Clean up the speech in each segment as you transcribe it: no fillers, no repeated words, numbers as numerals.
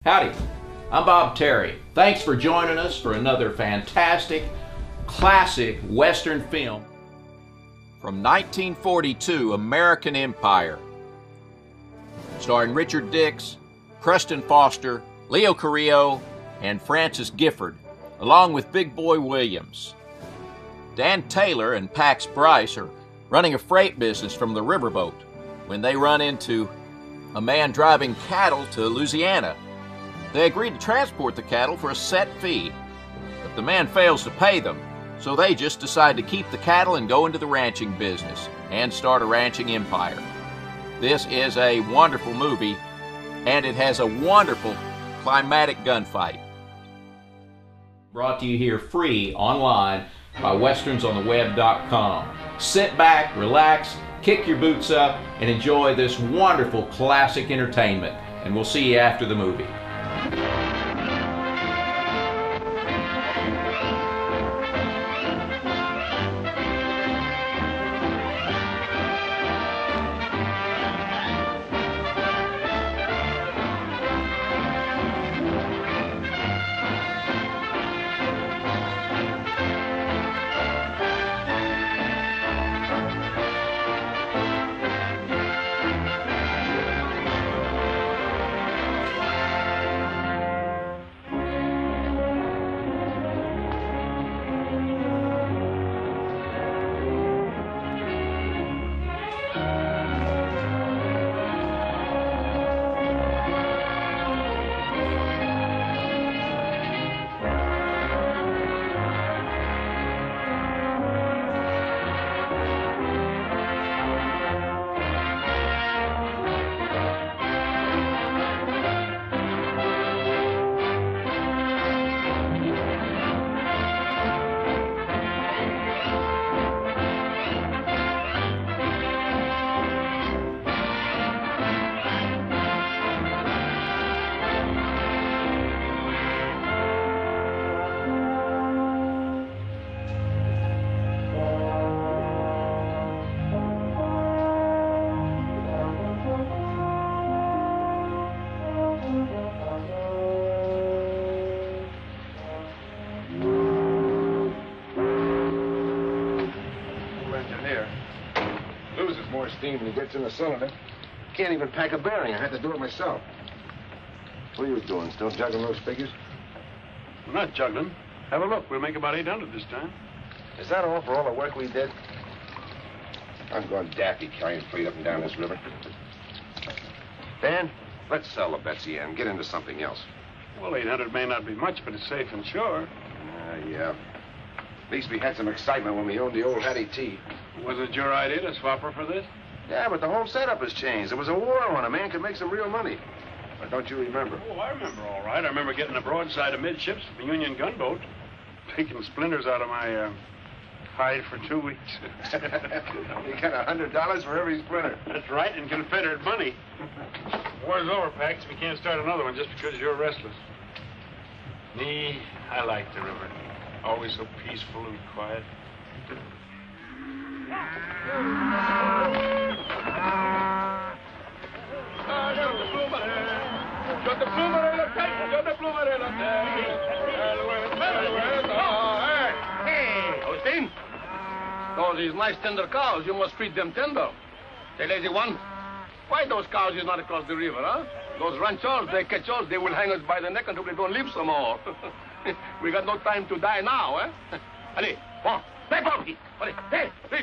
Howdy, I'm Bob Terry. Thanks for joining us for another fantastic, classic Western film. From 1942, American Empire. Starring Richard Dix, Preston Foster, Leo Carrillo, and Francis Gifford, along with Big Boy Williams. Dan Taylor and Pax Bryce are running a freight business from the riverboat when they run into a man driving cattle to Louisiana. They agree to transport the cattle for a set fee, but the man fails to pay them, so they just decide to keep the cattle and go into the ranching business and start a ranching empire. This is a wonderful movie, and it has a wonderful climatic gunfight. Brought to you here free online by westernsontheweb.com. Sit back, relax, kick your boots up, and enjoy this wonderful classic entertainment. And we'll see you after the movie. Steam when he gets in the cylinder. Can't even pack a bearing. I had to do it myself. What are you doing? Still juggling those figures? We're not juggling. Have a look. We'll make about 800 this time. Is that all for all the work we did? I'm going daffy carrying freight up and down this river. Dan, let's sell the Betsy Ann. Get into something else. Well, 800 may not be much, but it's safe and sure. Yeah. At least we had some excitement when we owned the old Hattie T. Wasn't it your idea to swap her for this? Yeah, but the whole setup has changed. There was a war when a man could make some real money. But don't you remember? Oh, I remember all right. I remember getting a broadside amidships from the Union gunboat, taking splinters out of my hide for 2 weeks. You got $100 for every splinter. That's right, in Confederate money. War's over, Pax. We can't start another one just because you're restless. Me, I like the river. Always so peaceful and quiet. Hey, Austin. Those is nice tender cows. You must treat them tender. Say, lazy one, why those cows is not across the river, huh? Those ranchers, they catch us, they will hang us by the neck until they don't live some more. We got no time to die now, eh? Allez, bon, hey, Bobby. Allez, hey, hey.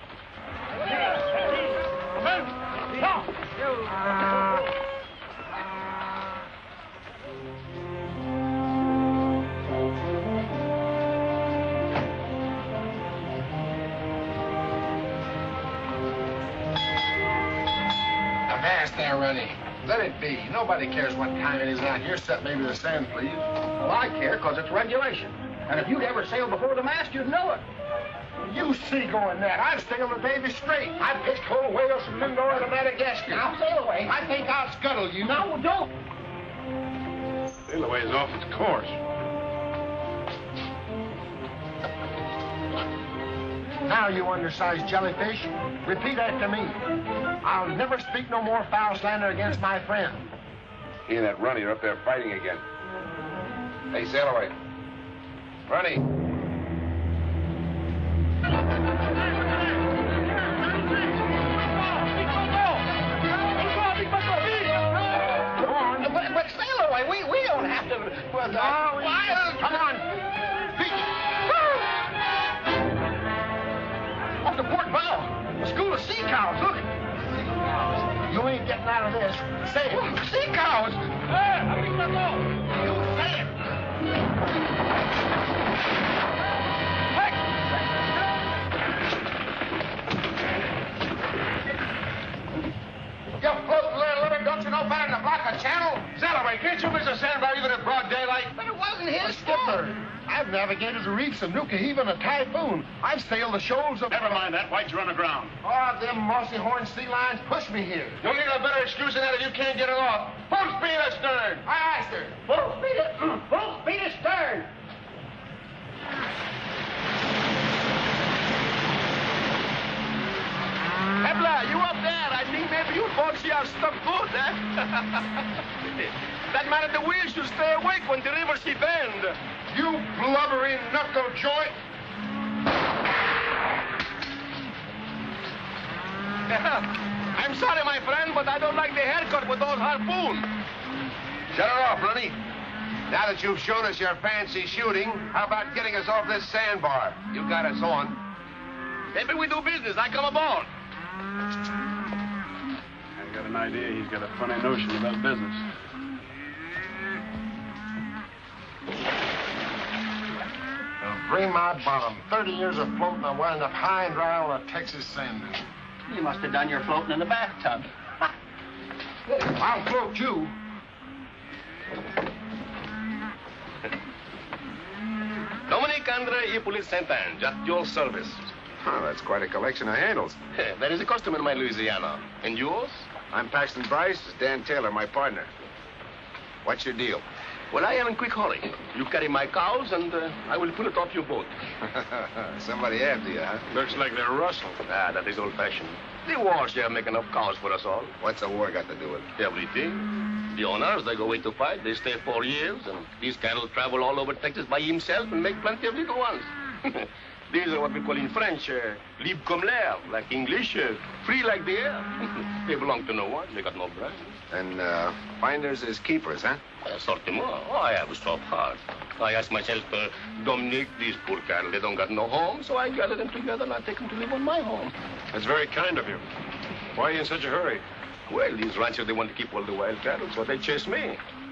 Avast there, Rennie. Let it be. Nobody cares what time it is out here, except maybe the sand, please. Well, I care, because it's regulation. And if you'd ever sailed before the mast, you'd know it. You see going that. I'd sting him the baby straight. I'd pitch cold whales from Mindoro to Madagascar. Now, sail away. I think I'll scuttle you. No, don't. Sail away is off its course. Now, you undersized jellyfish, repeat after me. I'll never speak no more foul slander against my friend. He and that Ronnie are up there fighting again. Hey, sail away. Ronnie. But sail away. We don't have to. Well, come on. Off the port bow. A school of sea cows. Look. You ain't getting out of this. Say it. Sea cows. Hey, you say it. You floating little living, don't you know better than to block a channel? Zellaway, can't you miss a sandbar even in broad daylight? But it wasn't his fault. I've navigated the reefs of Nuka Heave in a typhoon. I've sailed the shoals of... Never mind that. Why'd you run aground? Oh, them mossy horn sea lions pushed me here. You'll need a better excuse than that if you can't get it off. Full speed astern! Aye, sir. Full speed astern. Hebla, you up there? I think maybe you folks see our stuff good, eh? That man at the wheel should stay awake when the river she bend. You blubbering knuckle joint! I'm sorry, my friend, but I don't like the haircut with those harpoons. Shut her off, Ronnie. Now that you've shown us your fancy shooting, how about getting us off this sandbar? You got us on. Maybe we do business. I come aboard. I got an idea he's got a funny notion about business. Bring my bottom. 30 years of floating, I wind up high and dry on a Texas sand dune. You must have done your floating in the bathtub. I'll float you. Dominic Andre Hippolyte Saint-Ange, at your service. Oh, that's quite a collection of handles. That is a custom in my Louisiana. And yours? I'm Paxton Bryce. This is Dan Taylor, my partner. What's your deal? Well, I am in quick hurry. You carry my cows, and I will pull it off your boat. Somebody after you, huh? Looks like they're rustled. Ah, that is old-fashioned. The wars here make enough cows for us all. What's the war got to do with it? Everything. The owners, they go away to fight. They stay 4 years, and these cattle travel all over Texas by himself and make plenty of little ones. These are what we call in French, libre comme l'air, like English, free like the air. They belong to no one. They got no brand. And finders is keepers, huh? Certainement. Oh, I have a soft heart. I ask myself, Dominique, these poor cattle, they don't got no home, so I gather them together and I take them to live on my home. That's very kind of you. Why are you in such a hurry? Well, these ranchers, they want to keep all the wild cattle, so they chase me.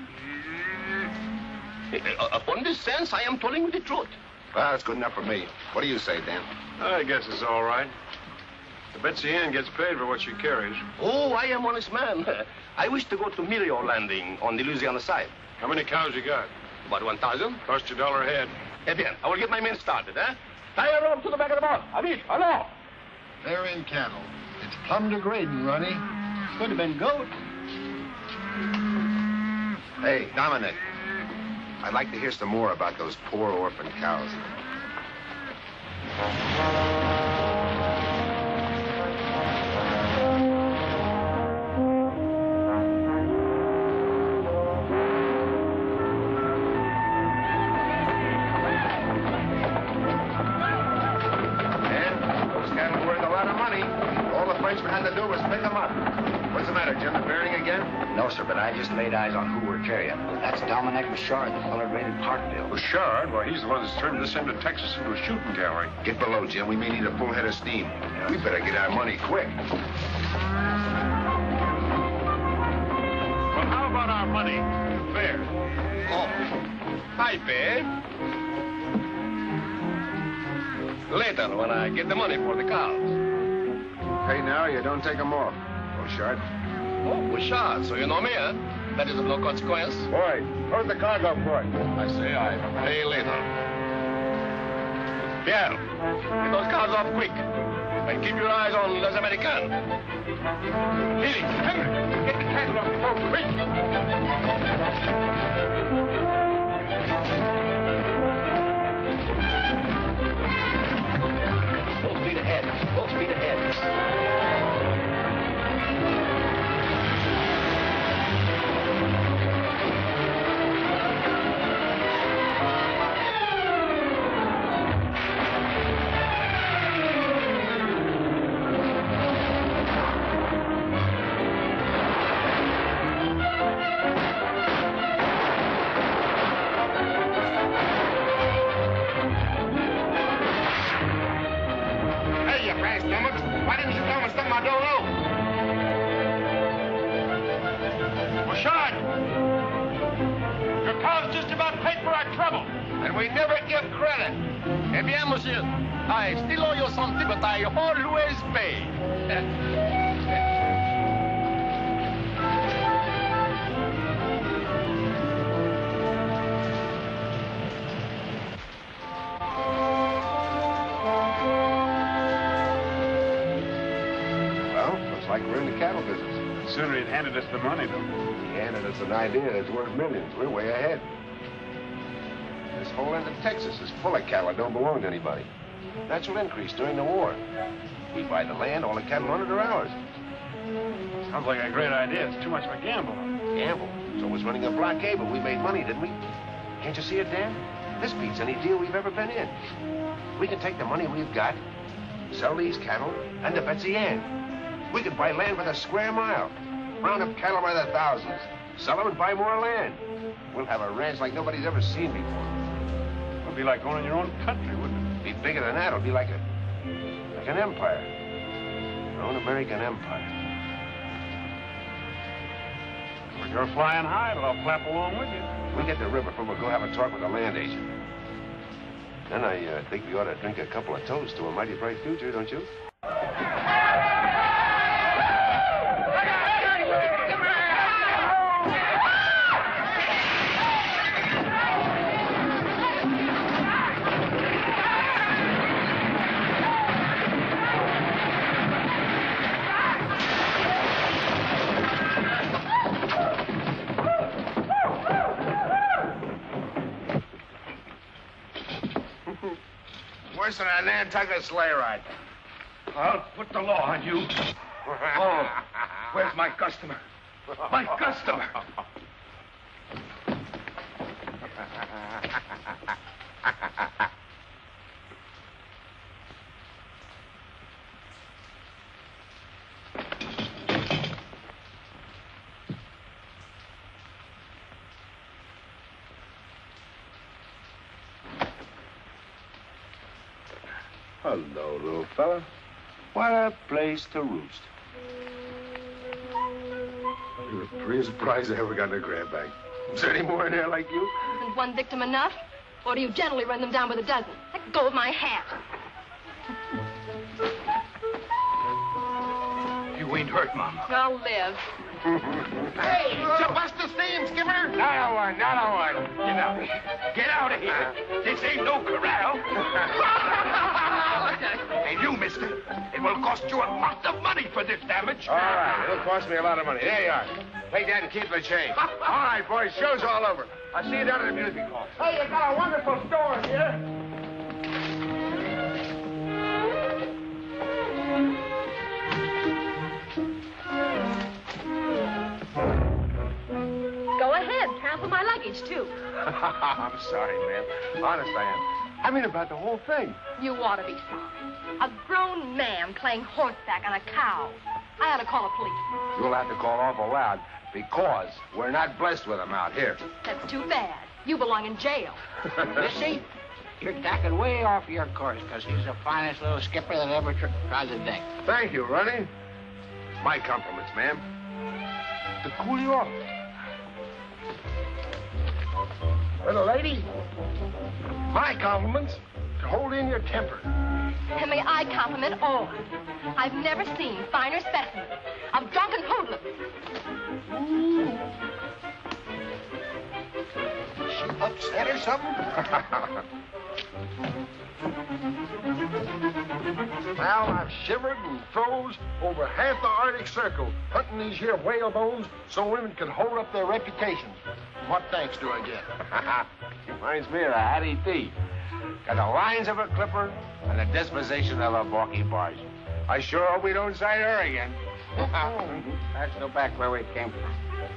Upon this sense, I am telling you the truth. Well, that's good enough for me. What do you say, Dan? I guess it's all right. The Betsy Ann gets paid for what she carries. Oh, I am honest man. I wish to go to Muriel Landing on the Louisiana side. How many cows you got? About 1,000. Cost you $1 a head. Eh bien, I will get my men started, eh? Tie a rope to the back of the boat. Avit, hello. They're in cattle. It's plumb degrading, Ronnie. Could have been goat. Hey, Dominic. I'd like to hear some more about those poor orphan cows. And those cattle were worth a lot of money. All the Frenchman had to do was pick them up. What's the matter, Jim? The bearing again? No, sir, but I just laid eyes on who we're carrying. That's Dominic Bouchard, the feller raided Parkville. Bouchard? Well, he's the one that's turned this end of Texas into a shooting gallery. Get below, Jim. We may need a full head of steam. We better get our money quick. Well, how about our money? Fair. Oh, I pay. Later, when I get the money for the cows. Pay now, you don't take them off. Bouchard. Oh, Bouchard, so you know me, huh? That is of no consequence. Boy, where's the cargo for it? I say I pay later. Pierre, get those cars off quick. And keep your eyes on Les Americains. Billy, Henry, get the cattle off the boat, quick. Full speed ahead. Full speed ahead. don't know. Bouchard! Your cows just about paid for our trouble. And we never give credit. Eh bien, monsieur, I still owe you something, but I always pay. Well, looks like we're in the cattle business. Sooner he'd handed us the money, though. He handed us an idea that's worth millions. We're way ahead. This whole end of Texas is full of cattle that don't belong to anybody. Natural increase during the war. We buy the land, all the cattle on it are ours. Sounds like a great idea. It's too much of a gamble. Gamble. So was running a blockade, but we made money, didn't we? Can't you see it, Dan? This beats any deal we've ever been in. We can take the money we've got, sell these cattle, and the Betsy Ann. We could buy land by the square mile, round up cattle by the thousands, sell them and buy more land. We'll have a ranch like nobody's ever seen before. It'd be like owning your own country, wouldn't it? Be bigger than that. It'll be like an empire. Our own American empire. Well, you're flying high, but I'll clap along with you. We get the river from, we'll go have a talk with the land agent. Then I think we ought to drink a couple of toasts to a mighty bright future, don't you? Worse than a Nantucket sleigh ride. I'll put the law on you. Oh, where's my customer? My customer! Hello, little fella. What a place to roost. You're the prettiest prize I ever got in a grab bag. Is there any more in there like you? Isn't one victim enough? Or do you generally run them down with a dozen? Let go of my hat. You ain't hurt, Mama. I'll live. Hey, you bust the steam, skipper? Not a one, not a one. Get out. Get out of here. This ain't no corral. And you, mister, it will cost you a lot of money for this damage. All right, it'll cost me a lot of money. There you are. Take that and keep the change. All right, boys, show's all over. I'll see you down at the music hall. Hey, you got a wonderful store here. Go ahead. Trample my luggage, too. I'm sorry, ma'am. Honest, I am. I mean about the whole thing. You ought to be sorry. A grown man playing horseback on a cow. I ought to call the police. You'll have to call awful loud because we're not blessed with them out here. That's too bad. You belong in jail. Missy, you're tacking way off your course, because he's the finest little skipper that ever trod the deck. Thank you, Ronnie. My compliments, ma'am. To cool you off. Little lady, my compliments to hold in your temper. And may I compliment all. I've never seen finer specimens of drunken hoodlums. She upset or something? Well, I've shivered and froze over half the Arctic Circle hunting these here whale bones so women can hold up their reputations. What thanks do I get? Reminds me of the Hattie T. Got the lines of a clipper and the disposition of a balky barge. I sure hope we don't sight her again. Let's go back where we came from.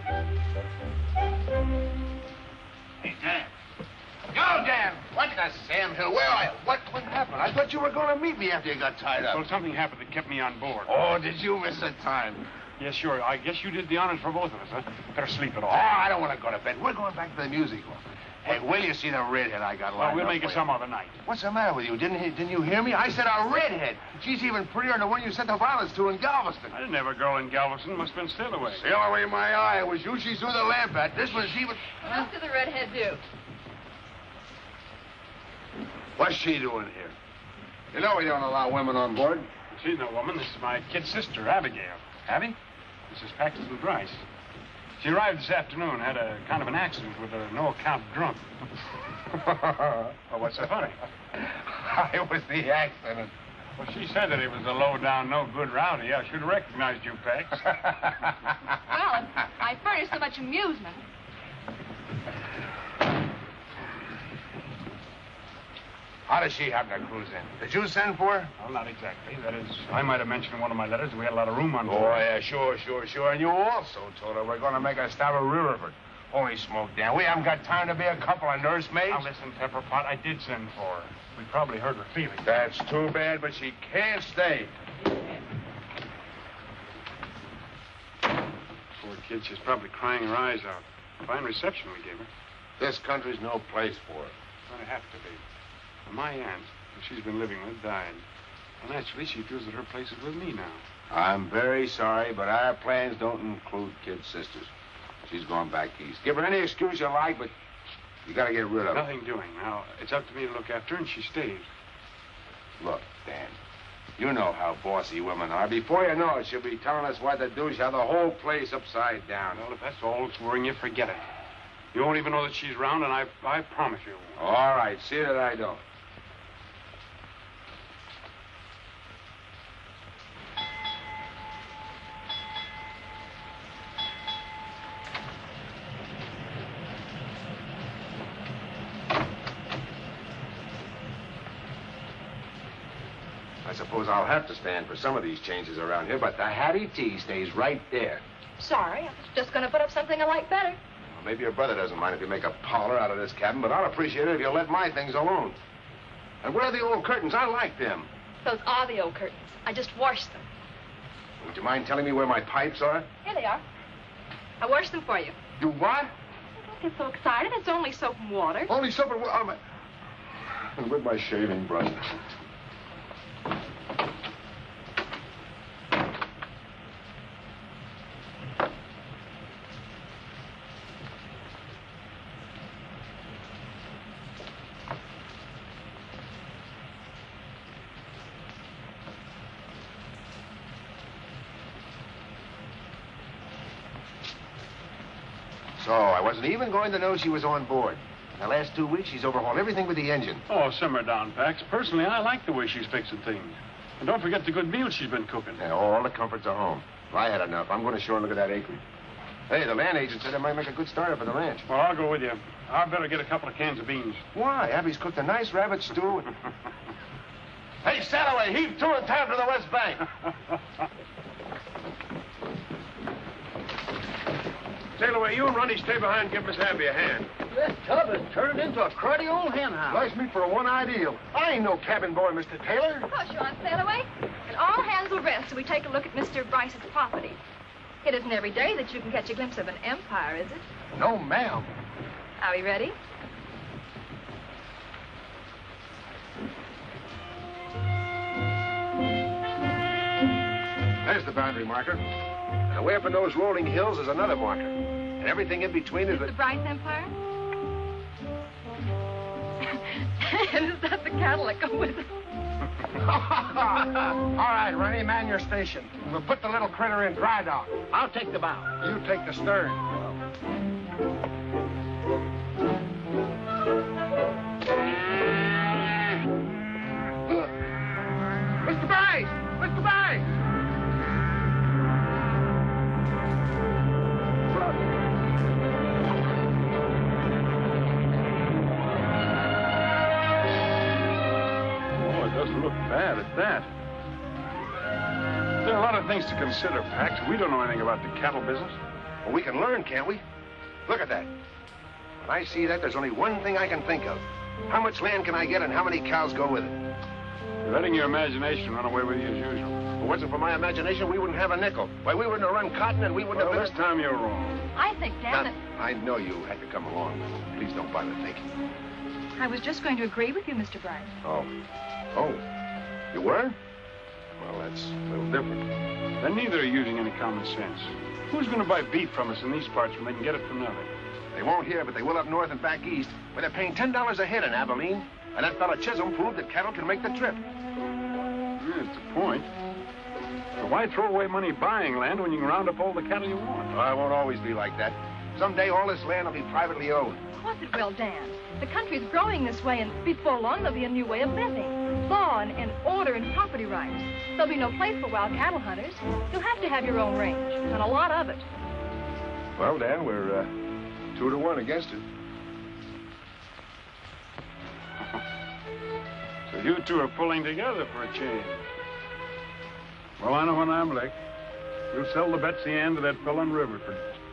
Hey, Dan. Go, Dan. What the Sam Hill? Where are you? What happened? I thought you were going to meet me after you got tied up. Well, something happened that kept me on board. Oh, did you miss the time? Yeah, sure. I guess you did the honors for both of us, huh? Better sleep it Oh, off. I don't want to go to bed. We're going back to the music hall. Hey, will you see the redhead I got lined Well, we'll up make it for some you? other night. What's the matter with you? Didn't you hear me? I said a redhead. She's even prettier than the one you sent the violets to in Galveston. I didn't have a girl in Galveston. Must have been Sailaway. Sail away my eye. It was you she threw the lamp at. This one's even... What else did the redhead do? What's she doing here? You know we don't allow women on board. She's no woman. This is my kid sister, Abigail. Abby? This is Paxton Bryce. She arrived this afternoon, had a kind of an accident with a no-account drunk. Well, what's so funny? I was the accident. Well, she said that it was a low-down, no-good rowdy. I should have recognized you, Pax. Well, I furnish so much amusement. How does she happen to cruise in? Did you send for her? Well, not exactly. That is, I might have mentioned in one of my letters that we had a lot of room on board. Oh, yeah, sure. And you also told her we're going to make a stop at Riverford. Holy smoke, Dan. We haven't got time to be a couple of nursemaids. Now, listen, Pepperpot, I did send for her. We probably hurt her feelings. That's too bad, but she can't stay. Poor kid, she's probably crying her eyes out. Fine reception we gave her. This country's no place for her. It's going to have to be. My aunt, who she's been living with, died. Well, naturally, she feels that her place is with me now. I'm very sorry, but our plans don't include kid sisters. She's going back east. Give her any excuse you like, but you got to get rid of her. Nothing doing. Now, it's up to me to look after her, and she stays. Look, Dan, you know how bossy women are. Before you know it, she'll be telling us what to do. She'll have the whole place upside down. Well, if that's all that's worrying you, forget it. You won't even know that she's around, and I promise you. All right, see that I don't. I suppose I'll have to stand for some of these changes around here, but the Hattie T stays right there. Sorry, I was just going to put up something I like better. Well, maybe your brother doesn't mind if you make a parlor out of this cabin, but I'll appreciate it if you'll let my things alone. And where are the old curtains? I like them. Those are the old curtains. I just washed them. Would you mind telling me where my pipes are? Here they are. I washed them for you. You what? Don't get so excited. It's only soap and water. Only soap and water. And with my shaving brush. So, I wasn't even going to know she was on board. In the last 2 weeks, she's overhauled everything with the engine. Oh, simmer down, Pax. Personally, I like the way she's fixing things. And don't forget the good meals she's been cooking. Yeah, all the comforts are home. I had enough. I'm going ashore and look at that acreage. Hey, the land agent said it might make a good starter for the ranch. Well, I'll go with you. I better get a couple of cans of beans. Why? Abby's cooked a nice rabbit stew. Hey, Sailaway, heave to in time for the West Bank. Sailaway, you and Ronnie stay behind and give Miss Abby a hand. This tub has turned into a cruddy old hen house. Nice meat for a one-eyed eel. I ain't no cabin boy, Mr. Taylor. Of course you aren't, Sailaway. And all hands will rest till we take a look at Mr. Bryce's property. It isn't every day that you can catch a glimpse of an empire, is it? No, ma'am. Are we ready? There's the boundary marker. And away up in those rolling hills is another marker. And everything in between is... The Bryce Empire? And is that the cattle that go with it? All right, Ronnie, man your station. We'll put the little critter in dry dock. I'll take the bow. You take the stern. Mr. Bryce! Mr. Bryce! Oh, it doesn't look bad at that. There are a lot of things to consider, Pax. We don't know anything about the cattle business. Well, we can learn, can't we? Look at that. When I see that, there's only one thing I can think of. How much land can I get and how many cows go with it? You're letting your imagination run away with you as usual. Well, wasn't for my imagination, we wouldn't have a nickel. Why, we wouldn't have run cotton and we wouldn't have been... This time you're wrong. I think, Dan, that I know you had to come along. Please don't bother thinking. I was just going to agree with you, Mr. Bryce. Oh. Oh. You were? Well, that's a little different. Then neither are using any common sense. Who's going to buy beef from us in these parts when they can get it for nothing? They won't here, but they will up north and back east, where they're paying $10 a head in Abilene. And that fella Chisholm proved that cattle can make the trip. Yeah, it's a point. But why throw away money buying land when you can round up all the cattle you want? Well, it won't always be like that. Someday all this land will be privately owned. Of course it will, Dan. The country's growing this way, and before long there'll be a new way of living. Law and order and property rights. There'll be no place for wild cattle hunters. You'll have to have your own range, and a lot of it. Well, Dan, we're 2 to 1 against it. So you two are pulling together for a change. Well, I know what I'm like. We'll sell the Betsy Ann to that fellow in Riverford.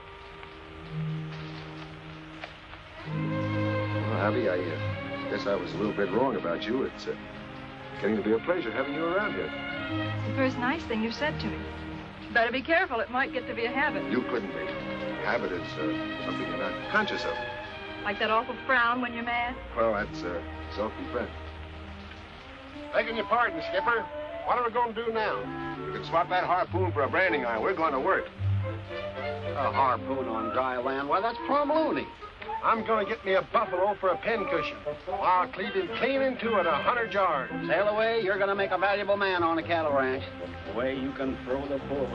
Well, Abby, I guess I was a little bit wrong about you. It's getting to be a pleasure having you around here. It's the first nice thing you've said to me. Better be careful. It might get to be a habit. You couldn't be. Habit is something you're not conscious of. Like that awful frown when you're mad? Well, that's self-defense. Begging your pardon, Skipper. What are we going to do now? You can swap that harpoon for a branding iron. We're going to work. A harpoon on dry land? Why, that's plumb loony. I'm going to get me a buffalo for a pincushion. I'll cleave him clean into it 100 yards. Sail away, you're going to make a valuable man on a cattle ranch. The way you can throw the bull.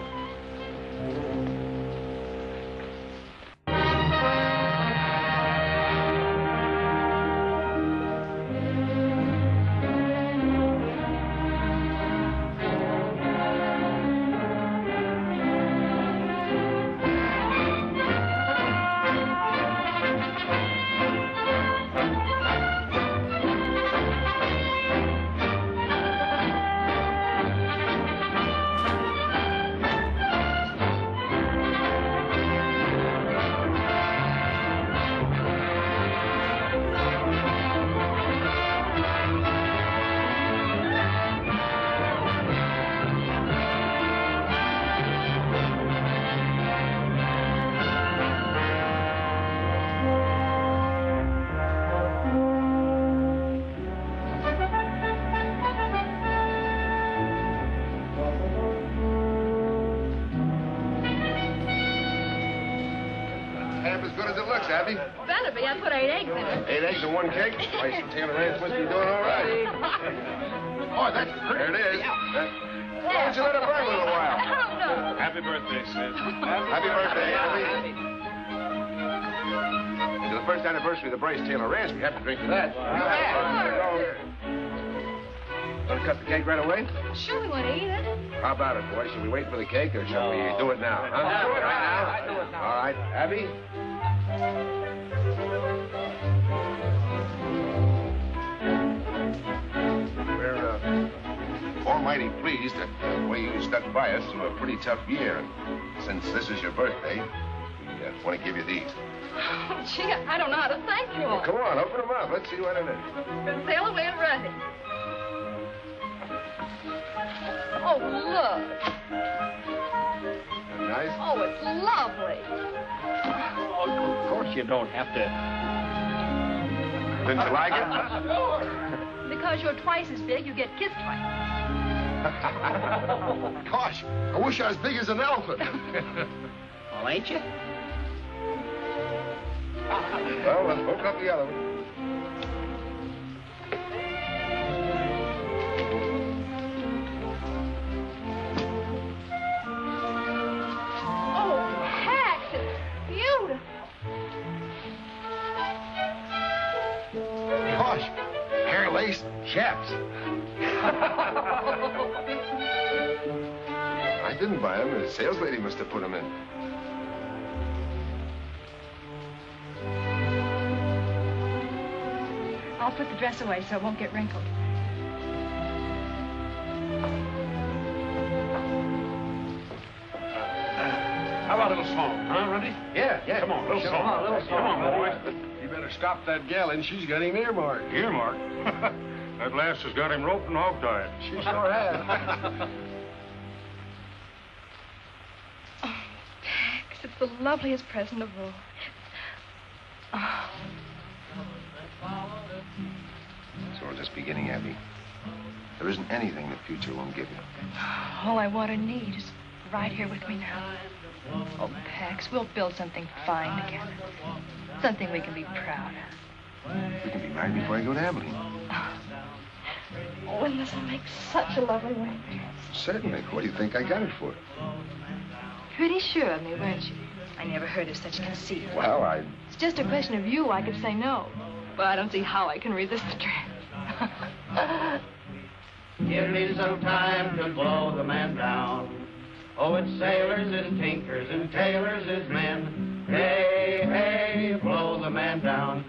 Abby? Better be. I put 8 eggs in it. 8 eggs in 1 cake? Why, some Taylor Ranch must be doing all right. Oh, that's pretty. There it is. Why don't you let it burn a little while? Oh, no. Happy birthday, Sid. Happy birthday, Abby. It's the first anniversary of the Bryce Taylor Ranch. We have to drink to that. Want to cut the cake right away? Sure, we want to eat it. How about it, boys? Shall we wait for the cake, or shall we do it now? Huh? Do it right now. Do it now. All right. Abby? We're almighty pleased that the way you stuck by us through a pretty tough year. And since this is your birthday, we want to give you these. Oh, gee, I don't know how to thank you all. Well, come on, open them up. Let's see what it is. Then sail away and run it. Oh, look. Nice? Oh, it's lovely. Oh, of course you don't have to. Didn't you like it? Sure. Because you're twice as big, you get kissed twice. Gosh, I wish I was big as an elephant. Well, ain't you? Well, let's hook up the other one. Oh, heck, it's beautiful. Gosh, hair lace chaps. I didn't buy them. The sales lady must have put them in. I'll put the dress away so it won't get wrinkled. How about a little song, huh, Runty? Yeah. Come on, little song. Come on, boy. You better stop that gal, and she's got him earmarked. Earmark? That lass has got him roped and hog-tied. She sure has. the loveliest present of all. Oh. It's all just beginning, Abby. There isn't anything the future won't give you. All I want or need is right here with me now. Oh, Pax, we'll build something fine together. Something we can be proud of. We can be married before I go to Abilene. Oh, and this will make such a lovely wedding. Certainly. What do you think I got it for? Pretty sure of me, weren't you? I never heard of such conceit. Well, It's just a question of you. I could say no. But I don't see how I can resist the trap. Give me some time to blow the man down. Oh, it's sailors and tinkers and tailors is men. Hey, hey, blow the man down.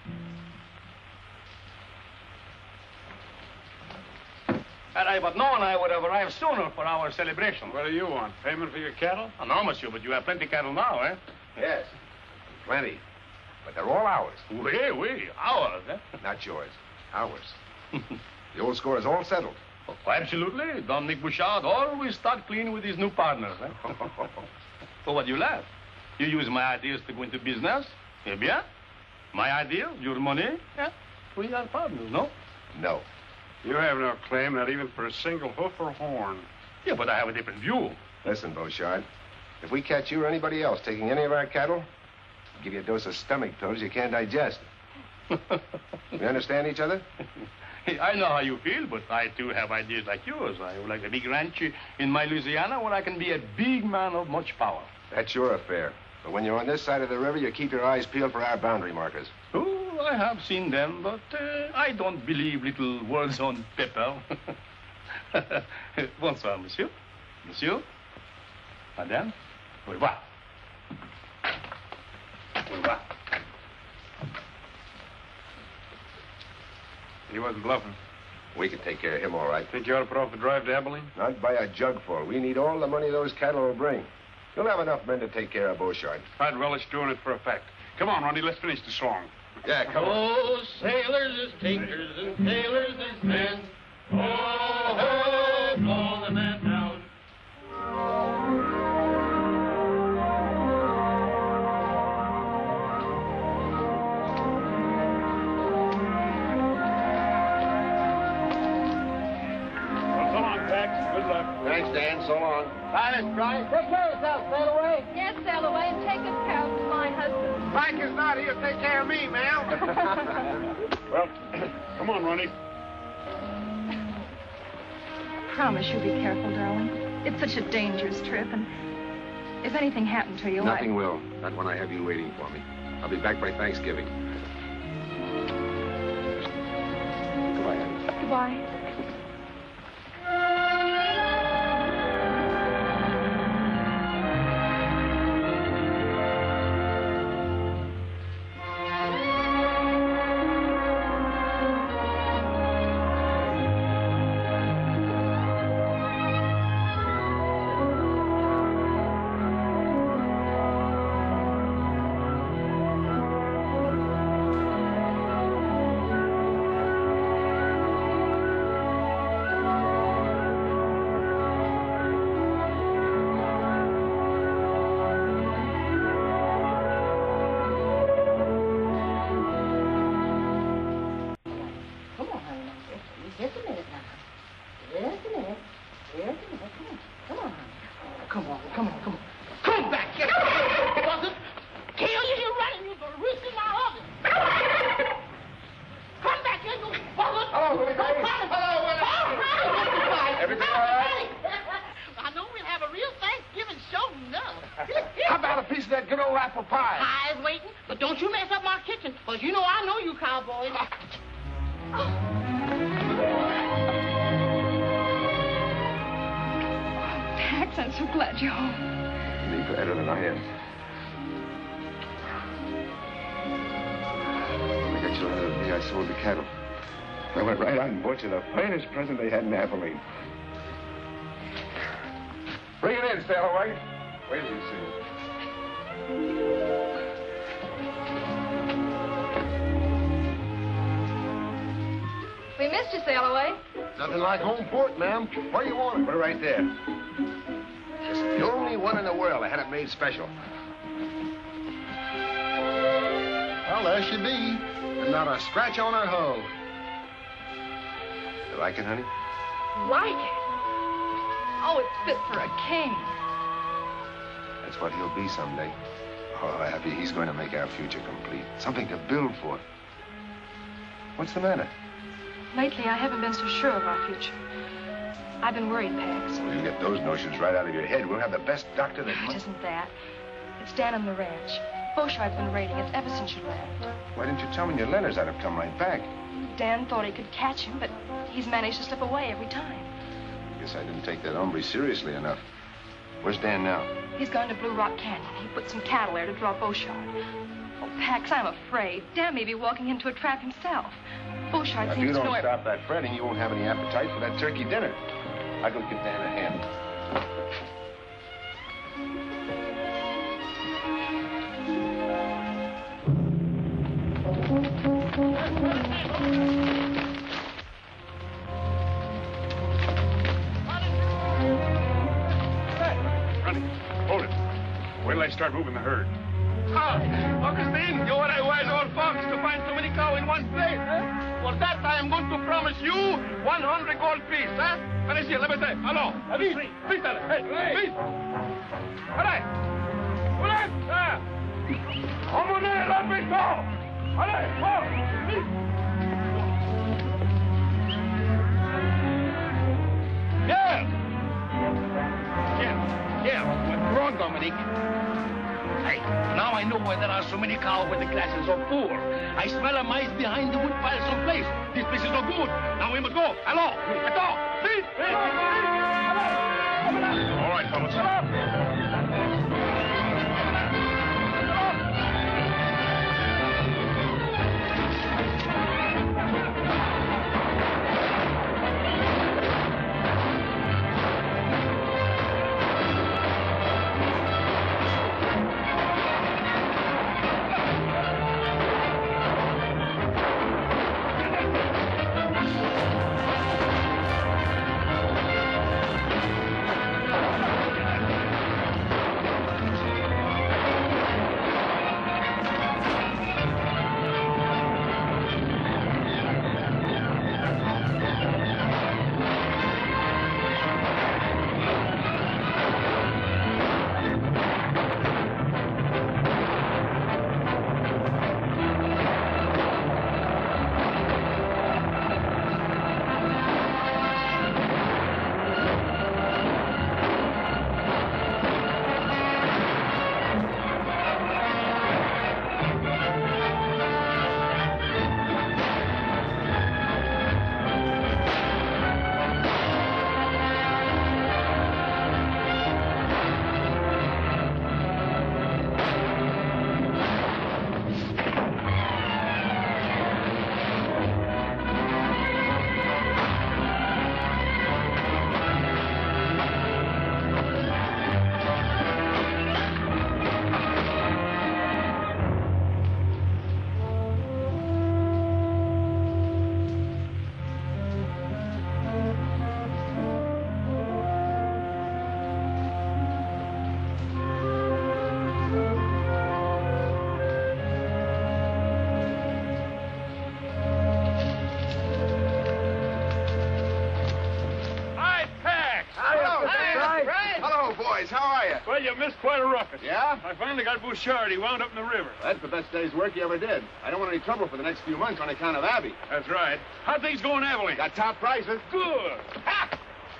Had I but known, I would have arrived sooner for our celebration. What do you want? Payment for your cattle? Oh, no, monsieur, but you have plenty cattle now, eh? yes, plenty. But they're all ours. Oui, ours, eh? Not yours. Ours. The old score is all settled. Oh, absolutely. Don Nick Bouchard always start clean with his new partners, eh? So what do you laugh? You use my ideas to go into business? Eh bien? My idea, your money? Yeah. We are partners, no? No. You have no claim, not even for a single hoof or horn. Yeah, but I have a different view. Listen, Beauchard. If we catch you or anybody else taking any of our cattle, we'll give you a dose of stomach pills you can't digest. We understand each other? I know how you feel, but I, too, have ideas like yours. I would like a big ranch in my Louisiana where I can be a big man of much power. That's your affair. But when you're on this side of the river, you keep your eyes peeled for our boundary markers. Oh, I have seen them, but I don't believe little words on paper. Bonsoir, monsieur. Monsieur. Madame. Au revoir. Au revoir. He wasn't bluffing. We can take care of him all right. Think you ought to put off the drive to Abilene? Not by a jugful. We need all the money those cattle will bring. You'll have enough men to take care of Beauchard. I'd relish doing it for a fact. Come on, Ronnie, let's finish the song. Yeah, come on. Oh, sailors is tinkers and tailors is men. Oh, oh, blow the man down. Well, so long, Pax. Good luck. Thanks, Dan. So long. Bye, Miss Bryce. Take care of yourself, sail away. Yes, sail away and take good care of my husband. Frank is not here to take care of me, ma'am. Well, come on, Ronnie. Promise you'll be careful, darling. It's such a dangerous trip, and if anything happened to you, Nothing will. Not when I have you waiting for me. I'll be back by Thanksgiving. Goodbye, Annie. Goodbye. I'm so glad you're home. You'll be gladder than I am. When I got you out of the day, I sold the cattle. I went right out and bought you the finest present they had in Abilene. Bring it in, Stalloway. Wait till you see it. We missed you, Sailaway. Nothing like home port, ma'am. Where you want it? Put it right there. It's the only one in the world I had it made special. Well, there she be. And not a scratch on her hull. You like it, honey? Like it? Oh, it's fit for a king. That's what he'll be someday. Oh, Abby, he's going to make our future complete. Something to build for. What's the matter? Lately, I haven't been so sure of our future. I've been worried, Pax. Well, you get those notions right out of your head. We'll have the best doctor that... It isn't that. It's down on the ranch. Beauchard's been raiding us ever since you left. Why didn't you tell me in your letters? I'd have come right back. Dan thought he could catch him, but he's managed to slip away every time. Guess I didn't take that hombre seriously enough. Where's Dan now? He's gone to Blue Rock Canyon. He put some cattle there to draw Beauchard. Oh, Pax, I'm afraid. Dan may be walking into a trap himself. Beauchard If seems you to don't know... stop that fretting, you won't have any appetite for that turkey dinner. I'll go give Dan a hand. Hold it. Wait till I start moving the herd. Augustine, you are a wise old fox to find so many cows in one place, huh? For that, I am going to promise you 100 gold piece, huh? Allez, let me say, hello. Vite, vite, hey, vite. Allez. Allez, ah. Emmenez la maison. Allez, oh, vite. Yes. Yes, what's wrong, Dominique? Hey, now I know why there are so many cows when the grass is so poor. I smell a mice behind the wood pile someplace. This place is no good. Now we must go. Hello. Attends. Vite. All right, fellas. Well, you missed quite a ruckus. Yeah? I finally got Bouchard. He wound up in the river. That's the best day's work you ever did. I don't want any trouble for the next few months on account of Abby. That's right. How things going, Abilene? Got top prices. Good. Ha!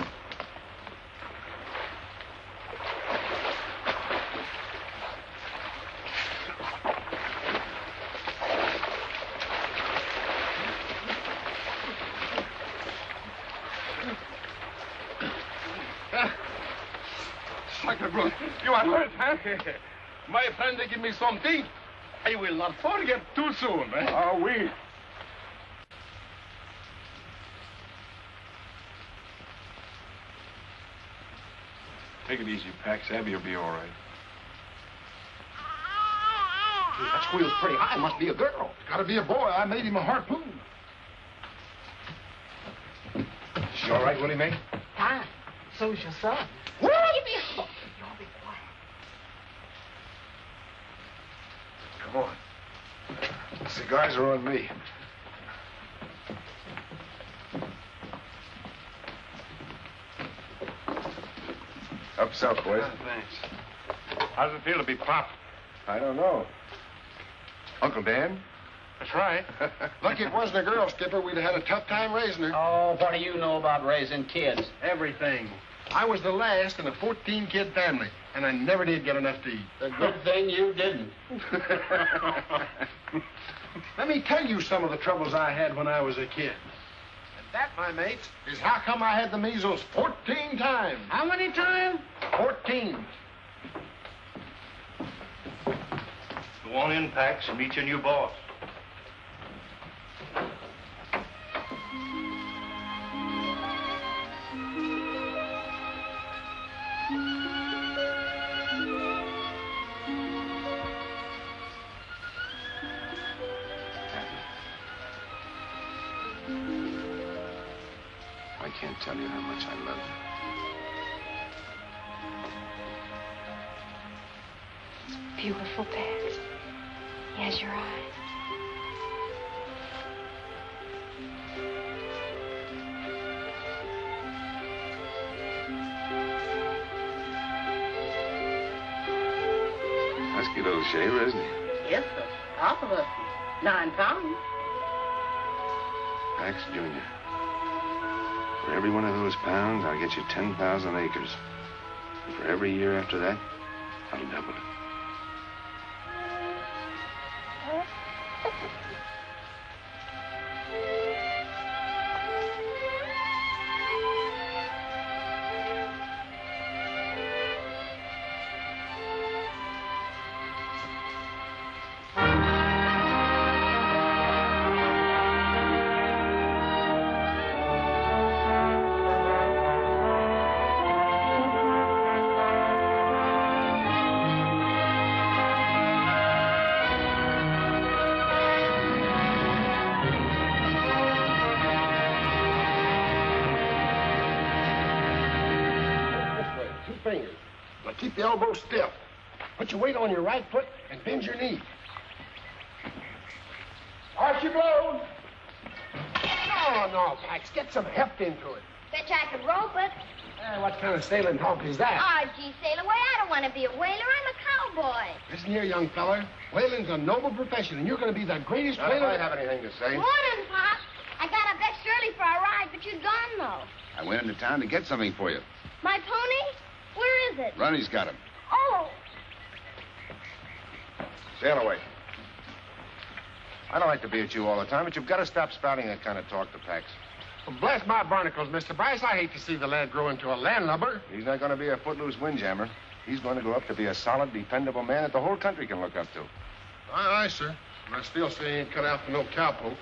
You are hurt, huh? My friend, they give me something. I will not forget too soon. Eh? Oh, we. Take it easy, Pax. Abby will be all right. That squeal's pretty high. Must be a girl. Gotta be a boy. I made him a harpoon. She all right, Willie Mae? Fine. So's your son. What? Y'all be quiet. Come on. Cigars are on me. Up south, boys. Thanks. How does it feel to be Pop? I don't know. Uncle Dan? That's right. Lucky it wasn't a girl, Skipper. We'd have had a tough time raising her. Oh, what do you know about raising kids? Everything. I was the last in a 14-kid family, and I never did get enough to eat. The good thing you didn't. Let me tell you some of the troubles I had when I was a kid. And that, my mates, is how come I had the measles 14 times. How many times? 14. Go on in, Pax, and meet your new boss. I can't tell you how much I love you. It's beautiful, Pax. He has your eyes. Husky little shaver, isn't he? Yes, sir. Half of us. 9 pounds. Pax Jr. For every one of those pounds, I'll get you 10,000 acres. And for every year after that, I'll double it. Fingers. Now keep the elbow stiff. Put your weight on your right foot and bend your knee. Arch your blows. No, Pax. Get some heft into it. Bet you I could rope it. What kind of sailing talk is that? Oh, gee, sailor boy, I don't want to be a whaler. I'm a cowboy. Listen here, young feller. Whaling's a noble profession, and you're going to be the greatest Not if whaler. I have anything to say. Morning, Pop. I got up extra early for a ride, but you're gone, though. I went into town to get something for you. My pony? Where is it? Ronnie's got him. Oh, Sail away. I don't like to be at you all the time, but you've got to stop spouting that kind of talk to Pax. Well, bless my barnacles, Mr. Bryce. I hate to see the lad grow into a landlubber. He's not going to be a footloose windjammer. He's going to grow up to be a solid, dependable man that the whole country can look up to. Aye, aye, sir. And I still say he ain't cut out for no cowpoke.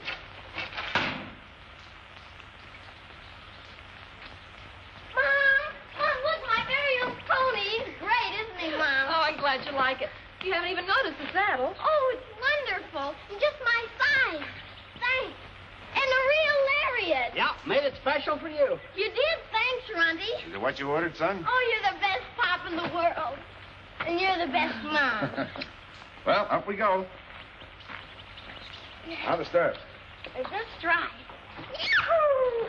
Mom, look, my very own pony. He's great, isn't he, Mom? Oh, I'm glad you like it. You haven't even noticed the saddle. Oh, it's wonderful. And just my size. Thanks. And a real lariat. Yeah, made it special for you. You did. Thanks, Runty. Is it what you ordered, son? Oh, you're the best pop in the world. And you're the best mom. Well, up we go. How the start? There's a stride. Yahoo!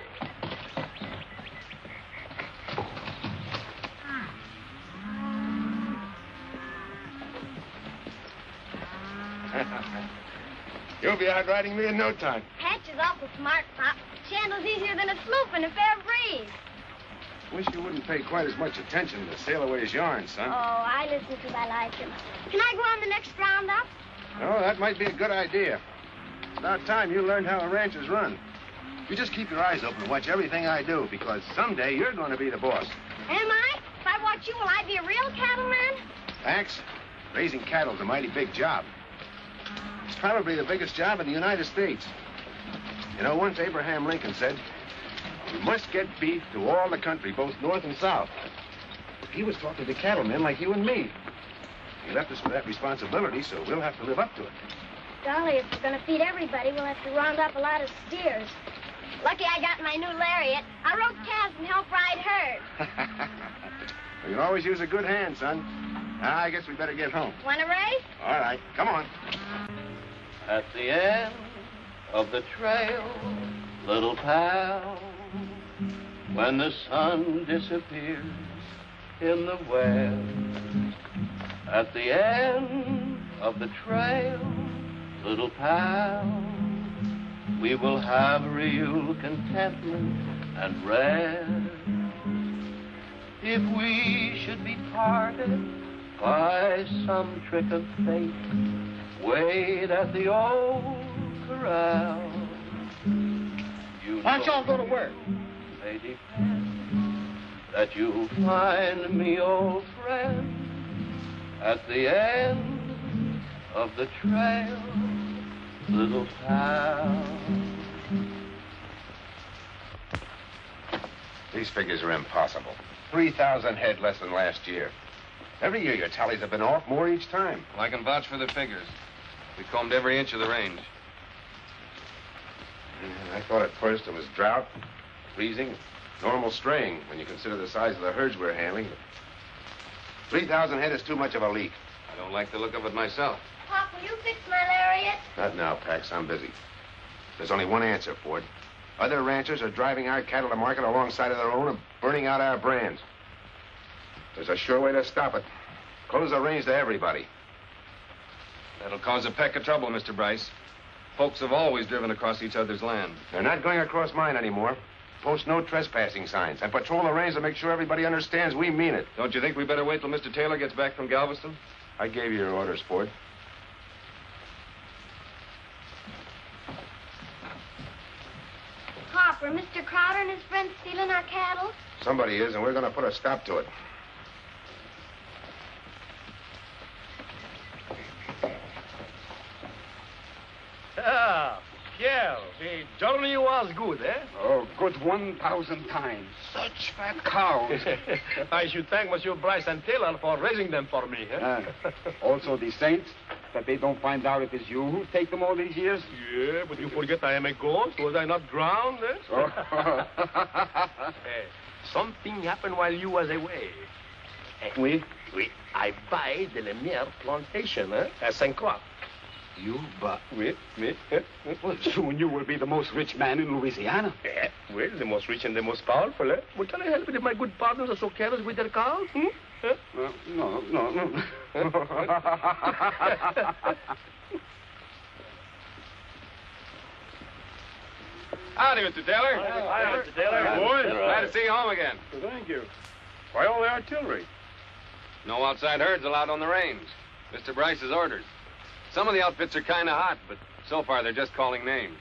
You'll be out riding me in no time. Hatch is awful smart, Pop. Chandle's easier than a sloop in a fair breeze. Wish you wouldn't pay quite as much attention to Sail Away's yarn, son. Oh, I listen because I like him. Can I go on the next roundup? Oh, that might be a good idea. It's about time you learned how a ranch is run. You just keep your eyes open and watch everything I do, because someday you're going to be the boss. Am I? If I watch you, will I be a real cattleman? Thanks. Raising cattle's a mighty big job. It's probably the biggest job in the United States. You know, once Abraham Lincoln said, "We must get beef to all the country, both north and south." He was talking to cattlemen like you and me. He left us with that responsibility, so we'll have to live up to it. Golly, if we're going to feed everybody, we'll have to round up a lot of steers. Lucky I got my new lariat. I rode calves and helped ride herd. You can always use a good hand, son. Now, I guess we better get home. Want to race? All right, come on. At the end of the trail, little pal, when the sun disappears in the west. At the end of the trail, little pal, we will have real contentment and rest. If we should be parted by some trick of fate, wait at the old corral. Why don't y'all go to work? May depend that you'll find me, old friend, at the end of the trail, little pal. These figures are impossible. 3,000 head less than last year. Every year your tallies have been off more each time. Well, I can vouch for the figures. We combed every inch of the range. I thought at first it was drought, freezing, normal straying when you consider the size of the herds we're handling. 3,000 head is too much of a leak. I don't like the look of it myself. Pop, will you fix my lariat? Not now, Pax. I'm busy. There's only one answer, Ford. Other ranchers are driving our cattle to market alongside of their own and burning out our brands. There's a sure way to stop it. Close the range to everybody. That'll cause a peck of trouble, Mr. Bryce. Folks have always driven across each other's land. They're not going across mine anymore. Post no trespassing signs and patrol the range to make sure everybody understands we mean it. Don't you think we better wait till Mr. Taylor gets back from Galveston? I gave you your orders, Ford. Hopper, Mr. Crowder and his friends stealing our cattle? Somebody is, and we're going to put a stop to it. Ah, Pierre, the journey was good, eh? Oh, good 1,000 times. Such fat cows. I should thank Monsieur Bryce and Taylor for raising them for me, eh? Also the saints, that they don't find out it is you who take them all these years. Yeah, but you forget I am a ghost. Was I not drowned, eh? Oh. Something happened while you was away. Oui? Oui. I buy the Lemire plantation, at St. Croix. You buy? Oui. Well, soon you will be the most rich man in Louisiana. Yeah, well, the most rich and the most powerful, eh? Well, can I help it if my good partners are so careless with their cows? No. Howdy, Mr. Taylor. Hi, Mr. Taylor. Boys, glad to see you home again. Thank you. Why all the artillery? No outside herds allowed on the range. Mr. Bryce's orders. Some of the outfits are kind of hot, but so far they're just calling names.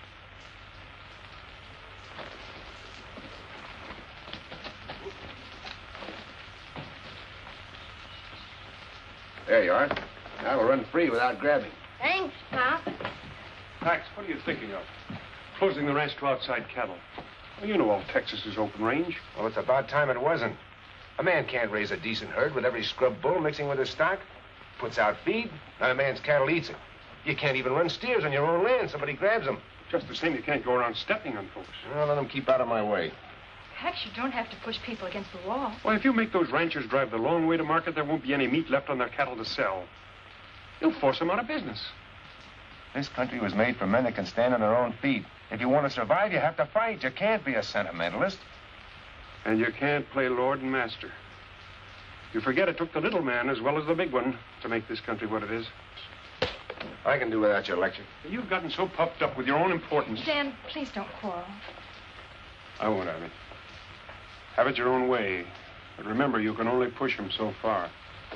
There you are. Now we'll run free without grabbing. Thanks, Pop. Pax, what are you thinking of? Closing the ranch to outside cattle. Well, you know all Texas is open range. Well, it's about time it wasn't. A man can't raise a decent herd with every scrub bull mixing with his stock. Puts out feed, not a man's cattle eats it. You can't even run steers on your own land. Somebody grabs them. Just the same, you can't go around stepping on folks. Well, let them keep out of my way. Pax, you don't have to push people against the wall. Well, if you make those ranchers drive the long way to market, there won't be any meat left on their cattle to sell. You'll force them out of business. This country was made for men that can stand on their own feet. If you want to survive, you have to fight. You can't be a sentimentalist. And you can't play lord and master. You forget it took the little man as well as the big one to make this country what it is. I can do without your lecture. You've gotten so puffed up with your own importance. Dan, please don't quarrel. I won't have it. Have it your own way. But remember, you can only push him so far.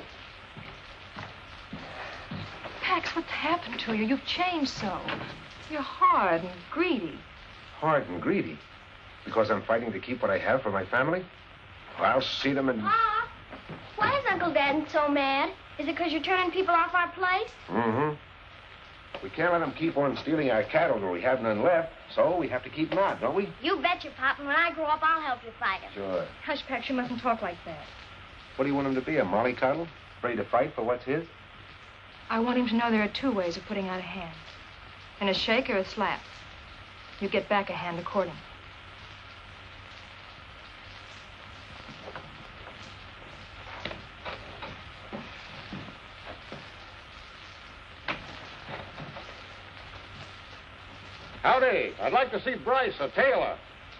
Pax, what's happened to you? You've changed so. You're hard and greedy. Hard and greedy? Because I'm fighting to keep what I have for my family? Well, I'll see them and... Pop, why is Uncle Dan so mad? Is it because you're turning people off our place? Mm-hmm. We can't let them keep on stealing our cattle till we have none left, so we have to keep them out, don't we? You betcha, Pop, and when I grow up, I'll help you fight them. Sure. Hush, Pax, you mustn't talk like that. What do you want him to be, a mollycoddle? Ready to fight for what's his? I want him to know there are two ways of putting out a hand. And a shake or a slap. You get back a hand accordingly. Howdy. I'd like to see Bryce or Taylor.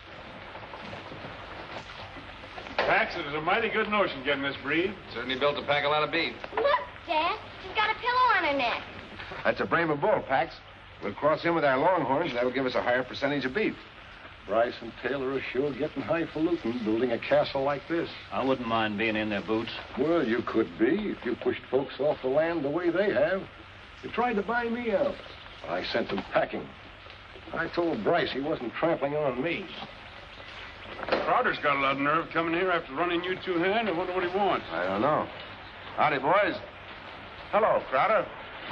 Pax, it is a mighty good notion getting this breed. Certainly built to pack a lot of beef. Look, Dad. She's got a pillow on her neck. That's a Brahma bull, Pax. We'll cross in with our longhorns, and that'll give us a higher percentage of beef. Bryce and Taylor are sure getting highfalutin building a castle like this. I wouldn't mind being in their boots. Well, you could be if you pushed folks off the land the way they have. You tried to buy me out. I sent them packing. I told Bryce he wasn't trampling on me. Crowder's got a lot of nerve coming here after running you two-hand. I wonder what he wants. I don't know. Howdy, boys. Hello, Crowder.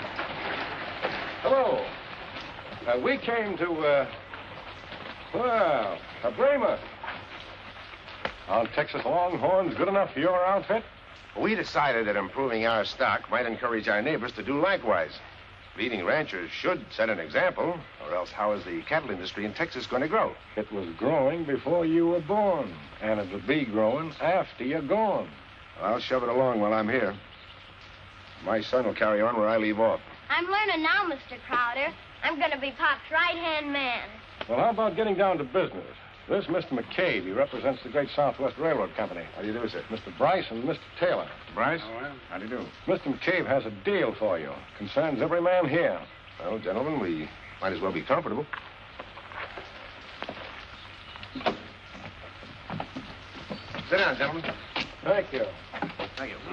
Hello. We came to, a Brahma. Are Texas Longhorns good enough for your outfit? We decided that improving our stock might encourage our neighbors to do likewise. Leading ranchers should set an example, or else how is the cattle industry in Texas going to grow? It was growing before you were born, and it'll be growing after you're gone. I'll shove it along while I'm here. My son will carry on where I leave off. I'm learning now, Mr. Crowder. I'm going to be Pop's right-hand man. Well, how about getting down to business? This is Mr. McCabe. He represents the Great Southwest Railroad Company. How do you do, sir? Mr. Bryce and Mr. Taylor. Bryce? Oh, well. How do you do? Mr. McCabe has a deal for you. Concerns every man here. Well, gentlemen, we might as well be comfortable. Sit down, gentlemen. Thank you. Thank you.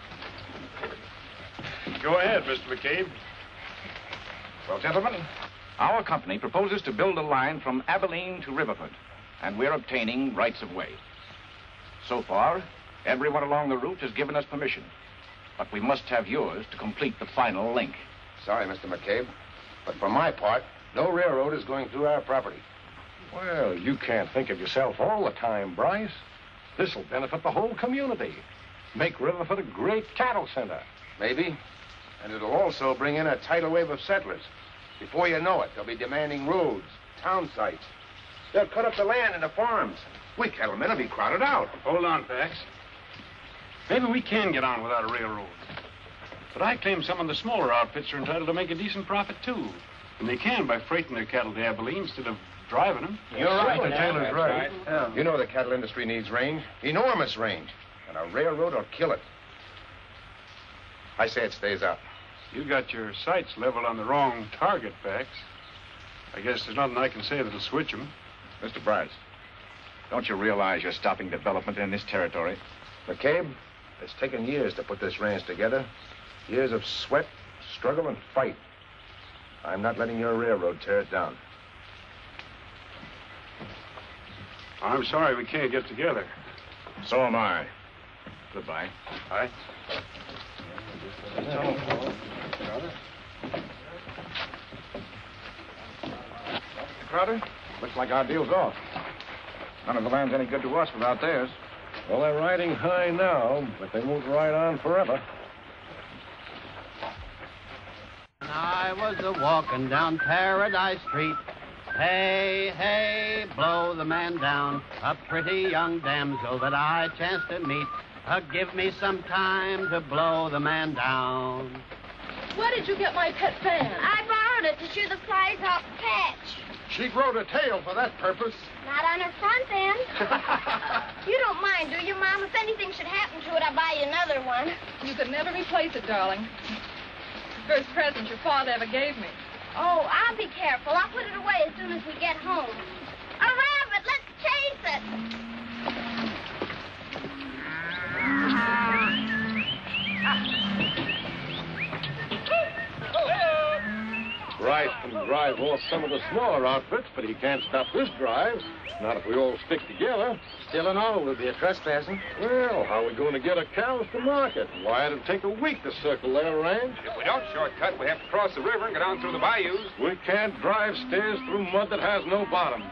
Go ahead, Mr. McCabe. Well, gentlemen, our company proposes to build a line from Abilene to Riverford, and we're obtaining rights of way. So far, everyone along the route has given us permission, but we must have yours to complete the final link. Sorry, Mr. McCabe, but for my part, no railroad is going through our property. Well, you can't think of yourself all the time, Bryce. This'll benefit the whole community. Make Riverford a great cattle center. Maybe. And it'll also bring in a tidal wave of settlers. Before you know it, they'll be demanding roads, town sites. They'll cut up the land into farms. We cattlemen will be crowded out. Hold on, Pax. Maybe we can get on without a railroad. But I claim some of the smaller outfits are entitled to make a decent profit, too. And they can by freighting their cattle to Abilene instead of driving them. You're right. Mr. Taylor's right. Yeah. You know the cattle industry needs range. Enormous range. And a railroad will kill it. I say it stays out. You got your sights leveled on the wrong target, Pax. I guess there's nothing I can say that'll switch them. Mr. Bryce, don't you realize you're stopping development in this territory? McCabe, it's taken years to put this ranch together. Years of sweat, struggle, and fight. I'm not letting your railroad tear it down. I'm sorry we can't get together. So am I. Goodbye. Bye. Crowder, looks like our deal's off. None of the land's any good to us without theirs. Well, they're riding high now, but they won't ride on forever. I was a-walking down Paradise Street. Hey, hey, blow the man down. A pretty young damsel that I chanced to meet. Give me some time to blow the man down. Where did you get my pet fan? I borrowed it to shoo the flies off the patch. She growed a tail for that purpose. Not on her front end. You don't mind, do you, Mom? If anything should happen to it, I'll buy you another one. You could never replace it, darling. First present your father ever gave me. Oh, I'll be careful. I'll put it away as soon as we get home. A rabbit! Let's chase it! Bryce can drive off some of the smaller outfits, but he can't stop this drive. Not if we all stick together. Still and all, we'll be a trespassing. Well, how are we going to get our cows to market? Why, it'll take a week to circle their range. If we don't shortcut, we have to cross the river and go down through the bayous. We can't drive stairs through mud that has no bottom.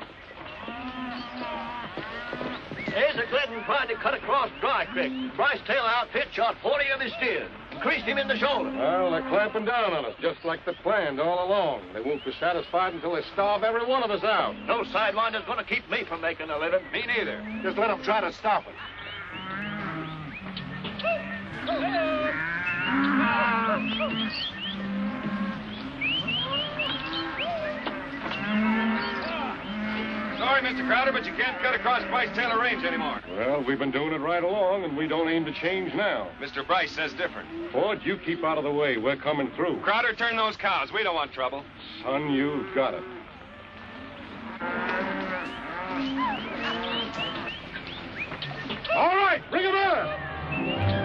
There's a Glidden trying to cut across Dry Creek. Bryce Taylor outfit shot 40 of his steers. Creased him in the shoulder. Well, they're clamping down on us, just like they planned all along. They won't be satisfied until they starve every one of us out. No sidewinder's going to keep me from making a living. Me neither. Just let them try to stop it. sorry, Mr. Crowder, but you can't cut across Bryce Taylor Range anymore. Well, we've been doing it right along, and we don't aim to change now. Mr. Bryce says different. Ford, you keep out of the way. We're coming through. Crowder, turn those cows. We don't want trouble. Son, you've got it. All right, bring him in.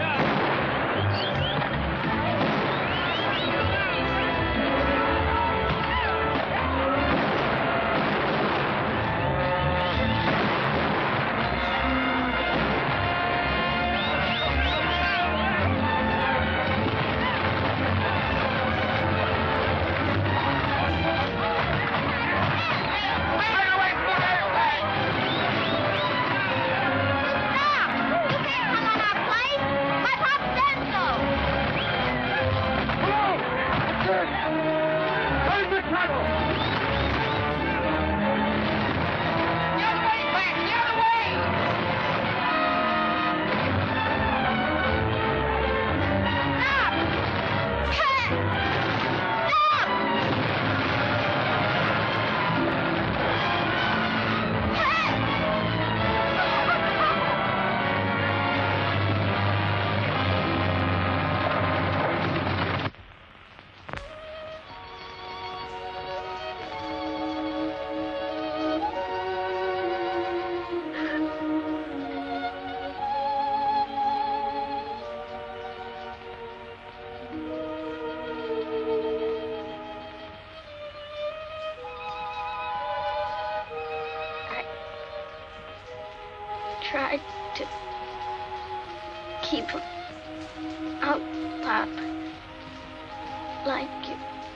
Tried to keep him out, Pop, like you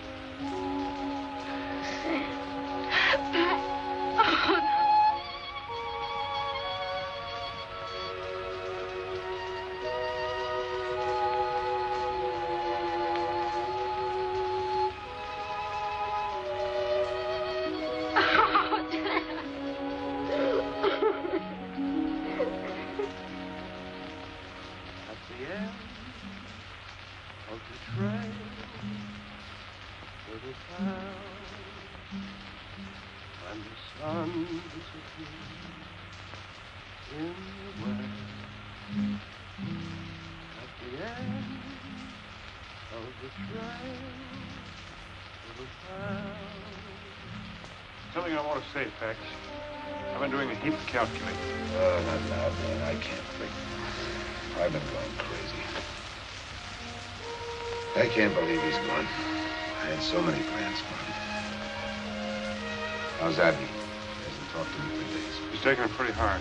said. Oh, no. Something I want to say, Pax. I've been doing a heap of calculating. Oh, not now, man. I can't think. I've been going crazy. I can't believe he's gone. I had so many plans for him. How's Abby? He hasn't talked to me for days. He's taking it pretty hard.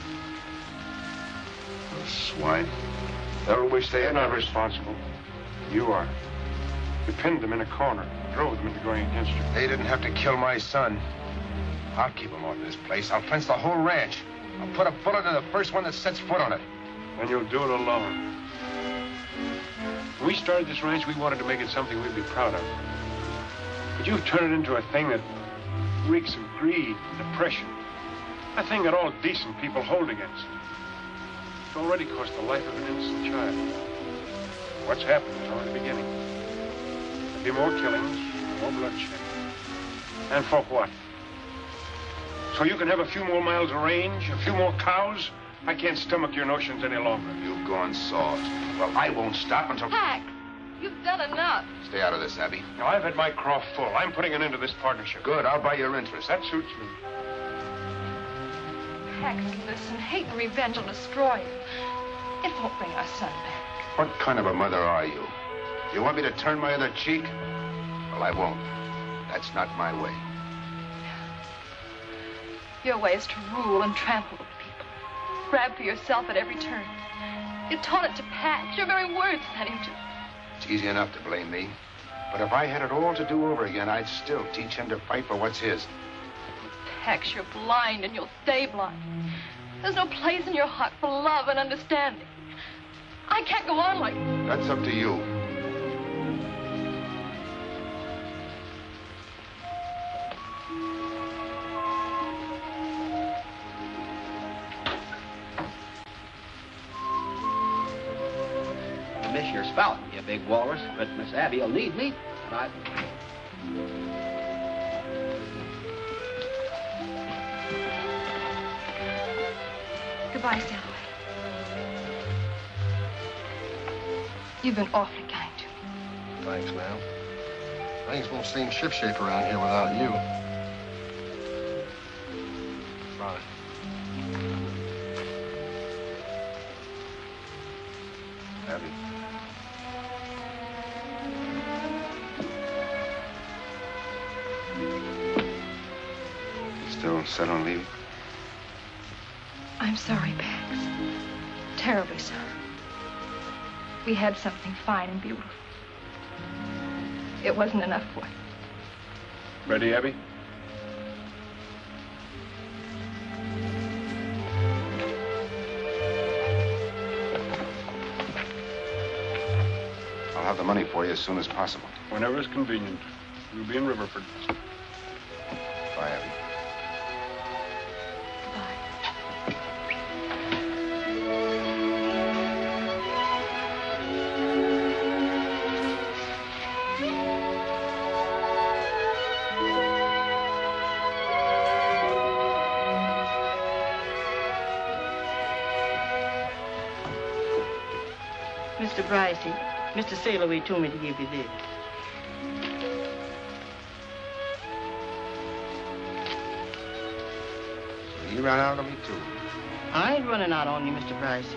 Those swine. They'll wish they They're had not responsible. You are. You pinned them in a corner, drove them into going against you. They didn't have to kill my son. I'll keep him off this place. I'll fence the whole ranch. I'll put a bullet in the first one that sets foot on it. And you'll do it alone. When we started this ranch, we wanted to make it something we'd be proud of. But you've turned it into a thing that reeks of greed and depression. A thing that all decent people hold against. It's already cost the life of an innocent child. What's happened is only the beginning. There'll be more killings, more bloodshed. And for what? So you can have a few more miles of range, a few more cows? I can't stomach your notions any longer. You've gone soft. Well, I won't stop until... Pax, you've done enough. Stay out of this, Abby. Now, I've had my craw full. I'm putting an end to this partnership. Good, I'll buy your interest. That suits me. Pax, listen, hate and revenge will destroy you. It won't bring our son back. What kind of a mother are you? You want me to turn my other cheek? Well, I won't. That's not my way. Your way is to rule and trample over people. Grab for yourself at every turn. You taught it to Pax. Your very words led him to... It's easy enough to blame me. But if I had it all to do over again, I'd still teach him to fight for what's his. Pax, you're blind and you'll stay blind. There's no place in your heart for love and understanding. I can't go on like this. That's up to you. Miss your spout, you big walrus, but Miss Abby will need me, and I... Goodbye, Stalloway. You've been awfully kind to me. Thanks, ma'am. Things won't seem shipshape around here without you. Bye. Abby. Still set on leaving? I'm sorry, Pax. Terribly sorry. We had something fine and beautiful. It wasn't enough for you. Ready, Abby? I'll have the money for you as soon as possible. Whenever it's convenient. We'll be in Riverford. Bye, Abby. Mr. Brycey, Mr. Sailaway told me to give you this. So you ran out on me, too? I ain't running out on you, Mr. Brycey.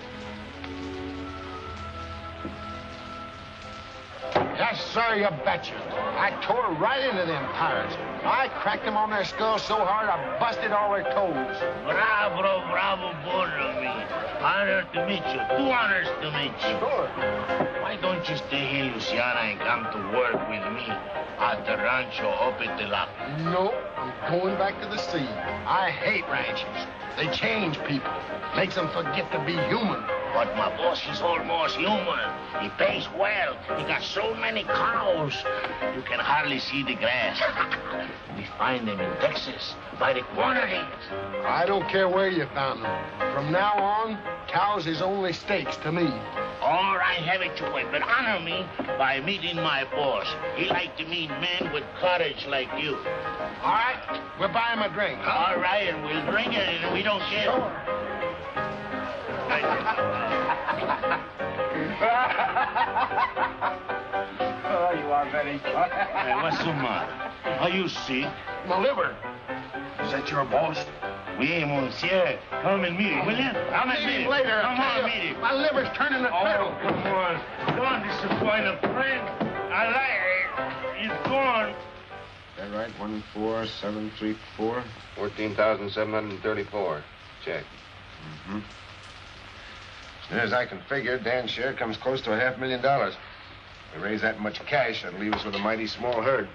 Yes, sir, you betcha. I tore right into them pirates. I cracked them on their skulls so hard I busted all their toes. Bravo, border me. Honor to meet you. 2 honors to meet you. Sure. Why don't you stay here, Luciana, and come to work with me at the Rancho Opetelap? No, I'm going back to the sea. I hate ranches. They change people. Makes them forget to be human. But my boss is almost human. He pays well. He got so many cows, you can hardly see the grass. We find them in Texas by the quantities. I don't care where you found them. From now on, cows is only steaks to me. All right, have it your way, but honor me by meeting my boss. He like to meet men with courage like you. All right, we'll buy him a drink. Huh? All right, and we'll drink it, and we don't care. Sure. Oh, you are very funny. Hey, what's the matter? Are you sick? My liver. Is that your boss? Oui, monsieur. Come and meet him, will you? Come and meet him later. Come on, meet him. My liver's turning a turtle. Come on. Don't disappoint a friend. I like it. He's gone. Is that right? 14734? 14,734. Check. Mm-hmm. As near as I can figure, Dan's share comes close to $500,000. If we raise that much cash, that'll leave us with a mighty small herd.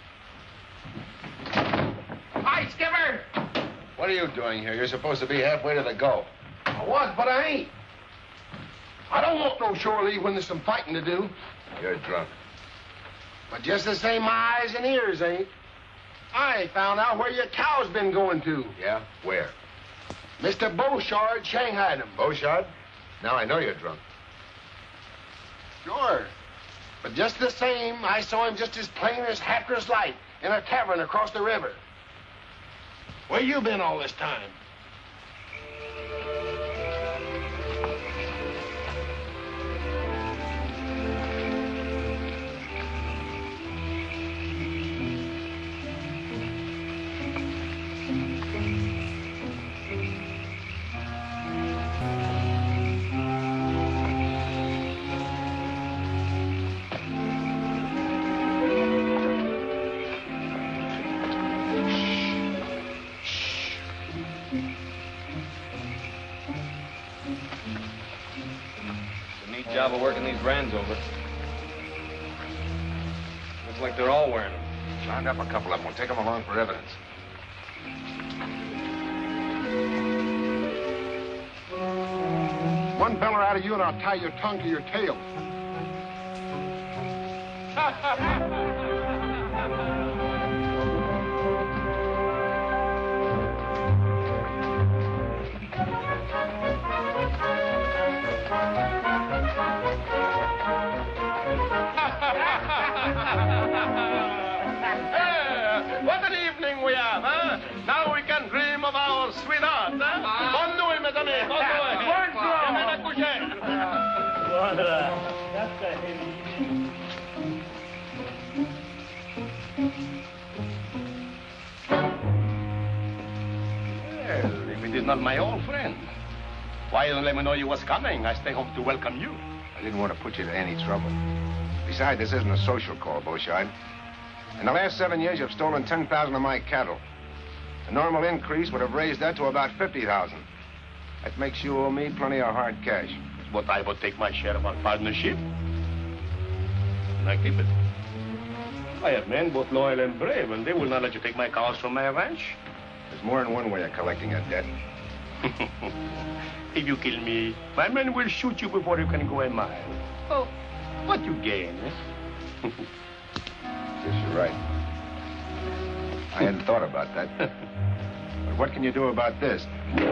Hi, Skipper! What are you doing here? You're supposed to be halfway to the Gulf. I was, but I ain't. I don't want no shore leave when there's some fighting to do. You're drunk. But just the same, my eyes and ears ain't. I found out where your cow's been going to. Yeah? Where? Mr. Beauchard shanghaied him. Beauchard? Now I know you're drunk. Sure. But just the same, I saw him just as plain as Hatteras light in a tavern across the river. Where you been all this time? Job of working these brands over. Looks like they're all wearing them. Round up a couple of them. We'll take them along for evidence. One feller out of you and I'll tie your tongue to your tail. What an evening we have, huh? Now we can dream of our sweetheart, huh? Bon nuit, mes amis. It is not my old friend. Why you don't let me know you was coming? I stay home to welcome you. I didn't want to put you to any trouble. Besides, this isn't a social call, Beauchard. In the last 7 years, you've stolen 10,000 of my cattle. A normal increase would have raised that to about 50,000. That makes you owe me plenty of hard cash. But I will take my share of our partnership. And I keep it. I have men both loyal and brave, and they will not let you take my cows from my ranch. There's more than one way of collecting a debt. If you kill me, my men will shoot you before you can go a mile. Oh, what you gain, eh? Yes, you're right. I hadn't thought about that. But what can you do about this?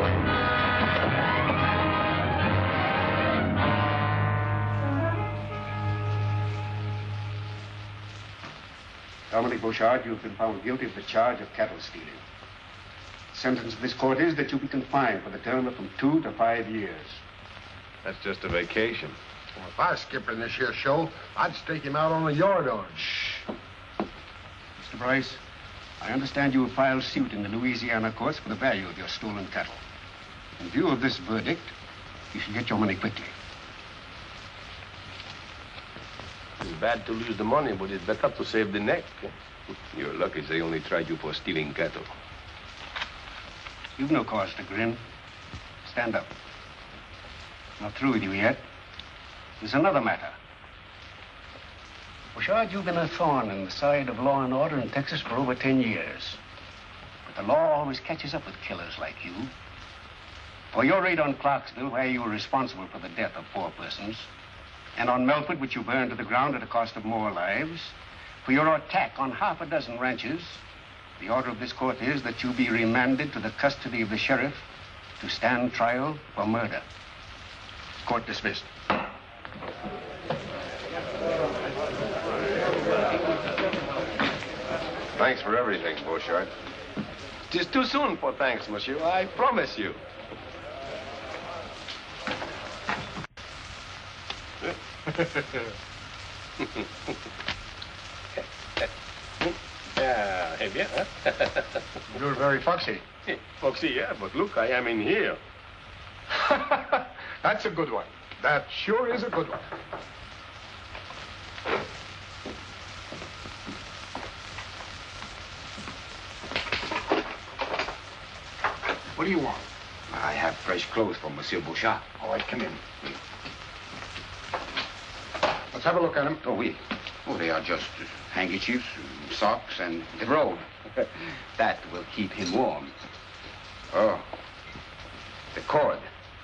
Dominic Beauchard, you've been found guilty of the charge of cattle stealing. The sentence of this court is that you be confined for the term of from 2 to 5 years. That's just a vacation. Well, if I was skipping this here show, I'd stake him out on the yard arm. Shh. Mr. Bryce, I understand you have filed suit in the Louisiana courts for the value of your stolen cattle. In view of this verdict, you should get your money quickly. It's bad to lose the money, but it's better to save the neck. You're lucky they only tried you for stealing cattle. You've no cause to grin. Stand up. Not through with you yet. There's another matter. Beauchard, you've been a thorn in the side of law and order in Texas for over 10 years. But the law always catches up with killers like you. For your raid on Clarksville, where you were responsible for the death of 4 persons, and on Melford, which you burned to the ground at a cost of more lives, for your attack on half a dozen ranches, the order of this court is that you be remanded to the custody of the sheriff to stand trial for murder. Court dismissed. Thanks for everything, Beauchard. It is too soon for thanks, monsieur. I promise you. Eh bien, huh? You're very foxy. Foxy, yeah, but look, I am in here. That's a good one. That sure is a good one. What do you want? I have fresh clothes for Monsieur Beauchard. All right, come in. Let's have a look at them. Oh, oui. Oh, they are just handkerchiefs, socks, and the robe. That will keep him warm. Oh, the cord.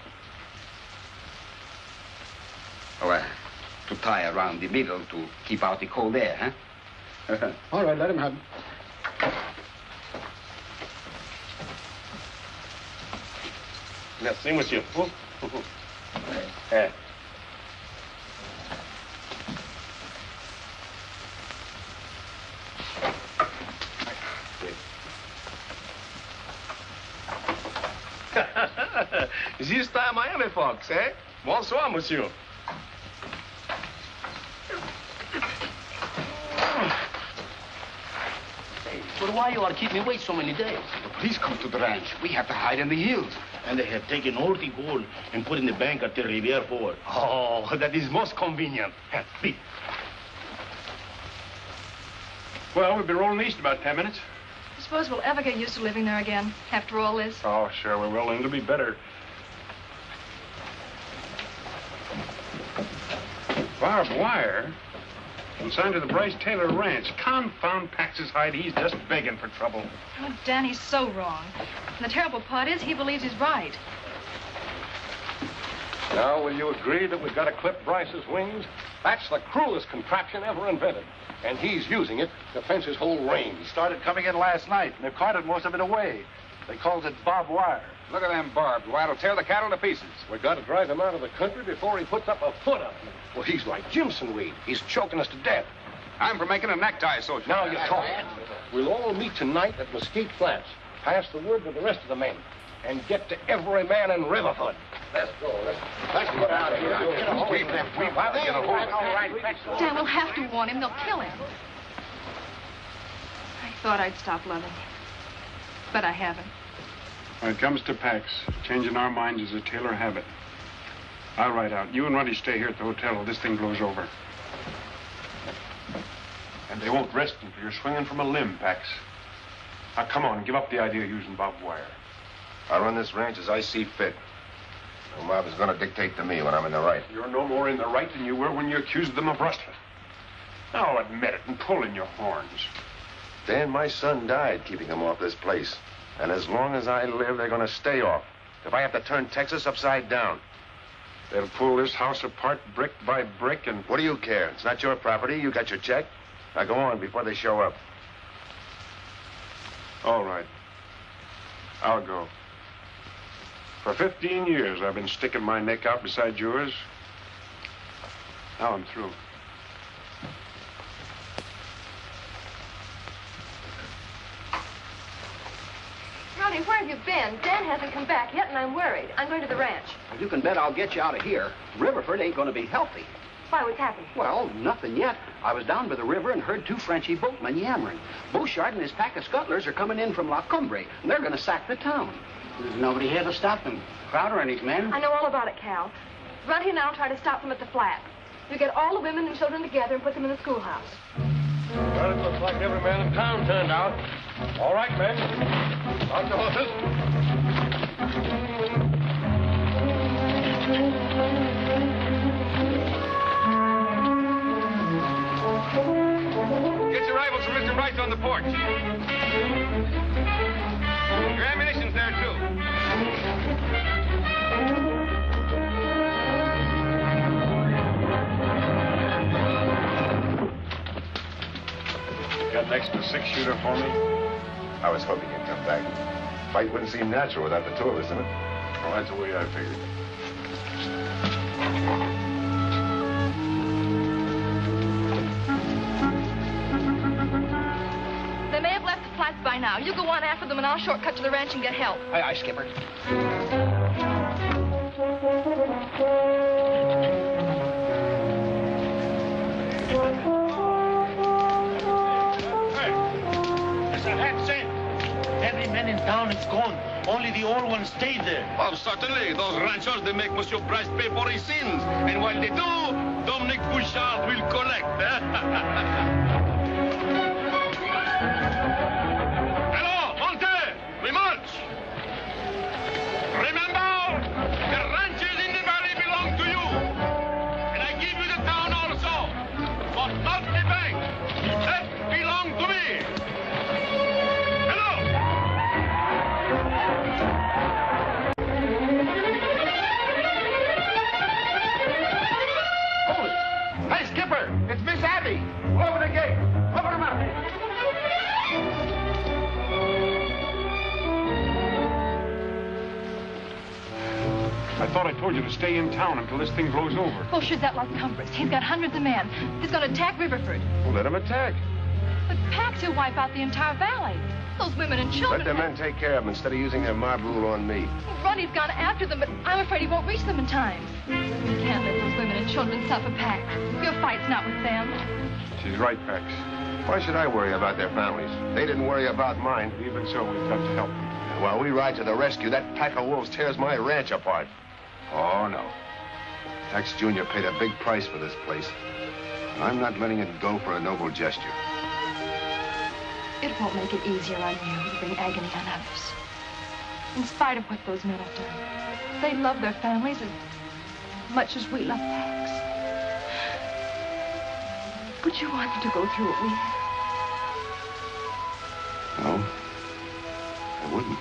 Oh, to tie around the middle to keep out the cold air, huh? All right, let him have them. Merci, monsieur. This time I am a fox, eh? Bonsoir, monsieur. But why you are keeping me wait so many days? The police come to the ranch. We have to hide in the hills. And they have taken all the gold and put in the bank at the Riviera Ford. Oh, that is most convenient. Please. Well, we'll be rolling east about 10 minutes. I suppose we'll ever get used to living there again after all this. Oh, sure, we will. It'll be better. Barbed wire? Consigned to the Bryce Taylor Ranch. Confound Pax's hide. He's just begging for trouble. Oh, Danny's so wrong. And the terrible part is he believes he's right. Now, will you agree that we've got to clip Bryce's wings? That's the cruelest contraption ever invented. And he's using it to fence his whole range. He started coming in last night, and they've carted most of it away. They called it barbed wire. Look at them barbed wire. It'll tear the cattle to pieces. We've got to drive him out of the country before he puts up a foot on it. Well, he's like Jimson Weed. He's choking us to death. I'm for making a necktie social. Now you talk. We'll all meet tonight at Mesquite Flats. Pass the word to the rest of the men. And get to every man in Riverfoot. Let's go. Let's get out of here. We've got to get a hold of him. Dan, we'll have to warn him. They'll kill him. I thought I'd stop loving him. But I haven't. When it comes to packs, changing our minds is a Taylor habit. I'll ride out. You and Ruddy stay here at the hotel till this thing blows over. And they won't rest until you're swinging from a limb, Pax. Now, come on, give up the idea of using barbed wire. I'll run this ranch as I see fit. No mob is going to dictate to me when I'm in the right. You're no more in the right than you were when you accused them of rustling. Now admit it and pull in your horns. Dan, my son died keeping them off this place. And as long as I live, they're going to stay off. If I have to turn Texas upside down. They'll pull this house apart brick by brick and... What do you care? It's not your property. You got your check. Now go on before they show up. All right. I'll go. For 15 years, I've been sticking my neck out beside yours. Now I'm through. Roddy, where have you been? Dan hasn't come back yet, and I'm worried. I'm going to the ranch. Well, you can bet I'll get you out of here. Riverford ain't going to be healthy. Why, what's happened? Well, nothing yet. I was down by the river and heard two Frenchy boatmen yammering. Bouchard and his pack of scuttlers are coming in from La Cumbre, and they're going to sack the town. There's nobody here to stop them. Crowder and his men. I know all about it, Cal. Runty and I'll try to stop them at the flat. You get all the women and children together and put them in the schoolhouse. Well, it looks like every man in town turned out. All right, men. On your horses. Get your rifles from Mr. Bryce on the porch. Your ammunition's there, too. Got an extra 6-shooter for me? I was hoping you'd come back. Fight wouldn't seem natural without the two of us in it. Well, that's the way I figured. They may have left the flats by now. You go on after them, and I'll shortcut to the ranch and get help. Aye, aye, Skipper. Every man in town is gone. Only the old ones stayed there. Oh, certainly. Those ranchers, they make Monsieur Bryce pay for his sins. And while they do, Dominic Bouchard will collect. Hello, Monte! We march! Remember, the ranches in the valley belong to you. And I give you the town also. But not the bank. That belong to me. Hey, Skipper, it's Miss Abby. Over the gate. Open them up. I thought I told you to stay in town until this thing blows over. Bouchard's at Las Cumbres. He's got hundreds of men. He's going to attack Riverford. Well, let him attack. But Pax will wipe out the entire valley. Those women and children... Let the men take care of them instead of using their mob rule on me. Ronnie's gone after them, but I'm afraid he won't reach them in time. We can't let those women and children suffer, Pax. Your fight's not with them. She's right, Pax. Why should I worry about their families? They didn't worry about mine. Even so, we've got to help them. While we ride to the rescue, that pack of wolves tears my ranch apart. Oh, no. Tex Jr. paid a big price for this place. And I'm not letting it go for a noble gesture. It won't make it easier on you to bring agony on others. In spite of what those men have done, they love their families as much as we love Pax. Would you want them to go through what we have? No, I wouldn't.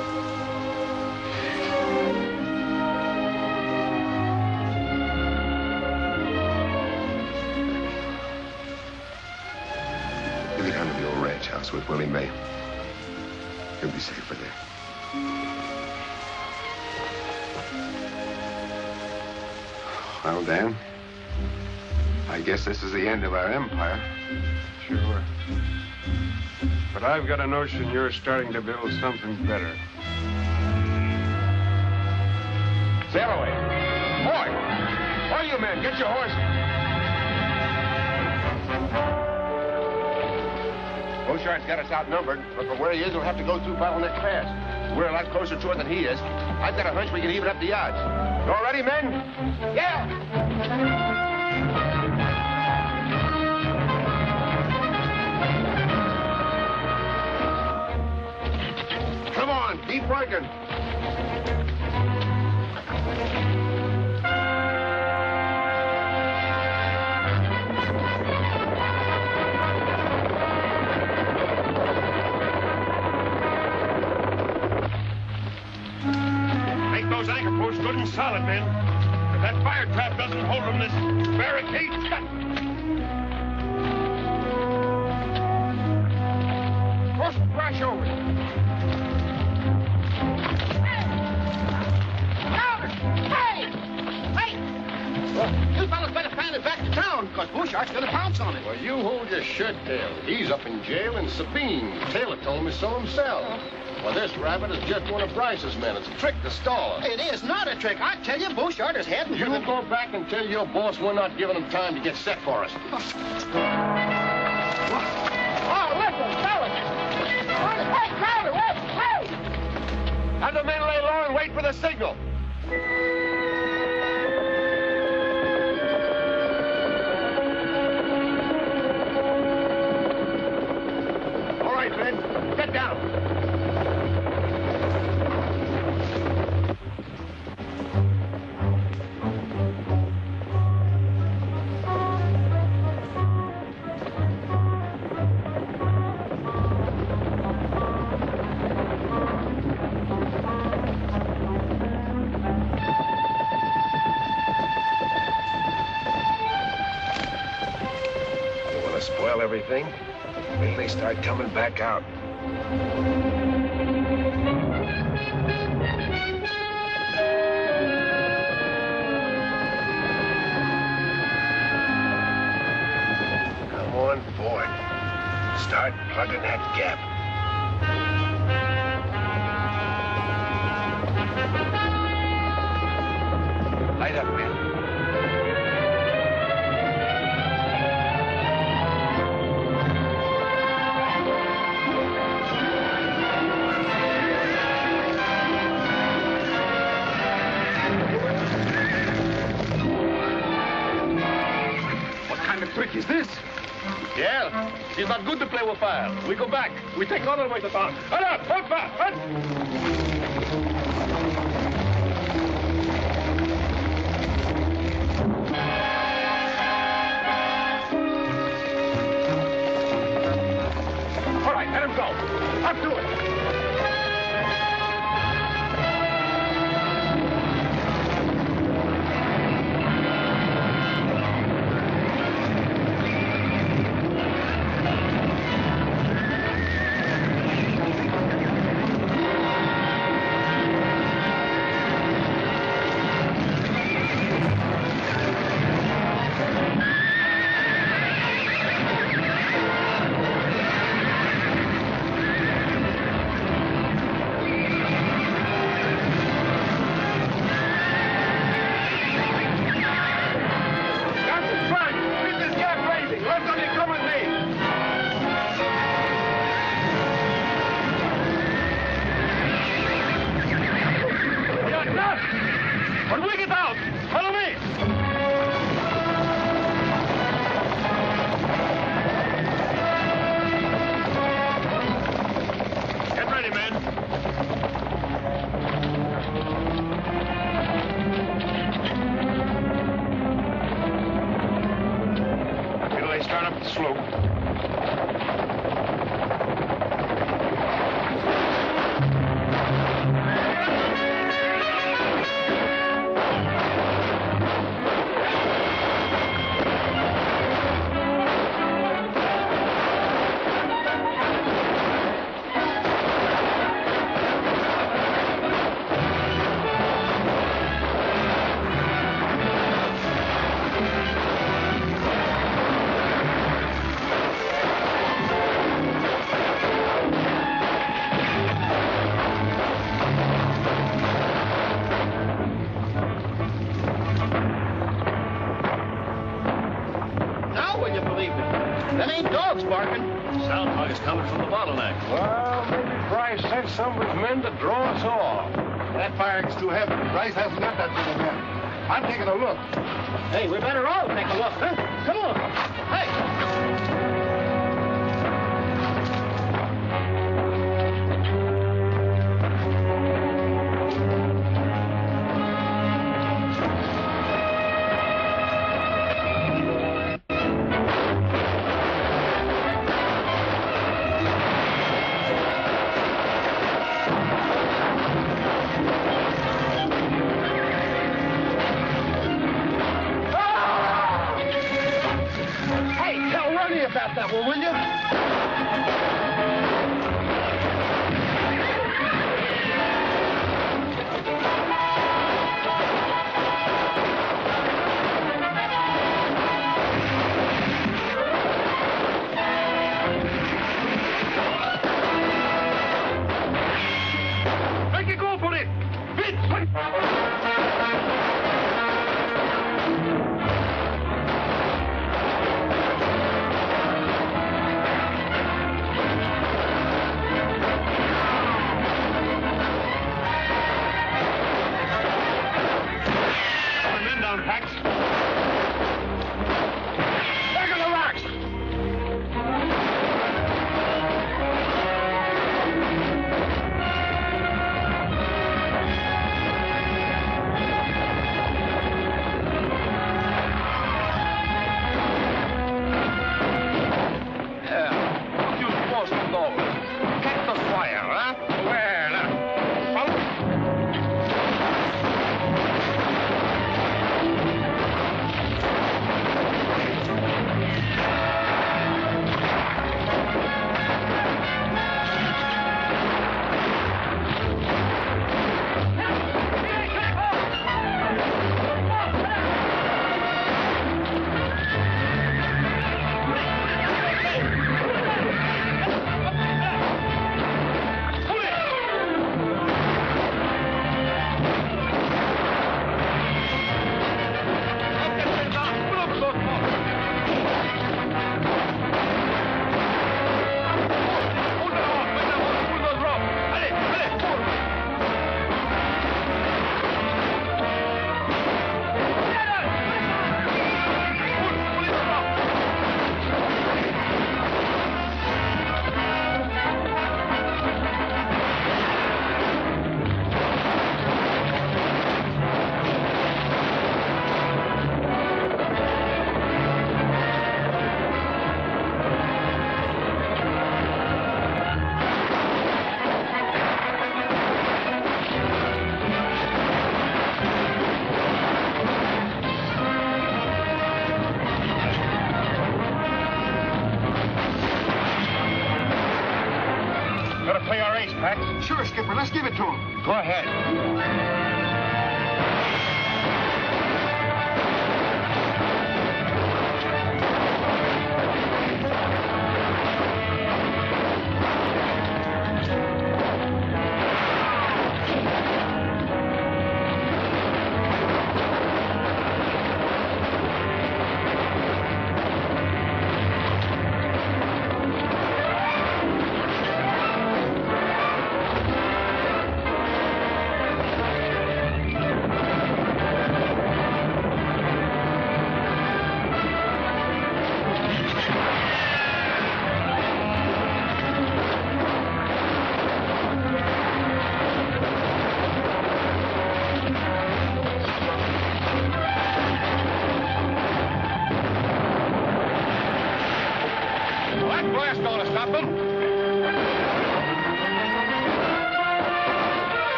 You'll be down to the old ranch house with Willie May. You'll be safer there. Well, Dan, I guess this is the end of our empire. Sure. But I've got a notion you're starting to build something better. Sail away. Boy! All you men, get your horses. Bouchard's got us outnumbered, but from where he is, we'll have to go through Bottleneck Pass. We're a lot closer to it than he is. I've got a hunch we can even up the odds. You all ready, men? Yeah! Come on, keep working. Those anchor posts good and solid, men. If that fire trap doesn't hold them, this barricade's cut. Push the brush over. You fellas better fan it back to town, because Bouchard's gonna pounce on it. Well, you hold your shirt tail. He's up in jail in Sabine. Taylor told me so himself. Well, this rabbit is just one of Bryce's men. It's a trick to stall us. It is not a trick. I tell you, Bouchard is heading You for the... go back and tell your boss we're not giving him time to get set for us. Oh, listen, fellas. Hey, Crowder, wait, hey! Have the men lay low and wait for the signal. All right, men, get down. Spoil everything. Wait till they start coming back out. Come on forward. Start plugging that gap. Light up, man. Trick is this? Yeah, she's not good to play with fire. We go back. We take other way to town. Hold up! Hold fast! Hold! All right, let him go. Up to it. When we get out, follow me! Get ready, men. Until they start up the slope. That ain't dogs barking. Sounds like it's coming from the bottleneck. Well, maybe Bryce Bryce sent some of his men to draw us off. That fire gets too heavy. Bryce hasn't got that many men. I'm taking a look. Hey, we better all take a look, huh? Come on. Hey! About that one, will you? Make it go for it! Play our ace, Pax. Sure, Skipper. Let's give it to him. Go ahead.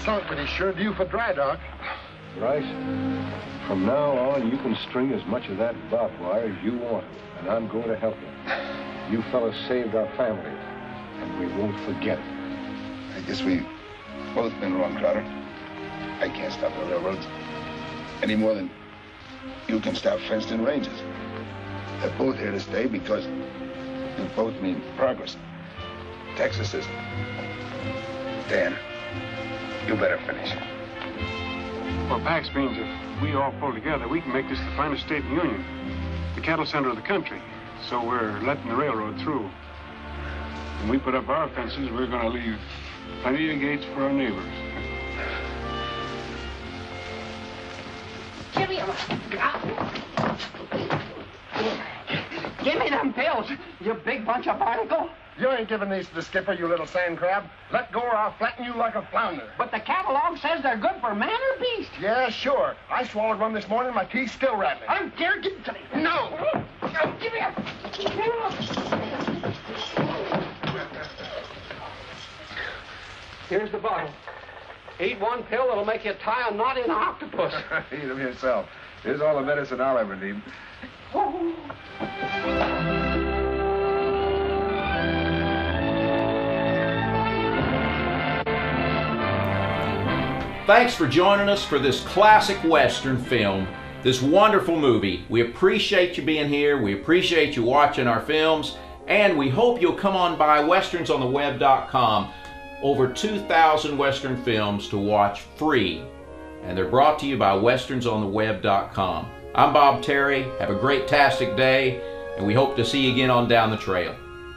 sunk, but he's sure due for dry dock. Bryce, from now on, you can string as much of that barbed wire as you want, and I'm going to help you. You fellas saved our families, and we won't forget it. I guess we both been wrong, Crowder. I can't stop the railroads any more than you can stop fenced-in ranges. They're both here to stay because they both mean progress. Texas is... Dan, you better finish. Well, Pax means if we all pull together, we can make this the finest state in the Union, the cattle center of the country. So we're letting the railroad through. When we put up our fences, we're going to leave plenty of gates for our neighbors. Give me them pills, you big bunch of barnacle. You ain't giving these to the skipper, you little sand crab. Let go or I'll flatten you like a flounder. But the catalog says they're good for man or beast. Yeah, sure. I swallowed one this morning, my teeth's still rattling. I don't care, give it to me. No! Give me a... Here's the bottle. Eat one pill, it'll make you tie a knot in an octopus. Eat them yourself. Here's all the medicine I'll ever need. Thanks for joining us for this classic Western film, this wonderful movie. We appreciate you being here. We appreciate you watching our films. And we hope you'll come on by westernsontheweb.com. Over 2,000 Western films to watch free. And they're brought to you by westernsontheweb.com. I'm Bob Terry. Have a great-tastic day. And we hope to see you again on Down the Trail.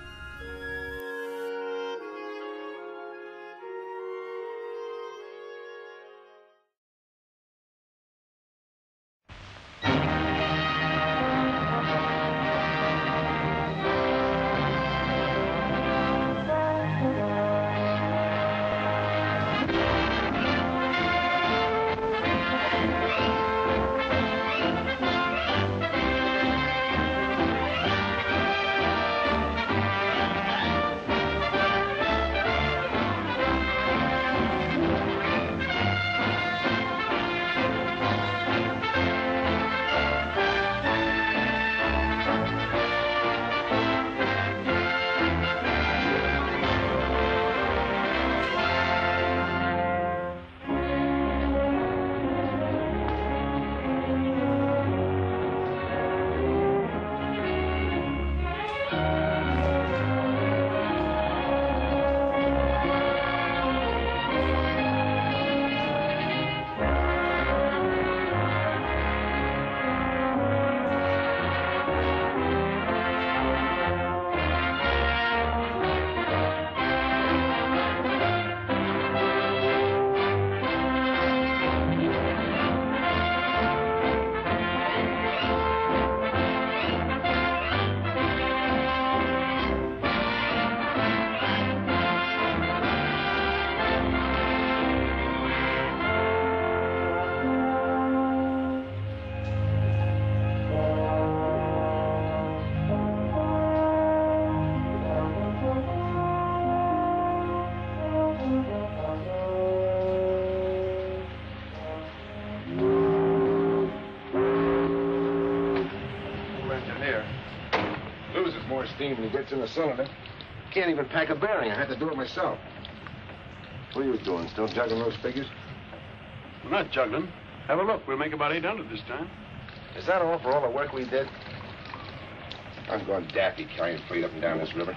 Steam when he gets in the cylinder. Can't even pack a bearing. I had to do it myself. What are you doing? Still juggling those figures? We're not juggling. Have a look. We'll make about 800 this time. Is that all for all the work we did? I'm going daffy carrying freight up and down this river.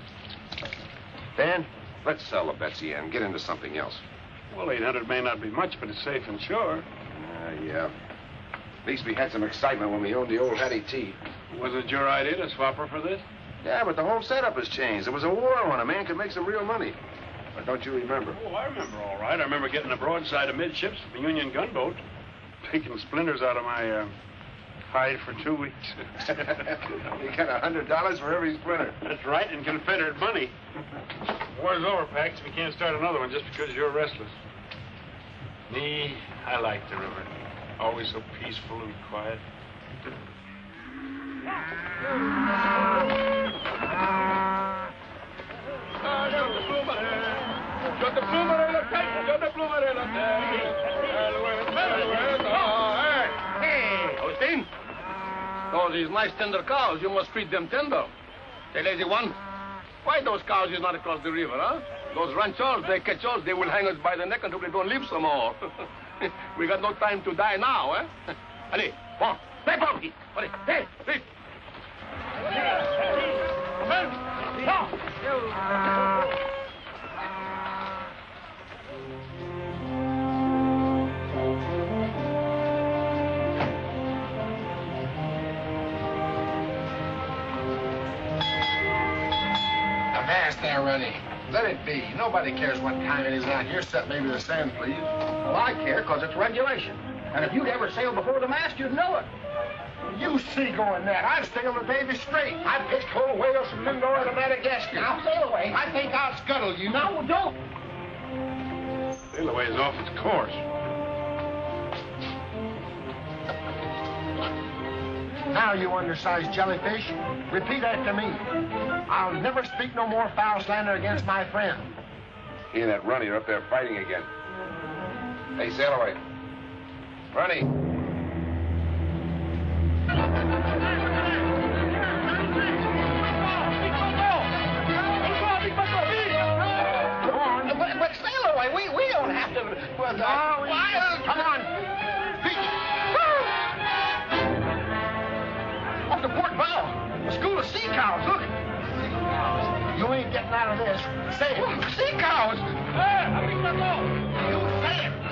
Dan, let's sell the Betsy Ann. Get into something else. Well, 800 may not be much, but it's safe and sure. Yeah. At least we had some excitement when we owned the old Hattie T. Wasn't it your idea to swap her for this? Yeah, but the whole setup has changed. There was a war on. A man could make some real money. But don't you remember? Oh, I remember all right. I remember getting a broadside amidships from a Union gunboat, taking splinters out of my hide for 2 weeks. You got $100 for every splinter. That's right, in Confederate money. War's over, Pax. We can't start another one just because you're restless. Me, I like the river. Always so peaceful and quiet. Yo te plumaré la teca, yo te plumaré la teca. Hey, Agustin. Those these nice tender cows, you must treat them tender. Say, lazy one, why those cows is not across the river, huh? Those ranchers, they catch us, they will hang us by the neck until they don't live some more. We got no time to die now, eh? Allez, bon, hey, Bobby, allez, hey, vite. Avast there, Rennie. Let it be. Nobody cares what time it is out here, except maybe the sand, please. Well, I care, because it's regulation. And if you'd ever sailed before the mast, you'd know it. You see going that. I've sailed the Davy Strait. I pitched whole whales from Mindoro to Madagascar. Now, sail away. I think I'll scuttle you. No, don't. Sail away is off its course. Now, you undersized jellyfish, repeat after me. I'll never speak no more foul slander against my friend. He and that Runny are up there fighting again. Hey, sail away. Runny. But sail away. We don't have to. Come on. Off the port bow. A school of sea cows. Look. Sea cows. You ain't getting out of this. Say it. Sea cows. You say it.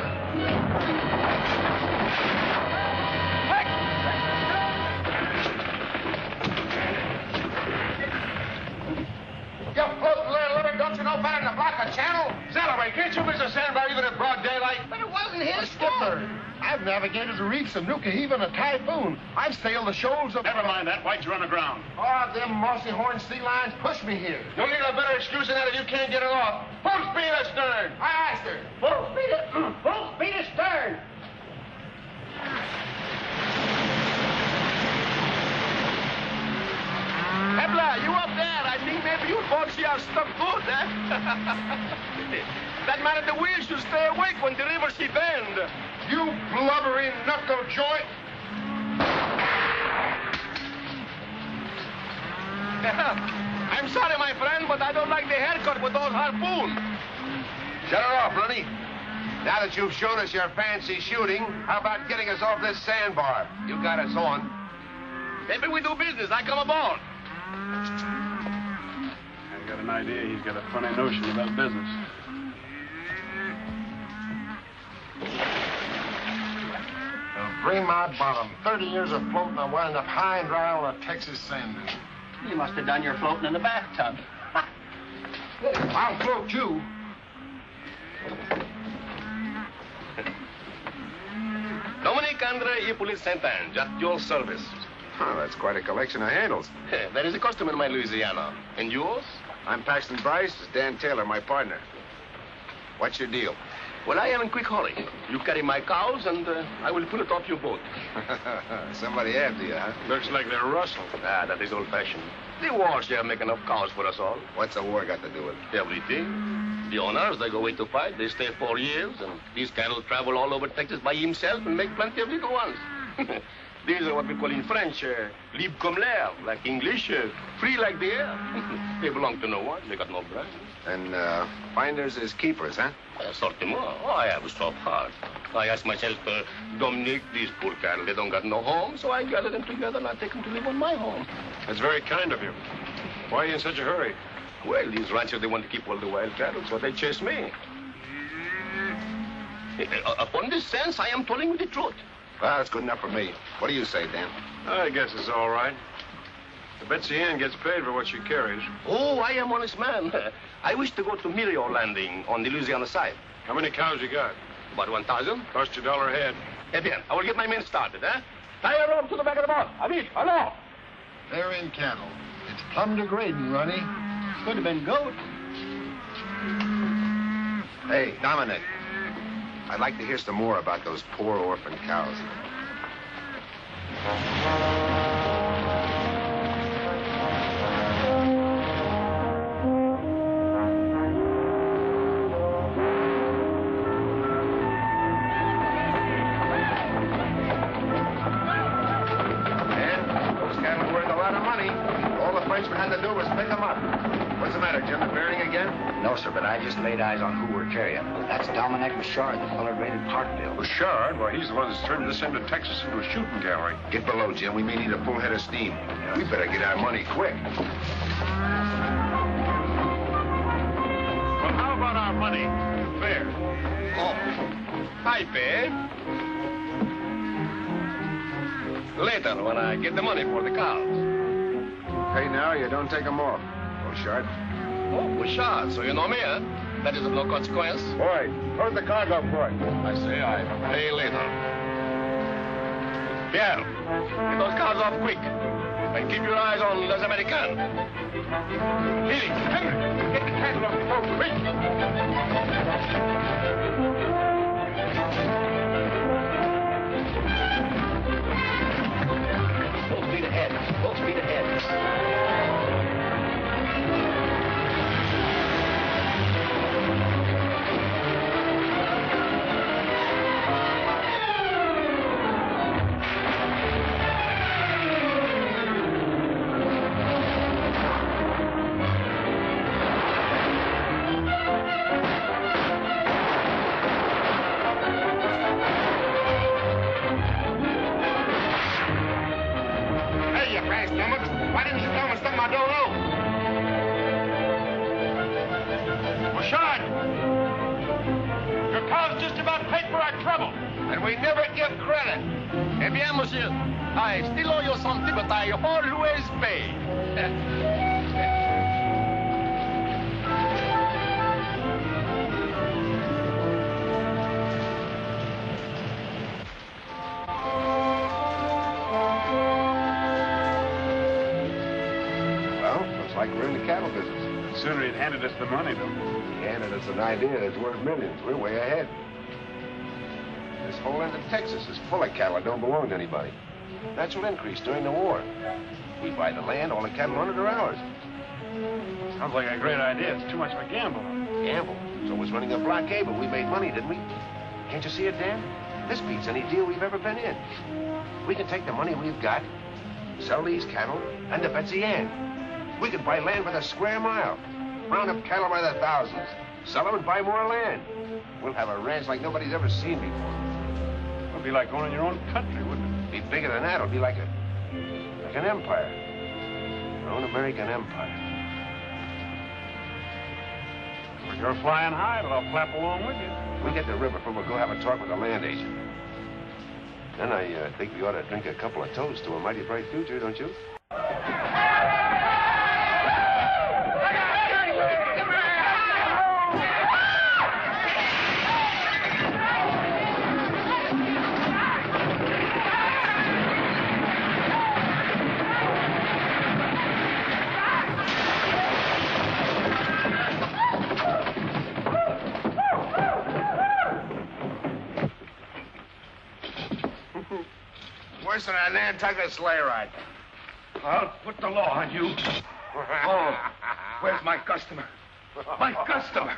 You floating little limit, don't you know better than to block a channel? Sailaway, can't you miss a sandbar even at broad daylight? But it wasn't his Skipper. I've navigated the reefs of Nuka Heave in a typhoon. I've sailed the shoals of... Never mind that. Why'd you run aground? Oh, them mossy horn sea lions pushed me here. You'll need a better excuse than that if you can't get it off. Full speed astern. Aye, aye, sir. Full speed astern. Hebla, you up there? I think maybe you folks here are stuck good, eh? That man at the wheel should stay awake when the river she bend. You blubbering knuckle joint. I'm sorry, my friend, but I don't like the haircut with those harpoons. Shut her off, Runny. Now that you've shown us your fancy shooting, how about getting us off this sandbar? You got us on. Maybe we do business. I come aboard. I've got an idea he's got a funny notion about business. Bring my bottom. 30 years of floating, I wind up high and dry on a Texas sand dune. You must have done your floating in the bathtub. I'll float too. Dominic Andre Hippolyte Saint-Ange, at your service. Oh, that's quite a collection of handles. That is a custom in my Louisiana. And yours? I'm Paxton Bryce. This is Dan Taylor, my partner. What's your deal? Well, I am in quick hurry. You carry my cows, and I will pull it off your boat. Somebody after you, huh? Looks like they're rustled. Ah, that is old-fashioned. The wars here make enough cows for us all. What's a war got to do with it? Everything. The owners, they go away to fight. They stay 4 years, and these cattle travel all over Texas by himself and make plenty of little ones. These are what we call in French, libre comme l'air, like English, free like the air. They belong to no one. They got no brand. And finders is keepers, huh? Certainement. Oh, I have a soft heart. I ask myself, Dominic, these poor cattle, they don't got no home, so I gather them together and I take them to live on my home. That's very kind of you. Why are you in such a hurry? Well, these ranchers, they want to keep all the wild cattle, so they chase me. Upon this sense, I am telling you the truth. Well, that's good enough for me. What do you say, Dan? I guess it's all right. The Betsy Ann gets paid for what she carries. Oh, I am honest man. I wish to go to Miriam Landing on the Louisiana side. How many cows you got? About 1,000. Cost you $1 a head. Eh bien, I will get my men started, eh? Tie a rope to the back of the boat. Avit, hello. They're in cattle. It's plumb degrading, Runny. Could have been goat. Hey, Dominic. I'd like to hear some more about those poor orphan cows. lot of money. All the Frenchman had to do was pick them up. What's the matter, Jim? The bearing again? No, sir, but I just laid eyes on who we're carrying. That's Dominic Bouchard, the fellow raided Parkville. Bouchard? Well, he's the one that's turned this end of Texas into a shooting gallery. Get below, Jim. We may need a full head of steam. We better get our money quick. Well, how about our money to fare? Oh, I pay. Later, when I get the money for the cows. Pay now, you don't take them off. Bouchard. Oh, Bouchard, so you know me, huh? That is of no consequence. Boy, load the cargo port. I say I pay later. Pierre, get those cows off quick. And keep your eyes on Les Americains. Healy, Henry, get the cattle off the boat, quick. Full speed ahead. Full speed ahead. Why didn't you tell me something I don't know? Bouchard! Your cows just about paid for our trouble. And we never give credit. Eh bien, monsieur, I still owe you something, but I always pay. Like we're in the cattle business. The sooner he'd handed us the money, though. He handed us an idea that's worth millions. We're way ahead. This whole end of Texas is full of cattle that don't belong to anybody. Natural increase during the war. We buy the land, all the cattle on it are ours. Sounds like a great idea. It's too much of a gamble. Gamble? So was running a blockade, but we made money, didn't we? Can't you see it, Dan? This beats any deal we've ever been in. We can take the money we've got, sell these cattle, and the Betsy Ann. We could buy land by the square mile, round up cattle by the thousands, sell them and buy more land. We'll have a ranch like nobody's ever seen before. It'd be like owning your own country, wouldn't it? Be bigger than that. It'll be like an empire. Our own American empire. Well, you're flying high, but I'll flap along with you. When we get to Riverford, we'll go have a talk with the land agent. Then I think we ought to drink a couple of toasts to a mighty bright future, don't you? Worse than a Nantucket sleigh ride. I'll put the law on you. Oh, where's my customer? My customer!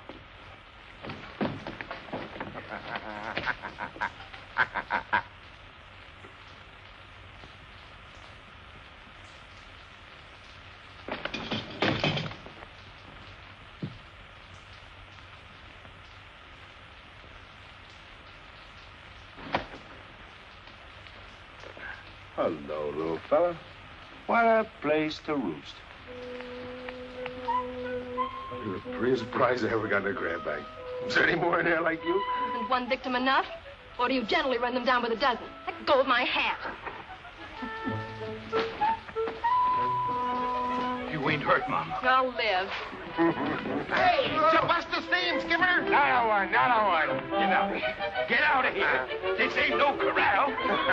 Hello, little fella. What a place to roost. You're the prettiest prize I ever got in a grab bag. Is there any more in there like you? Isn't one victim enough? Or do you gently run them down with a dozen? Let go of my hat. You ain't hurt, Mom. I'll live. Hey, did you bust the steam, Skipper? Not a one. Get out. Get out of here. This ain't no corral.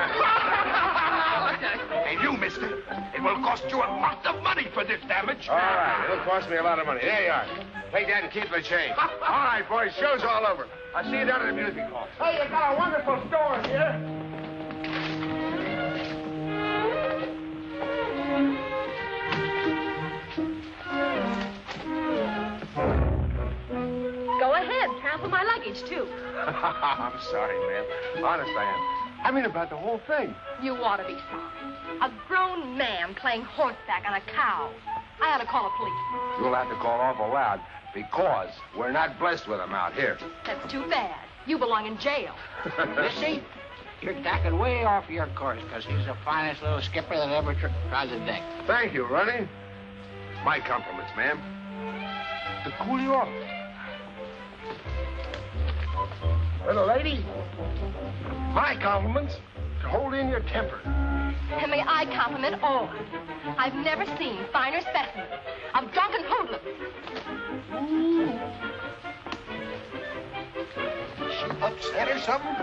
And you, mister, it will cost you a lot of money for this damage. All right, it'll cost me a lot of money. There you are. Take that and keep the change. All right, boys, show's all over. I'll see you down at the music hall. Hey, you got a wonderful store here. Go ahead. Transfer my luggage, too. I'm sorry, ma'am. Honest, I am. I mean about the whole thing. You ought to be sorry. A grown man playing horseback on a cow. I ought to call a police. You'll have to call awful loud because we're not blessed with them out here. That's too bad. You belong in jail. Missy, you're tacking way off your course, because he's the finest little skipper that ever trod the deck. Thank you, Ronnie. My compliments, ma'am. To cool you off. Little lady, my compliments to hold in your temper. And may I compliment all. I've never seen finer specimens of drunken hoodlums. She upset or something?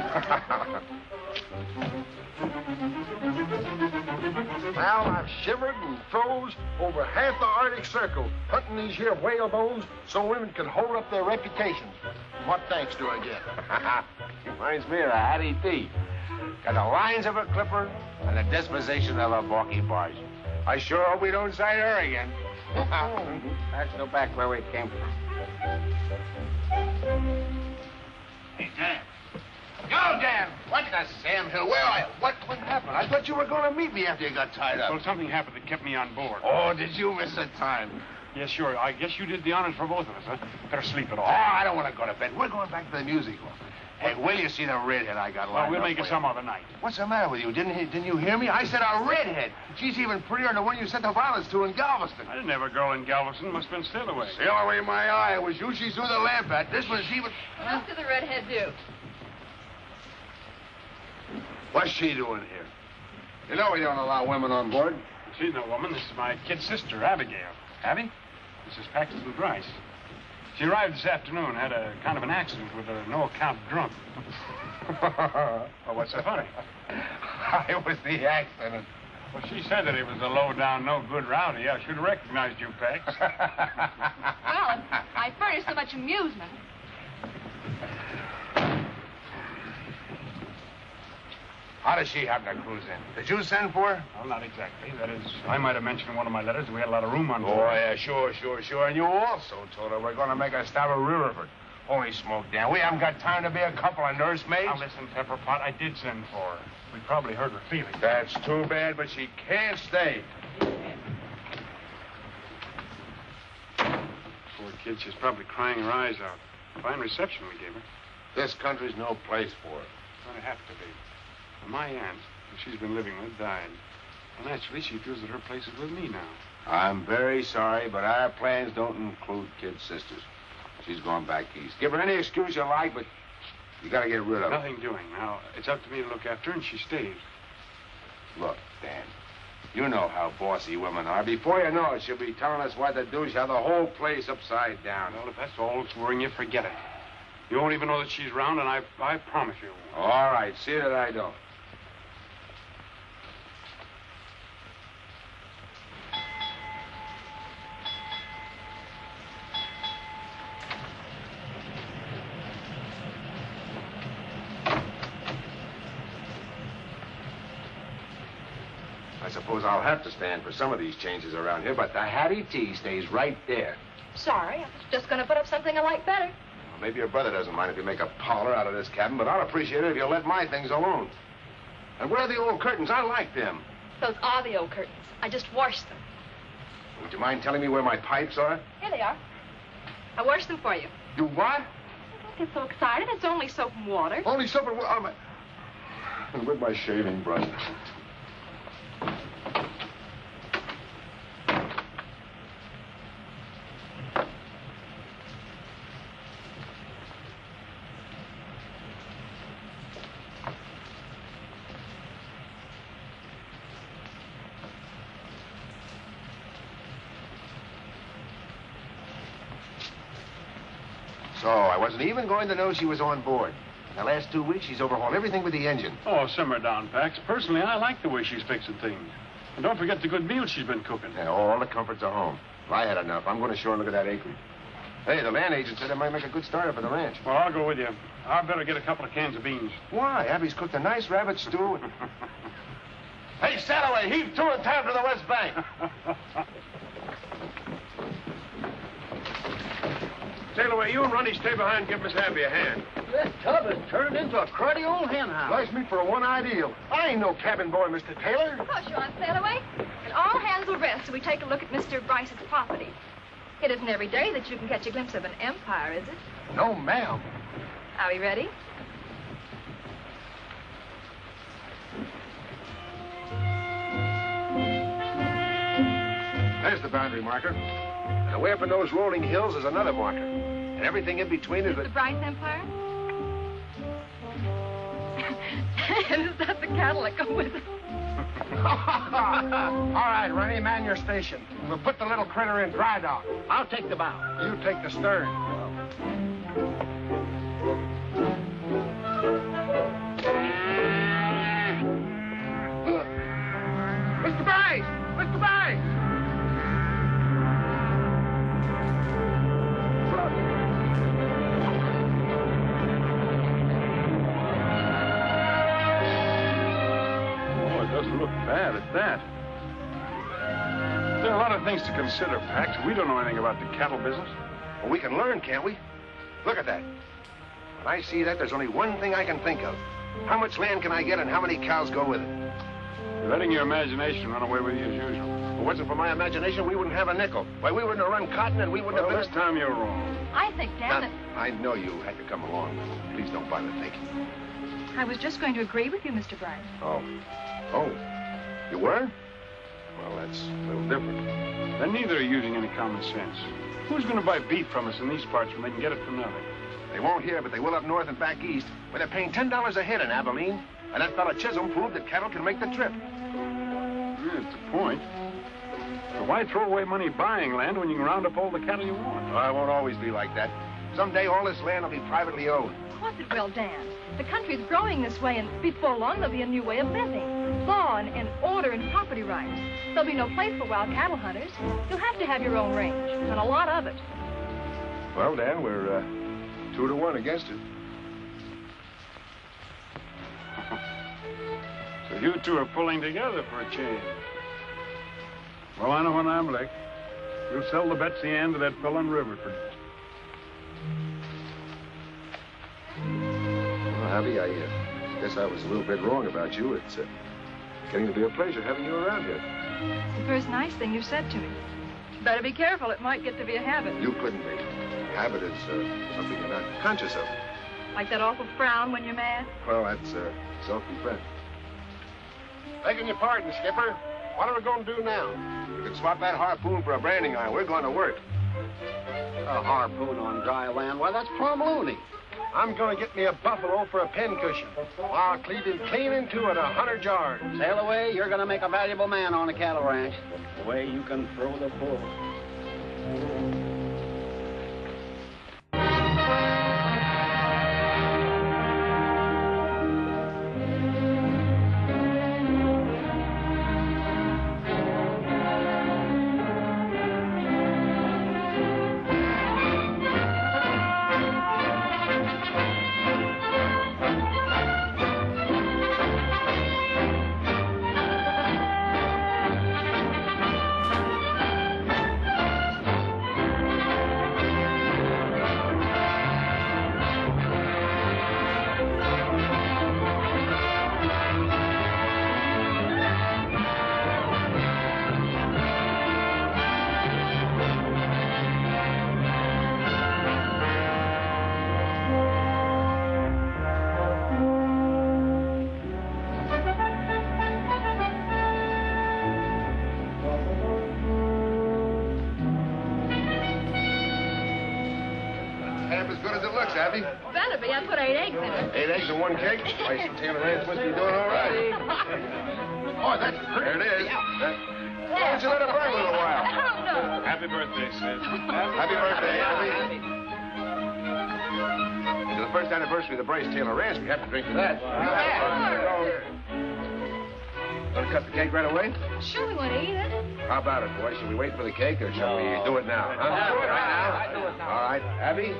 Well, I've shivered and froze over half the Arctic Circle hunting these here whale bones so women can hold up their reputations. What thanks do I get? Reminds me of the Hattie T. Got the lines of a clipper and the disposition of a balky barge. I sure hope we don't sight her again. Let's go back where we came from. Hey, Dan. Yo, Dan! What the Sam Hill? Where are you? What happened? I thought you were going to meet me after you got tied up. Well, something happened that kept me on board. Oh, did you miss the time? Yes, sure. I guess you did the honors for both of us, huh? Better sleep it Oh, off. I don't want to go to bed. We're going back to the music hall. Hey, will you see the redhead I got lined Well, we'll up make it for some you? other night. What's the matter with you? Didn't you hear me? I said a redhead. She's even prettier than the one you sent the violets to in Galveston. I didn't have a girl in Galveston. Must have been Stillaway. The only way my eye was you. She threw the lamp at. This one's even... What did the redhead do? What's she doing here? You know we don't allow women on board. She's no woman. This is my kid sister, Abigail. Abby? This is Paxton Bryce. She arrived this afternoon, had a kind of an accident with a no-account drunk. Well, what's so funny? I was the accident. Well, she said that it was a low-down, no-good rowdy. I should have recognized you, Pax. Well, I furnish so much amusement. How does she happen to cruise in? Did you send for her? Well, not exactly. That is, I might have mentioned in one of my letters that we had a lot of room on board. Oh, yeah, sure. And you also told her we're going to make a stop at Riverford. Holy smoke, Dan. We haven't got time to be a couple of nursemaids. Now, listen, Pepperpot, I did send for her. We probably hurt her feelings. That's too bad, but she can't stay. Poor kid, she's probably crying her eyes out. Fine reception we gave her. This country's no place for her. It's going to have to be. My aunt, who she's been living with, died. Well, naturally, she feels that her place is with me now. I'm very sorry, but our plans don't include kid sisters. She's gone back east. Give her any excuse you like, but you got to get rid of her. Nothing doing. Now, it's up to me to look after her, and she stays. Look, Dan, you know how bossy women are. Before you know it, she'll be telling us what to do. She'll have the whole place upside down. Well, if that's all that's worrying you, forget it. You won't even know that she's around, and I promise you. All right, see that I don't. I suppose I'll have to stand for some of these changes around here, but the Hattie T stays right there. Sorry, I was just going to put up something I like better. Well, maybe your brother doesn't mind if you make a parlor out of this cabin, but I'll appreciate it if you'll let my things alone. And where are the old curtains? I like them. Those are the old curtains. I just washed them. Would you mind telling me where my pipes are? Here they are. I washed them for you. You what? Don't get so excited. It's only soap and water. Only soap and water? And with my shaving brush. So I wasn't even going to know she was on board. In the last 2 weeks, she's overhauled everything with the engine. Oh, simmer down, Pax. Personally, I like the way she's fixing things. And don't forget the good meals she's been cooking. Yeah, all the comforts are home. Well, I had enough. I'm going ashore and look at that acreage. Hey, the land agent said it might make a good starter for the ranch. Well, I'll go with you. I'd better get a couple of cans of beans. Why? Abby's cooked a nice rabbit stew. Hey, Sattaway, heave to and time to the west bank. Sail away. You and Ronnie stay behind and give Miss Abby a hand. This tub has turned into a cruddy old hen house. Likes me for a one-eyed eel. I ain't no cabin boy, Mr. Taylor. Of course you aren't, Sailaway. And all hands will rest till we take a look at Mr. Bryce's property. It isn't every day that you can catch a glimpse of an empire, is it? No, ma'am. Are we ready? There's the boundary marker. And away up in those rolling hills is another marker. And everything in between is... The Bryce Empire? And is that the cattle that go with it? All right, Rennie, man your station. We'll put the little critter in dry dock. I'll take the bow. You take the stern. Mr. Bryce! Mr. Bryce! Doesn't look bad at that. There are a lot of things to consider, Pax. We don't know anything about the cattle business. Well, we can learn, can't we? Look at that. When I see that, there's only one thing I can think of. How much land can I get and how many cows go with it? You're letting your imagination run away with you as usual. If it wasn't for my imagination, we wouldn't have a nickel. Why, we wouldn't have run cotton and we wouldn't Well, have... this time you're wrong. I think, Dan, that... I know you had to come along. Please don't bother thinking. I was just going to agree with you, Mr. Bryce. Oh. Oh. You were? Well, that's a little different. Then neither are using any common sense. Who's going to buy beef from us in these parts when they can get it for nothing? They won't here, but they will up north and back east, where they're paying $10 a head in Abilene. And that fella Chisholm proved that cattle can make the trip. Yeah, that's the point. So why throw away money buying land when you can round up all the cattle you want? Well, it won't always be like that. Someday all this land will be privately owned. Of course it will, Dan. The country's growing this way, and before long there'll be a new way of living. Law and order and property rights. There'll be no place for wild cattle hunters. You'll have to have your own range, and a lot of it. Well, Dan, we're 2-1 against it. So you two are pulling together for a change. Well, I know when I'm licked. We'll sell the Betsy Ann to that fellow in Riverford. Well, Javi, I guess I was a little bit wrong about you. It's getting to be a pleasure having you around here. It's the first nice thing you've said to me. Better be careful. It might get to be a habit. You couldn't be. Habit is something you're not conscious of. Like that awful frown when you're mad? Well, that's self-defense. Begging your pardon, Skipper. What are we going to do now? You can swap that harpoon for a branding iron. We're going to work. A harpoon on dry land? Why, that's plumb loony. I'm going to get me a buffalo for a pincushion. I'll cleave him clean into it 100 yards. Sail away, you're going to make a valuable man on a cattle ranch. The way you can throw the bull. Abby? Better be. I put 8 eggs in it. 8 eggs in one cake? Why, some Taylor Ranch must be doing all right. Oh, that's pretty. There it is. Why don't you let it burn a little while? Oh, no. Happy birthday, Sid. Happy birthday, Abby. It's the first anniversary of the Bryce Taylor Ranch. We have to drink to that. Want to cut the cake right away? Sure, we want to eat it. How about it, boy? Shall we wait for the cake, or shall we do it now? Huh? Do it right now. I do it now. All right. Abby?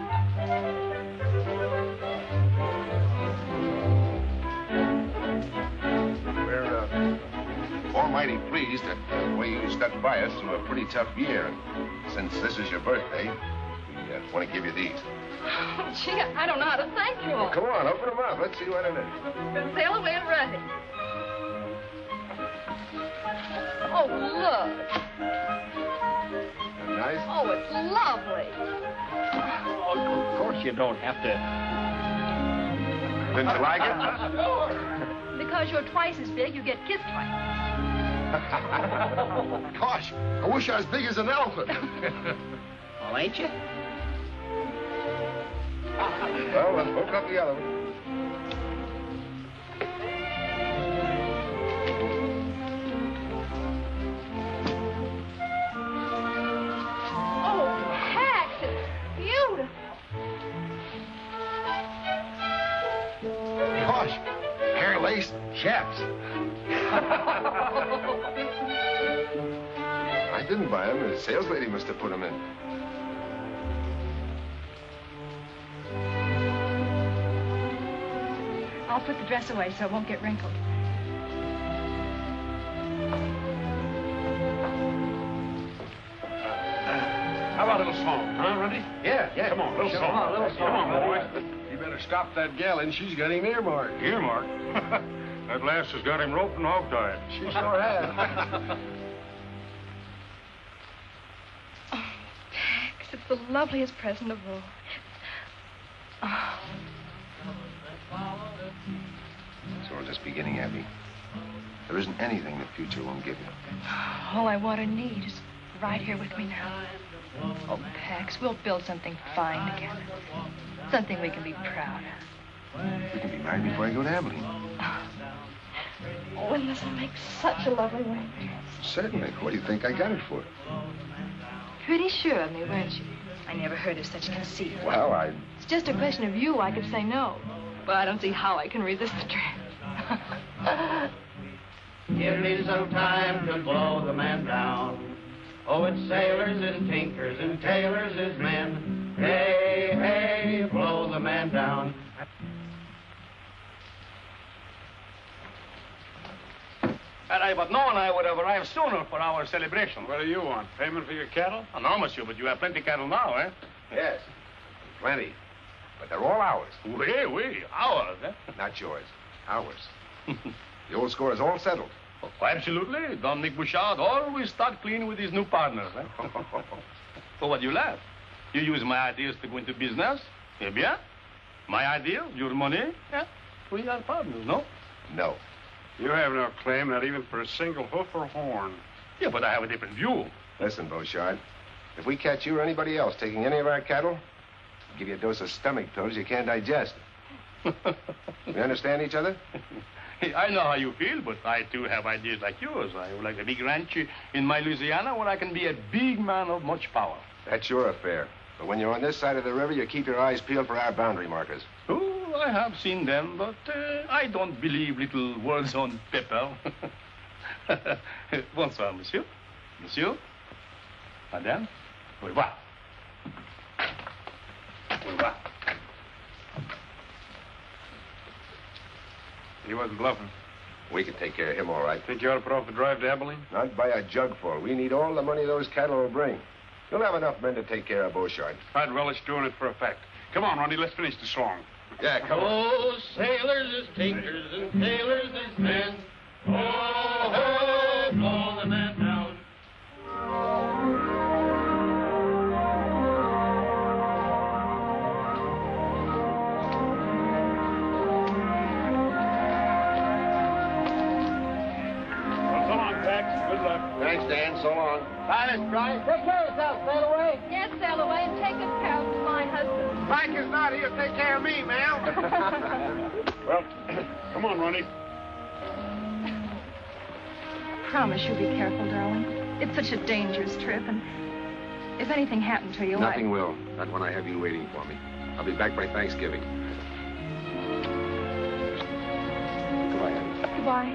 We're almighty pleased at the way you stuck by us through a pretty tough year. And since this is your birthday, we Want to give you these. Oh, gee, I don't know how to thank you all. Well, come on, open them up. Let's see what it is. Then sail away and ready. Oh, look. Nice? Oh, it's lovely. Oh, of course you don't have to. Didn't you like it? Because you're twice as big, you get kissed twice. Gosh, I wish I was big as an elephant. Well, ain't you? Well, let's hook up the other one. Oh, Pax, it's beautiful. Gosh, hair lace chaps. I didn't buy them. The sales lady must have put them in. I'll put the dress away so it won't get wrinkled. How about a little song, huh, Runty? Yeah. Come on, little Sure. song. Come on, little Come song. on, boy. You better stop that gal and she's got him earmarked. Earmark? That lass has got him roped and hogtied. She sure has. Pax, it's the loveliest present of all. Oh. It's all just beginning, Abby. There isn't anything the future won't give you. All I want or need is right here with me now. Oh, Pax, we'll build something fine together. Something we can be proud of. We can be married before I go to Abilene. Oh, and this will make such a lovely wedding. Certainly. What do you think I got it for? Pretty sure of me, weren't you? I never heard of such conceit. Well, It's just a question of you. I could say no. But I don't see how I can resist the trick. Give me some time to blow the man down. Oh, it's sailors and tinkers and tailors is men. Hey, hey, blow the man down. Had I but known, I would have arrived sooner for our celebration. What do you want? Payment for your cattle? Oh, no, monsieur, but you have plenty cattle now, eh? Yes. Plenty. But they're all ours. Oui, ours, eh? Not yours. Ours. The old score is all settled. Oh, absolutely. Dominic Bouchard always start clean with his new partners, eh? So what do you laugh? You use my ideas to go into business? Eh bien? My idea, your money? Yeah. We are partners, no? No. You have no claim, not even for a single hoof or horn. Yeah, but I have a different view. Listen, Beauchard. If we catch you or anybody else taking any of our cattle, we'll give you a dose of stomach pills you can't digest. We understand each other? I know how you feel, but I too have ideas like yours. I would like a big ranch in my Louisiana where I can be a big man of much power. That's your affair. But when you're on this side of the river, you keep your eyes peeled for our boundary markers. Oh, I have seen them, but I don't believe little words on paper. Bonsoir, monsieur. Monsieur. Madame. Au revoir. Au revoir. He wasn't bluffing. We can take care of him all right. Think you ought to put off the drive to Abilene? Not by a jugful. We need all the money those cattle will bring. You'll have enough men to take care of Beauchard. I'd relish doing it for a fact. Come on, Ronnie, let's finish the song. Yeah, come on. Oh, sailors is tinkers and tailors is men. Oh, ho, blow the man down. Well, so long, Pax. Good luck. Thanks, Dan. So long. Bye, Miss Bryce. Take care of yourself, sail away. Yes, sail away and take good care of my husband. Frank is not here. Take care of me, ma'am. Well, come on, Ronnie. Promise you'll be careful, darling. It's such a dangerous trip, and if anything happened to you, Nothing will. Not when I have you waiting for me. I'll be back by Thanksgiving. Goodbye, Annie. Goodbye.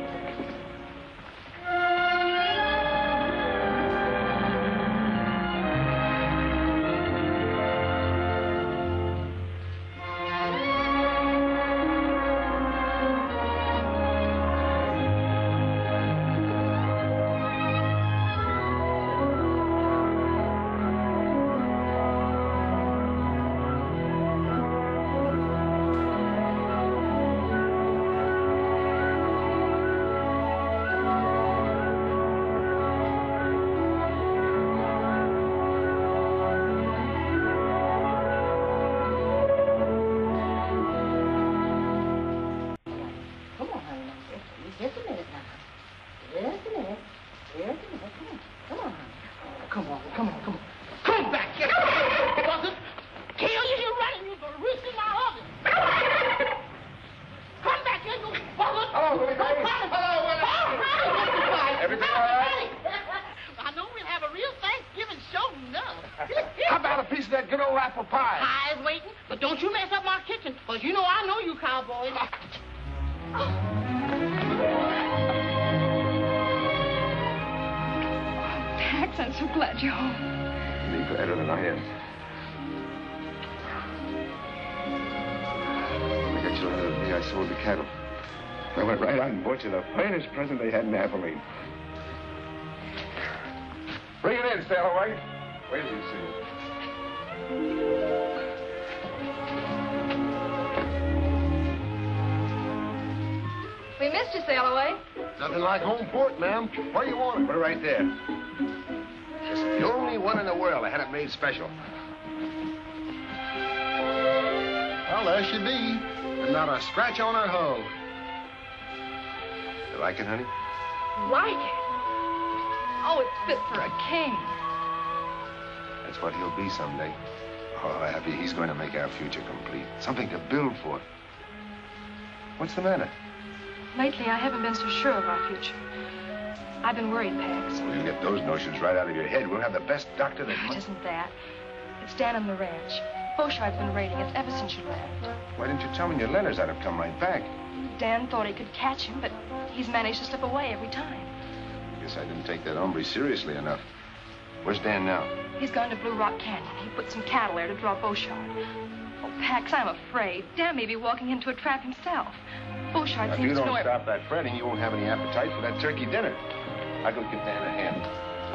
Just a minute now. Just a minute. Come on. Come on. Come back here. Buzzard. Kill you, you're running. You're going to risk my office. Come back here, you buzzard. Hello, Willie. Everything all right? I know we'll have a real Thanksgiving show now. How about a piece of that good old apple pie? Pie's waiting, but don't you mess up my kitchen, because you know I know you cowboys. Pax, I'm so glad you're home. You'll be gladder than I am. When I got you out of the day, I sold the cattle. I went right out and bought you the finest present they had in Abilene. Bring it in, Sailaway. Wait till you see it. We missed you, Sailaway. Nothing like home port, ma'am. Where do you want it? Put it right there. It's the only one in the world that had it made special. Well, there she be. And not a scratch on her hull. You like it, honey? Like it? Oh, it's fit for a king. That's what he'll be someday. Oh, Abby, he's going to make our future complete. Something to build for. What's the matter? Lately, I haven't been so sure of our future. I've been worried, Pax. Well, you get those notions right out of your head. We'll have the best doctor that... It isn't that. It's down on the ranch. Beauchard's been raiding us ever since you left. Why didn't you tell me your letters? I'd have come right back. Dan thought he could catch him, but he's managed to slip away every time. Guess I didn't take that hombre seriously enough. Where's Dan now? He's gone to Blue Rock Canyon. He put some cattle there to draw Beauchard. Oh, Pax, I'm afraid. Dan may be walking into a trap himself. Beauchard If seems you to don't know... stop that fretting, you won't have any appetite for that turkey dinner. I'll go give Dan a hand.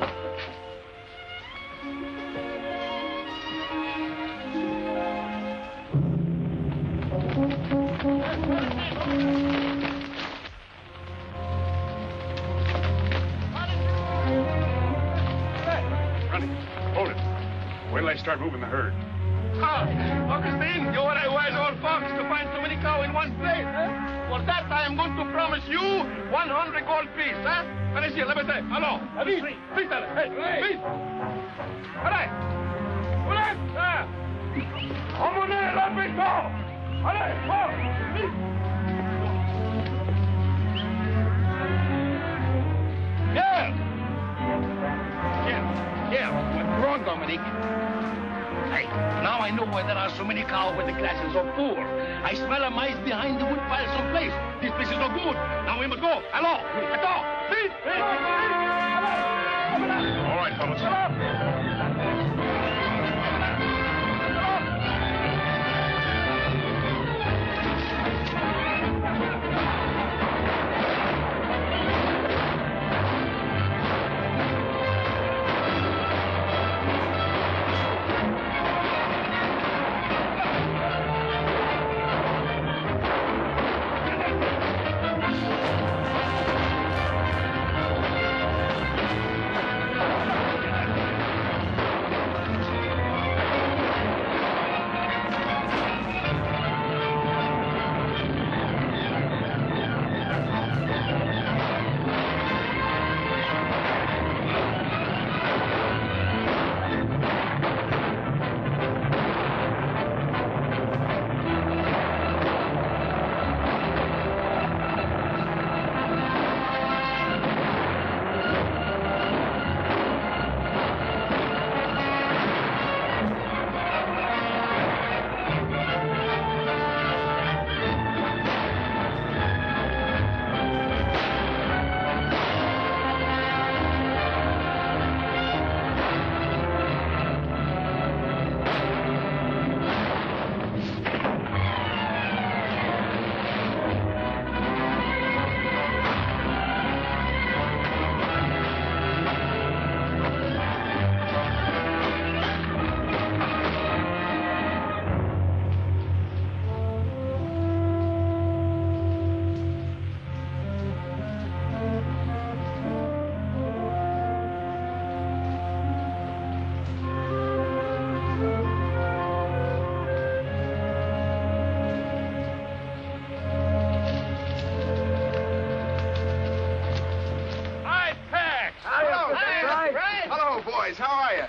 Running. Hold it. Wait till I start moving the herd. Augustine, you are a wise old fox to find so many cows in one place, eh? For that, I am going to promise you 100 gold piece, eh? Allez-y, let me say. Allons, vite, vite, allez, vite. Allez, allez, ah. Emmenez la maison. Allez, fort, vite. Yeah, what's wrong, Dominique? Hey, now I know why there are so many cows where the grass is so poor. I smell a mice behind the wood pile someplace. This place is no good. Now we must go. Allons, attends, vite, vite, All right, fellas.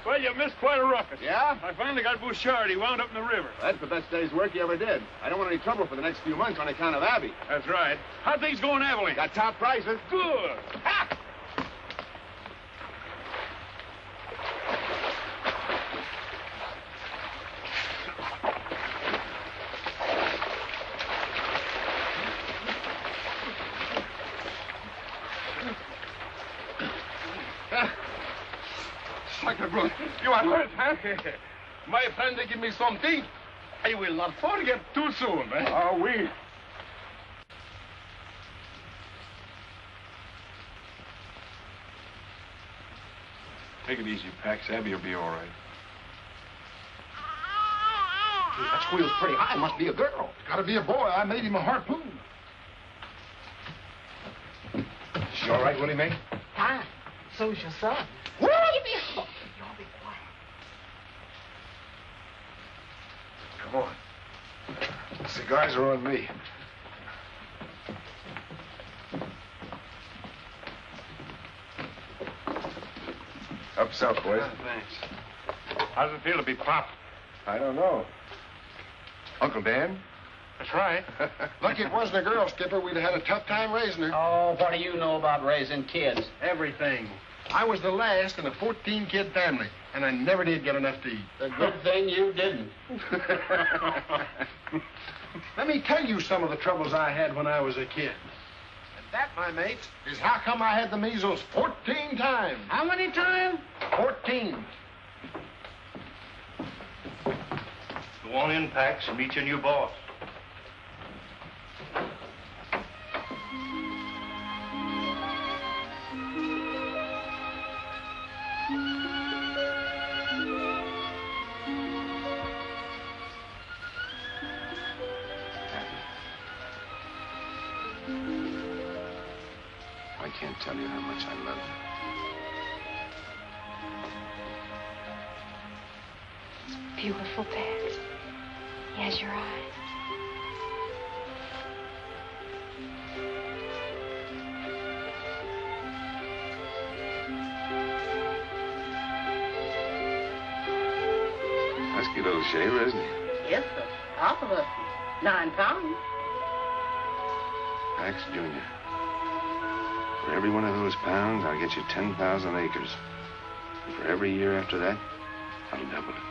Well, you missed quite a ruckus. Yeah? I finally got Bouchard. He wound up in the river. That's the best day's work you ever did. I don't want any trouble for the next few months on account of Abby. That's right. How'd things go in Abilene? Got top prices. Good. Ha! You are hurt, huh? My friend, they give me something. I will not forget too soon. Eh? Oh, we. Take it easy, Pax. Abby will be all right. Gee, that squeal's pretty high. Must be a girl. It's got to be a boy. I made him a harpoon. She all right, Willie Mae? Fine. So's your son. What? Y'all be quiet. Come on. Cigars are on me. Up south, boys. Thanks. How does it feel to be Pop? I don't know. Uncle Dan? That's right. Lucky it wasn't a girl, Skipper. We'd have had a tough time raising her. Oh, what do you know about raising kids? Everything. I was the last in a 14-kid family, and I never did get enough to eat. The good thing you didn't. Let me tell you some of the troubles I had when I was a kid. And that, my mates, is how come I had the measles 14 times. How many times? 14. Go on in, Pax, and meet your new boss. I can't tell you how much I love you. It's beautiful, Pax. He has your eyes. Husky little shaver, isn't he? Yes, sir. Half of us. 9 pounds. Max Jr. For every one of those pounds, I'll get you 10,000 acres. And for every year after that, I'll double it.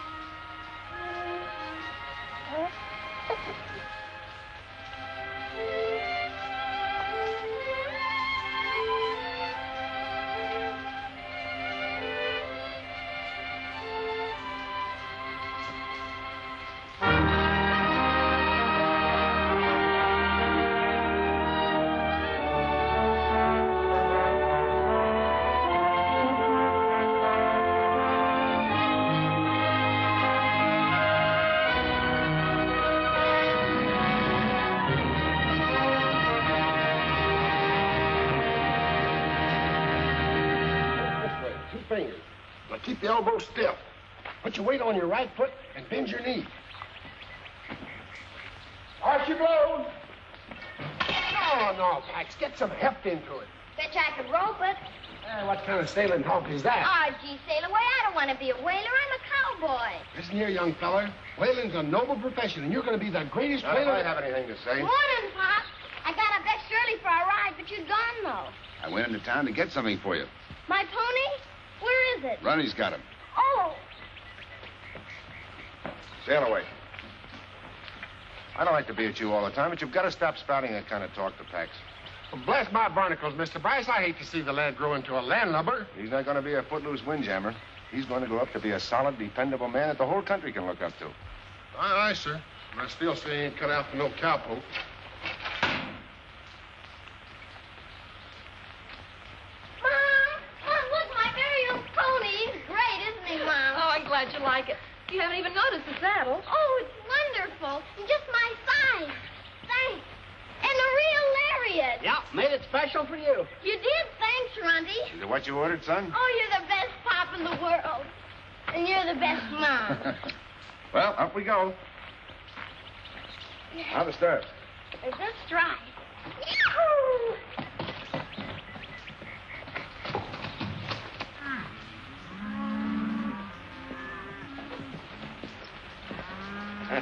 Fingers. Now keep the elbow stiff. Put your weight on your right foot and bend your knee. Arch your blow. No, Pax. Get some heft into it. Bet you I could rope it. What kind of sailing talk is that? Oh, gee, sailor, why, I don't want to be a whaler. I'm a cowboy. Listen here, young feller. Whaling's a noble profession, and you're going to be the greatest Not if whaler. I have anything to say. Morning, Pop. I got up extra early for a ride, but you're gone, though. I went into town to get something for you. My pony? Where is it? Ronnie's got him. Oh, Sail away. I don't like to be at you all the time, but you've got to stop spouting that kind of talk to Pax. Well, bless my barnacles, Mr. Bryce. I hate to see the lad grow into a landlubber. He's not going to be a footloose windjammer. He's going to grow up to be a solid, dependable man that the whole country can look up to. Aye, sir. And I still say he ain't cut out for no cowpoke. Mom, look, my very own pony. He's great, isn't he, Mom? Oh, I'm glad you like it. You haven't even noticed the saddle. Oh, it's wonderful. And just my size. Thanks. And a real lariat. Yeah, made it special for you. You did. Thanks, Runty. Is it what you ordered, son? Oh, you're the best pop in the world. And you're the best mom. Well, up we go. How to start? Just right. Yahoo!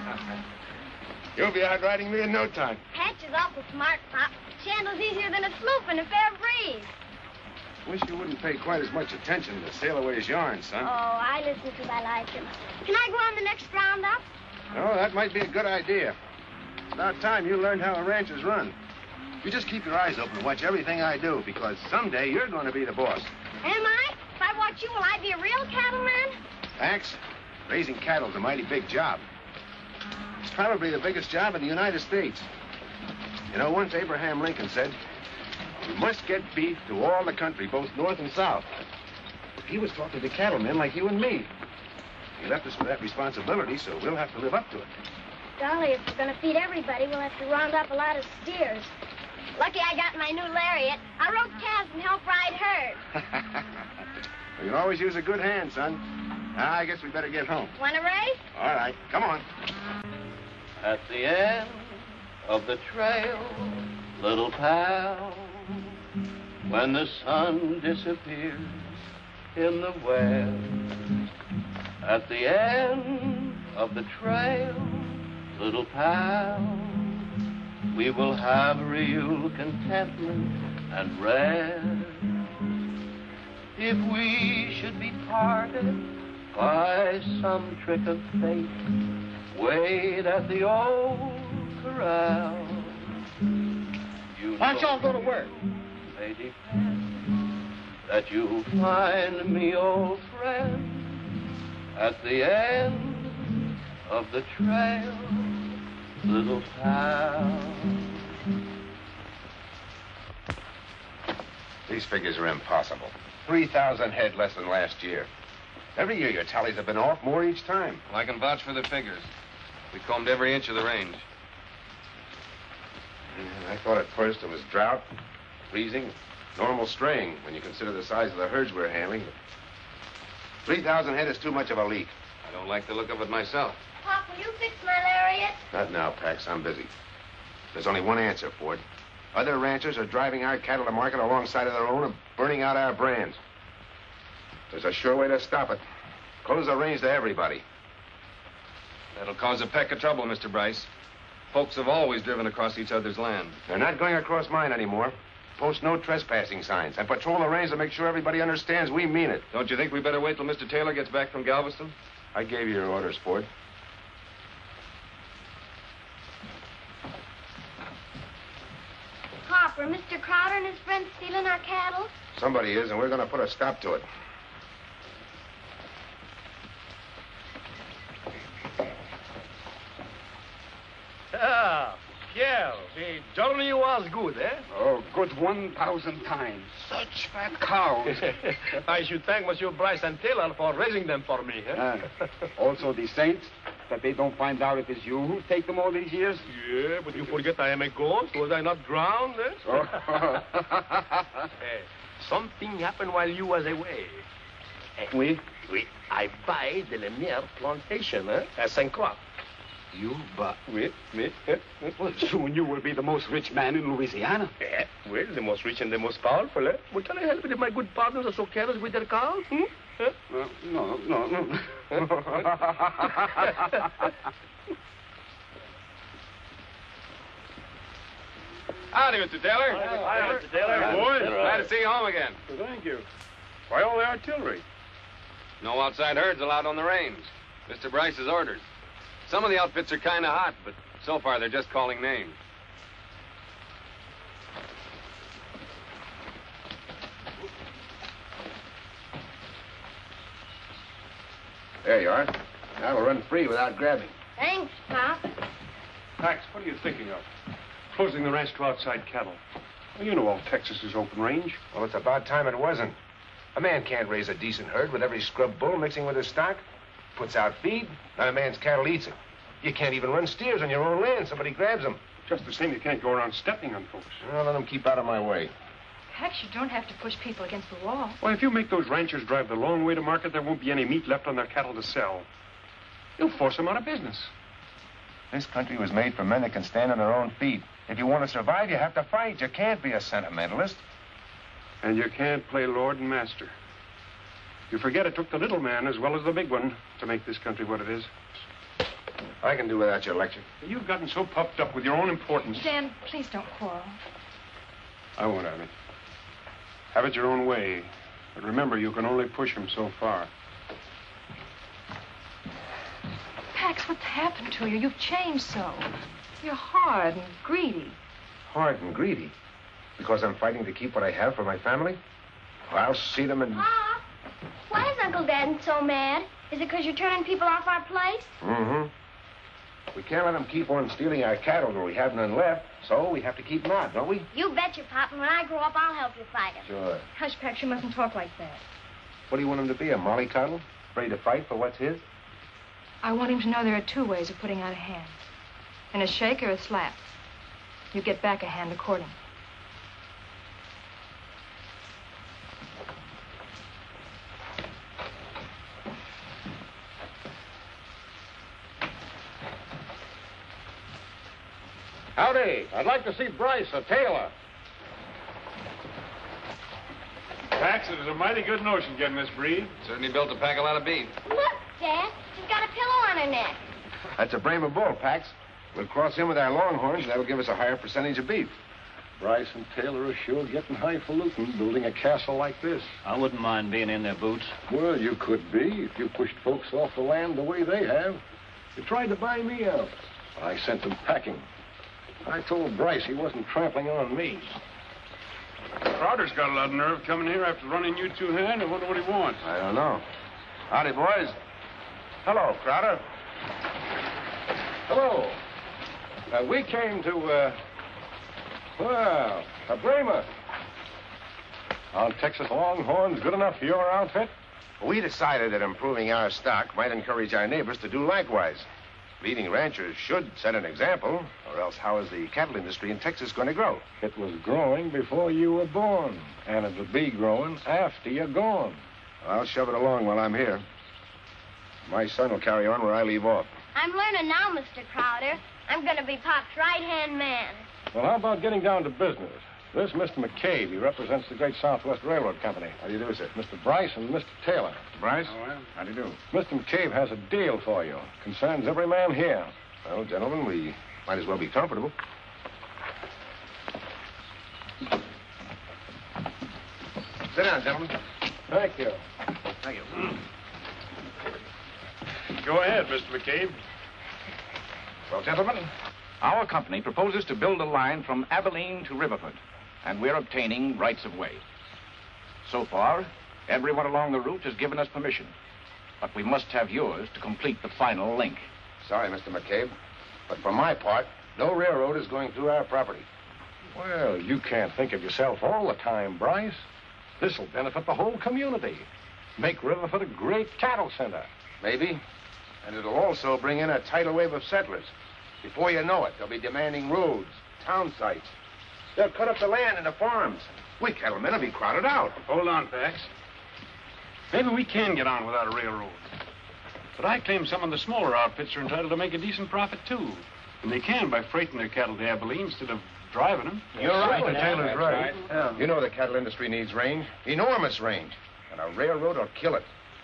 You'll be out riding me in no time. Hatch is awful smart, Pop. She handles easier than a sloop in a fair breeze. Wish you wouldn't pay quite as much attention to Sail Away's yarn, son. Oh, I listen because I like him. Can I go on the next roundup? Oh, that might be a good idea. It's about time you learned how a ranch is run. You just keep your eyes open and watch everything I do, because someday you're going to be the boss. Am I? If I watch you, will I be a real cattleman? Max, raising cattle's a mighty big job. It's probably the biggest job in the United States. You know, once Abraham Lincoln said, "We must get beef to all the country, both north and south." He was talking to cattlemen like you and me. He left us with that responsibility, so we'll have to live up to it. Golly, if we're going to feed everybody, we'll have to round up a lot of steers. Lucky I got my new lariat. I rode calves and helped ride herd. You can always use a good hand, son. Now, I guess we better get home. Want a race? All right, come on. At the end of the trail, little pal, when the sun disappears in the west. At the end of the trail, little pal, we will have real contentment and rest. If we should be parted by some trick of fate, wait at the old corral. Why don't y'all go to work? May depend that you'll find me, old friend, at the end of the trail, little pal. These figures are impossible. 3,000 head less than last year. Every year your tallies have been off more each time. Well, I can vouch for the figures. We combed every inch of the range. I thought at first it was drought, freezing, normal straying when you consider the size of the herds we're handling. 3,000 head is too much of a leak. I don't like the look of it myself. Pop, will you fix my lariat? Not now, Pax. I'm busy. There's only one answer, Ford. Other ranchers are driving our cattle to market alongside of their own and burning out our brands. There's a sure way to stop it. Close the range to everybody. That'll cause a peck of trouble, Mr. Bryce. Folks have always driven across each other's land. They're not going across mine anymore. Post no trespassing signs and patrol the range to make sure everybody understands we mean it. Don't you think we better wait till Mr. Taylor gets back from Galveston? I gave you your orders, Ford. Pop, are Mr. Crowder and his friends stealing our cattle? Somebody is, and we're going to put a stop to it. Ah, Pierre, the journey was good, eh? Oh, good 1,000 times. Such fat cows. I should thank Monsieur Bryce and Taylor for raising them for me, eh? Also the saints, that they don't find out it is you who take them all these years. Yeah, but you forget I am a ghost. Was I not drowned, eh? Oh. Hey, something happened while you was away. Oui? Oui. I buy the Lemire plantation, eh? At St. Croix. You, but... Oui. Well, soon you will be the most rich man in Louisiana. Yeah, well, the most rich and the most powerful, eh? Well, can I help it if my good partners are so careless with their cows? Huh? No. Howdy, Mr. Taylor. Hi, Mr. Taylor. Boy, glad to see you home again. Thank you. Why all the artillery? No outside herds allowed on the range. Mr. Bryce's orders. Some of the outfits are kind of hot, but so far they're just calling names. There you are. Now we'll run free without grabbing. Thanks, Pop. Pax, what are you thinking of? Closing the ranch to outside cattle. Well, you know all Texas is open range. Well, it's about time it wasn't. A man can't raise a decent herd with every scrub bull mixing with his stock. Puts out feed, now a man's cattle eats it. You can't even run steers on your own land. Somebody grabs them. Just the same, you can't go around stepping on folks. Well, let them keep out of my way. Perhaps you don't have to push people against the wall. Well, if you make those ranchers drive the long way to market, there won't be any meat left on their cattle to sell. You'll force them out of business. This country was made for men that can stand on their own feet. If you want to survive, you have to fight. You can't be a sentimentalist. And you can't play lord and master. You forget it took the little man as well as the big one to make this country what it is. I can do without your lecture. You've gotten so puffed up with your own importance. Dan, please don't quarrel. I won't have it. Have it your own way. But remember, you can only push him so far. Pax, what's happened to you? You've changed so. You're hard and greedy. Hard and greedy? Because I'm fighting to keep what I have for my family? Well, I'll see them and... Pa, why is Uncle Dan so mad? Is it because you're turning people off our place? Mm-hmm. We can't let them keep on stealing our cattle when we have none left, so we have to keep them out, don't we? You betcha, Pop, and when I grow up, I'll help you fight him. Sure. Hush, Pax, you mustn't talk like that. What do you want him to be, a mollycoddle? Ready to fight for what's his? I want him to know there are two ways of putting out a hand. In a shake or a slap. You get back a hand according. Howdy. I'd like to see Bryce, a tailor. Pax, it is a mighty good notion getting this breed. Certainly built to pack a lot of beef. Look, Dad. She's got a pillow on her neck. That's a Brahma bull, Pax. We'll cross in with our longhorns, and that'll give us a higher percentage of beef. Bryce and Taylor are sure getting highfalutin building a castle like this. I wouldn't mind being in their boots. Well, you could be if you pushed folks off the land the way they have. You tried to buy me out. I sent them packing. I told Bryce he wasn't trampling on me. Crowder's got a lot of nerve coming here after running you two-hand. I wonder what he wants. I don't know. Howdy, boys. Hello, Crowder. Hello. We came to, well, a Brahma. Are Texas Longhorns good enough for your outfit? We decided that improving our stock might encourage our neighbors to do likewise. Leading ranchers should set an example, or else how is the cattle industry in Texas going to grow? It was growing before you were born, and it'll be growing after you're gone. I'll shove it along while I'm here. My son will carry on where I leave off. I'm learning now, Mr. Crowder. I'm going to be Pop's right-hand man. Well, how about getting down to business? This Mr. McCabe, he represents the Great Southwest Railroad Company. How do you do, sir? Mr. Bryce and Mr. Taylor. Mr. Bryce? Oh, well. How do you do? Mr. McCabe has a deal for you. Concerns every man here. Well, gentlemen, we might as well be comfortable. Sit down, gentlemen. Thank you. Thank you. Go ahead, Mr. McCabe. Well, gentlemen, our company proposes to build a line from Abilene to Riverford, and we're obtaining rights of way. So far, everyone along the route has given us permission, but we must have yours to complete the final link. Sorry, Mr. McCabe, but for my part, no railroad is going through our property. Well, you can't think of yourself all the time, Bryce. This'll benefit the whole community. Make Riverford a great cattle center. Maybe. And it'll also bring in a tidal wave of settlers. Before you know it, they'll be demanding roads, town sites. They'll cut up the land into farms. We cattlemen will be crowded out. Hold on, Pax. Maybe we can get on without a railroad. But I claim some of the smaller outfits are entitled to make a decent profit, too. And they can by freighting their cattle to Abilene instead of driving them. You're right. The Taylor's right. Yeah. You know the cattle industry needs range. Enormous range. And a railroad will kill it.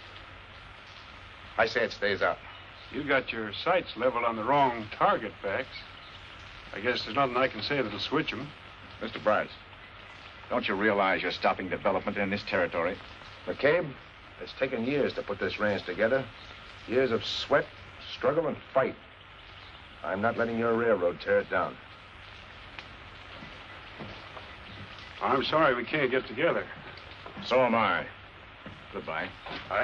I say it stays out. You got your sights leveled on the wrong target, Pax. I guess there's nothing I can say that'll switch them. Mr. Bryce, don't you realize you're stopping development in this territory? McCabe, it's taken years to put this ranch together. Years of sweat, struggle, and fight. I'm not letting your railroad tear it down. I'm sorry we can't get together. So am I. Goodbye. Bye.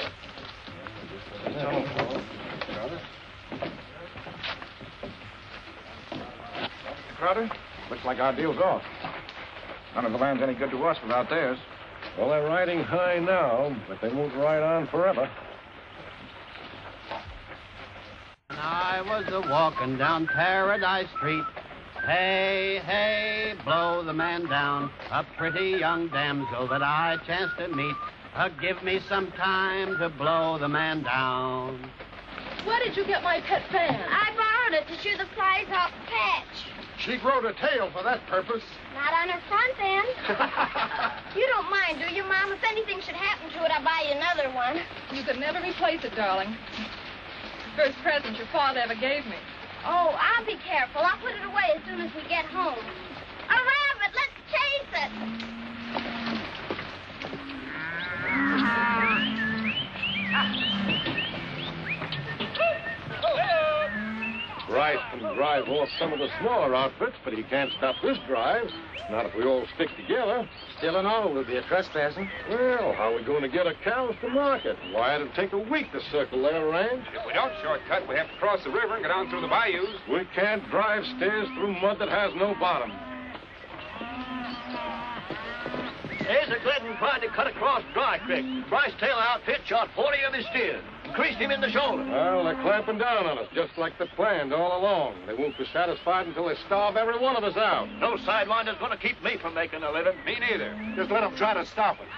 Crowder, looks like our deal's off. None of the land's any good to us without theirs. Well, they're riding high now, but they won't ride on forever. I was a-walking down Paradise Street. Hey, hey, blow the man down. A pretty young damsel that I chanced to meet. Give me some time to blow the man down. Where did you get my pet fan? I borrowed it to shoo the flies off the patch. She growed a tail for that purpose. Not on her front end. You don't mind, do you, Mom? If anything should happen to it, I'll buy you another one. You could never replace it, darling. First present your father ever gave me. Oh, I'll be careful. I'll put it away as soon as we get home. A rabbit! Let's chase it! Bryce can drive off some of the smaller outfits, but he can't stop this drive. Not if we all stick together. Still and all, we'll be a trespassing. Well, how are we going to get our cows to market? Why, it'll take a week to circle their range. If we don't shortcut, we have to cross the river and go down through the bayous. We can't drive stairs through mud that has no bottom. Asa Glidden tried to cut across Dry Creek. Bryce Taylor outfit shot 40 of his steers. Creased him in the shoulder. Well, they're clamping down on us, just like they planned all along. They won't be satisfied until they starve every one of us out. No sidewinder's going to keep me from making a living. Me neither. Just let them try to stop us.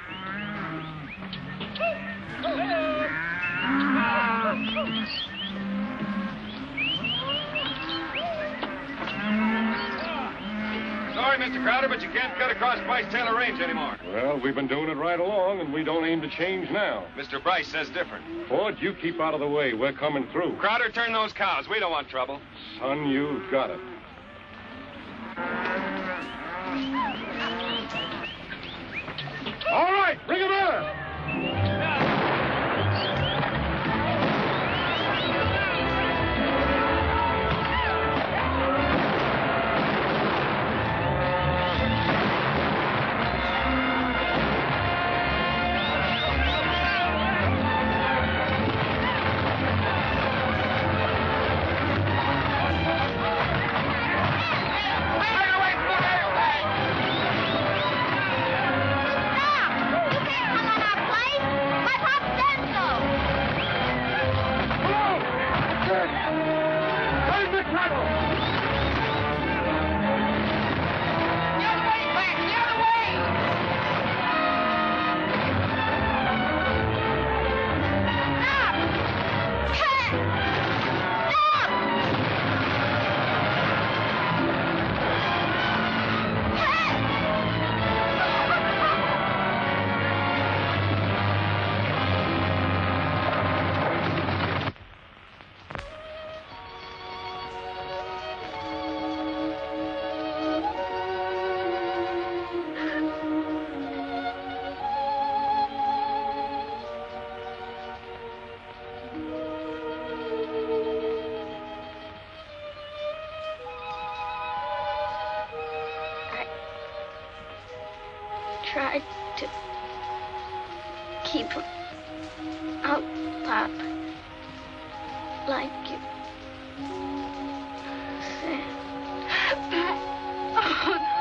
Sorry, Mr. Crowder, but you can't cut across Bryce Taylor Range anymore. Well, we've been doing it right along, and we don't aim to change now. Mr. Bryce says different. Ford, you keep out of the way. We're coming through. Crowder, turn those cows. We don't want trouble. Son, you've got it. All right, bring him in. Tried to keep him out, Pop. Like you said. Oh, no.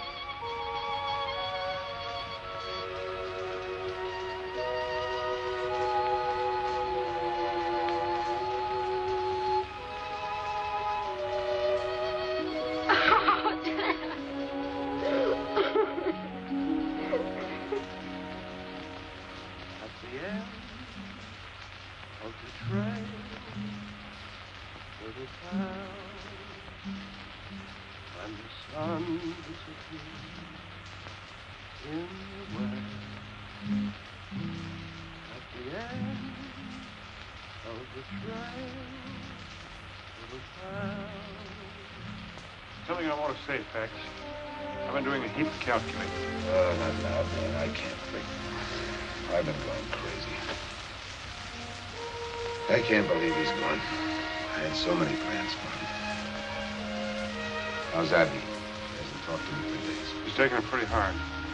Something I want to say, Pax. I've been doing a heap of calculating. Oh, not now, man. I can't think. I've been going crazy. I can't believe he's gone. I had so many plans for him. How's Abby? He hasn't talked to me for days. He's taking it pretty hard.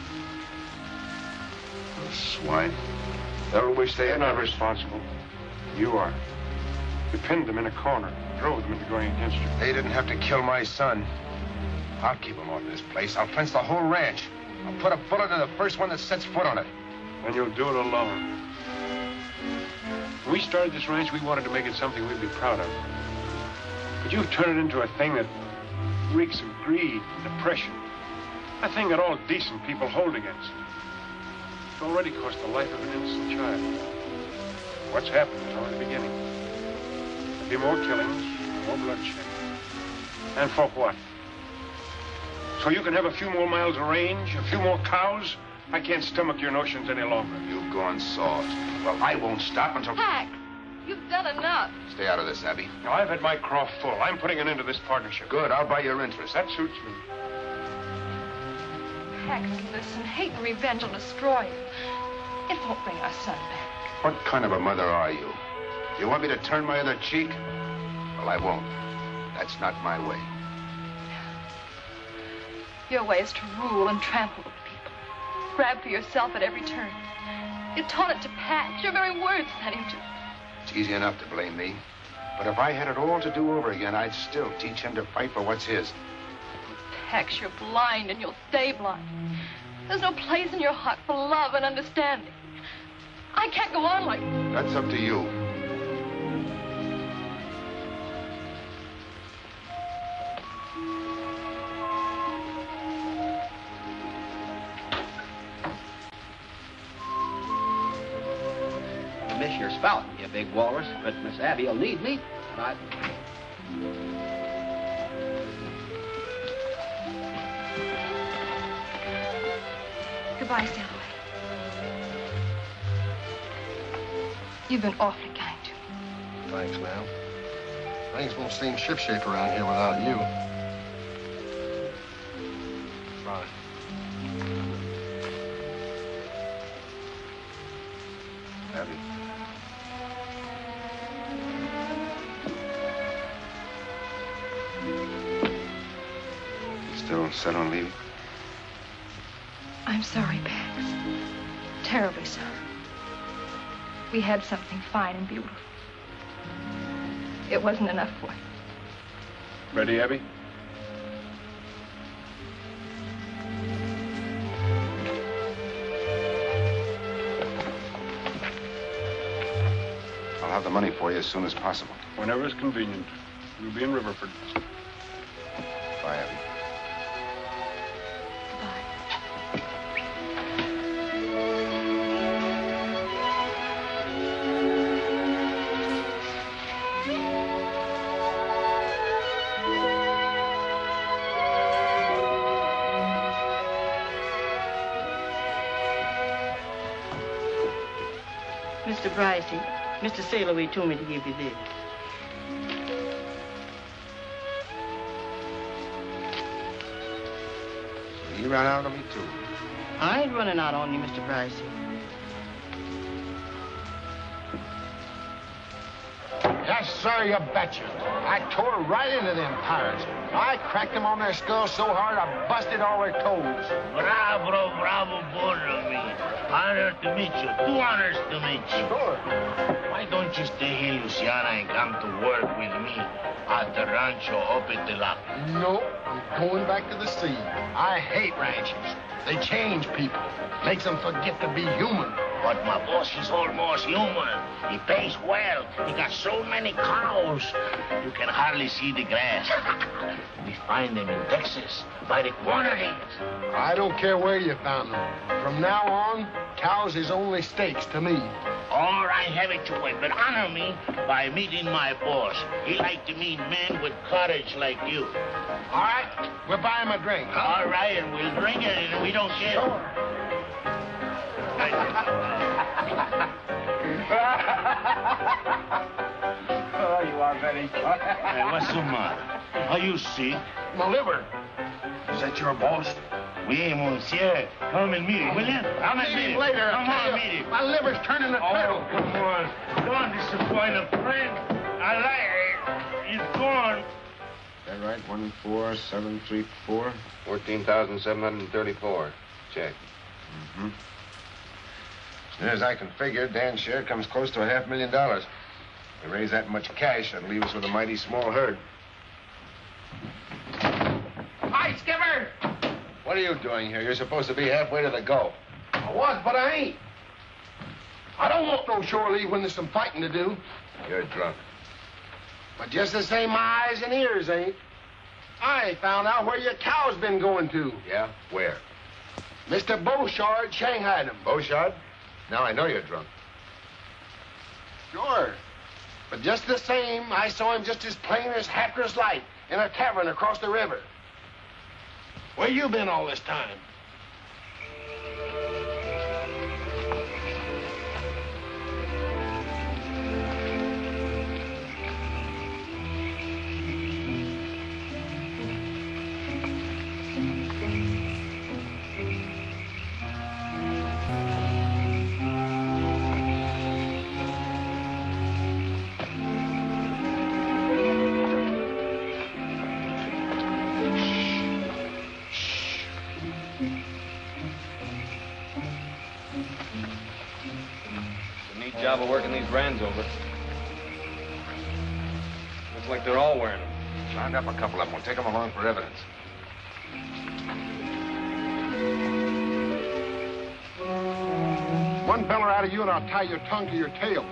Those swine. They'll wish they They're had not responsible. You are. You pinned them in a corner, drove them into going against you. They didn't have to kill my son. I'll keep him off this place. I'll fence the whole ranch. I'll put a bullet in the first one that sets foot on it. And you'll do it alone. When we started this ranch, we wanted to make it something we'd be proud of. But you've turned it into a thing that reeks of greed and depression. A thing that all decent people hold against. It's already cost the life of an innocent child. What's happened is only the beginning. There'll be more killings, more bloodshed. And for what? So you can have a few more miles of range, a few more cows? I can't stomach your notions any longer. You've gone soft. Well, I won't stop until... Pax, You've done enough. Stay out of this, Abby. Now, I've had my craw full. I'm putting an end to this partnership. Good, I'll buy your interest. That suits me. Paxton, hate and revenge will destroy you. It won't bring our son back. What kind of a mother are you? You want me to turn my other cheek? Well, I won't. That's not my way. Your way is to rule and trample over people. Grab for yourself at every turn. You taught it to Pax. Your very words led him to. It's easy enough to blame me. But if I had it all to do over again, I'd still teach him to fight for what's his. Pax, you're blind and you'll stay blind. There's no place in your heart for love and understanding. I can't go on like this. That's up to you. You miss your spout, you big walrus, but Miss Abby will need me. Right. Goodbye, Sailaway. You've been awfully kind to me. Thanks, ma'am. Things won't seem shipshape around here without you. Bye. Abby. You still set on leaving? I'm sorry, Pax. Terribly sorry. We had something fine and beautiful. It wasn't enough for you. Ready, Abby? I'll have the money for you as soon as possible. Whenever it's convenient. You'll be in Riverford. Bye, Abby. Mr. Brycey, Mr. Sailaway told me to give you this. You ran out on me, too. I ain't running out on you, Mr. Brycey. Yes, sir, you betcha. I tore right into them pirates. I cracked them on their skulls so hard I busted all their toes. Bravo, border me. Honor to meet you. 2 honors to meet you. Sure. Why don't you stay here, Luciana, and come to work with me at the rancho up at the lock? No, I'm going back to the sea. I hate ranches. They change people. Makes them forget to be human. But my boss is almost human. He pays well. He got so many cows, you can hardly see the grass. We find them in Texas by the quantities. I don't care where you found them. From now on, cows is only steaks to me. All right, have it your way, but honor me by meeting my boss. He like to meet men with courage like you. All right, we'll buy him a drink. All right, and we'll drink it, and we don't care. Sure. Oh, you are very funny. Hey, what's the matter? Are you sick? My liver. Is that your boss? Oui, monsieur. Come and meet him, will you? Come and meet him. Later. Come on, meet him. My liver's turning to turtle. Oh, come on. Don't disappoint a friend. I like it. He's gone. Is that right? 14734? 14,734. Check. Mm-hmm. As near as I can figure, Dan's share comes close to $500,000. If we raise that much cash, that'll leave us with a mighty small herd. Hi, Skipper! What are you doing here? You're supposed to be halfway to the Gulf. I was, but I ain't. I don't want no shore leave when there's some fighting to do. You're drunk. But just the same, my eyes and ears ain't. I found out where your cow's been going to. Yeah? Where? Mr. Beauchard shanghaied him. Beauchard? Now I know you're drunk. Sure. But just the same, I saw him just as plain as Hatteras light in a tavern across the river. Where you been all this time? job of working these brands over. Looks like they're all wearing them. Round up a couple of them. We'll take them along for evidence. One beller out of you and I'll tie your tongue to your tail.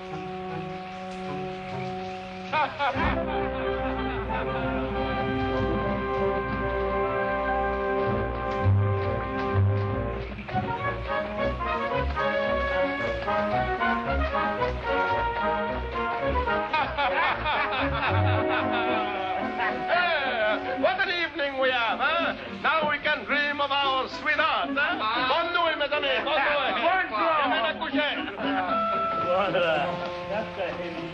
What an evening we have, huh? Now we can dream of our sweetheart, huh? Bonne nuit, mes amis, bonne nuit. Demain à coucher. Voilà. That's a heavy.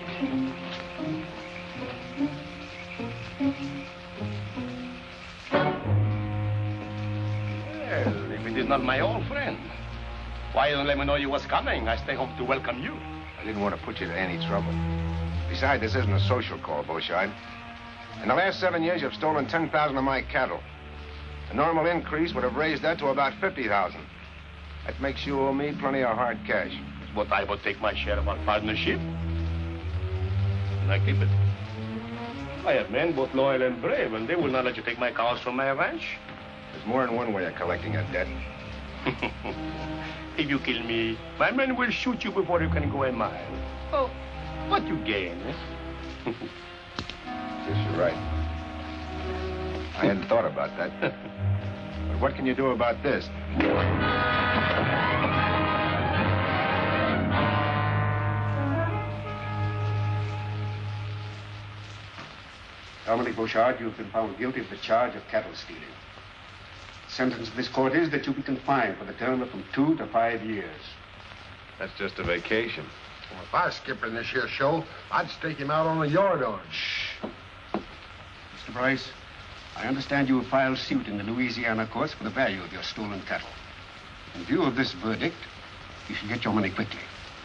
Well, if it is not my old friend, why don't let me know you was coming? I stay home to welcome you. I didn't want to put you to any trouble. Besides, this isn't a social call, Beauchard. In the last 7 years, you've stolen 10,000 of my cattle. A normal increase would have raised that to about 50,000. That makes you owe me plenty of hard cash. But I will take my share of our partnership. And I keep it. I have men both loyal and brave, and they will not let you take my cows from my ranch. There's more than one way of collecting a debt. If you kill me, my men will shoot you before you can go a mile. Oh, what you gain, eh? Yes, you're right. I hadn't thought about that. But what can you do about this? Dominic Beauchard, you've been found guilty of the charge of cattle stealing. The sentence of this court is that you be confined for the term of from 2 to 5 years. That's just a vacation. Well, if I was skipping this here show, I'd stake him out on a yard arm. Mr. Bryce, I understand you have filed suit in the Louisiana courts for the value of your stolen cattle. In view of this verdict, you should get your money quickly.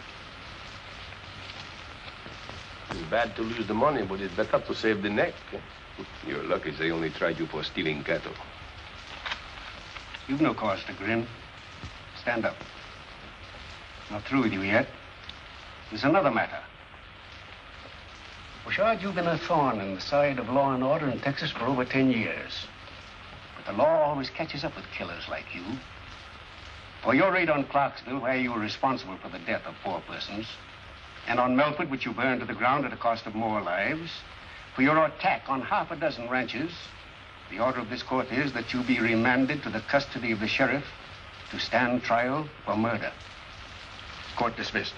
It's bad to lose the money, but it's better to save the neck. You're lucky they only tried you for stealing cattle. You've no cause to grin. Stand up. Not through with you yet. There's another matter. Beauchard, you've been a thorn in the side of law and order in Texas for over 10 years. But the law always catches up with killers like you. For your raid on Clarksville, where you were responsible for the death of 4 persons, and on Melford, which you burned to the ground at a cost of more lives, for your attack on half a dozen ranches, the order of this court is that you be remanded to the custody of the sheriff to stand trial for murder. Court dismissed.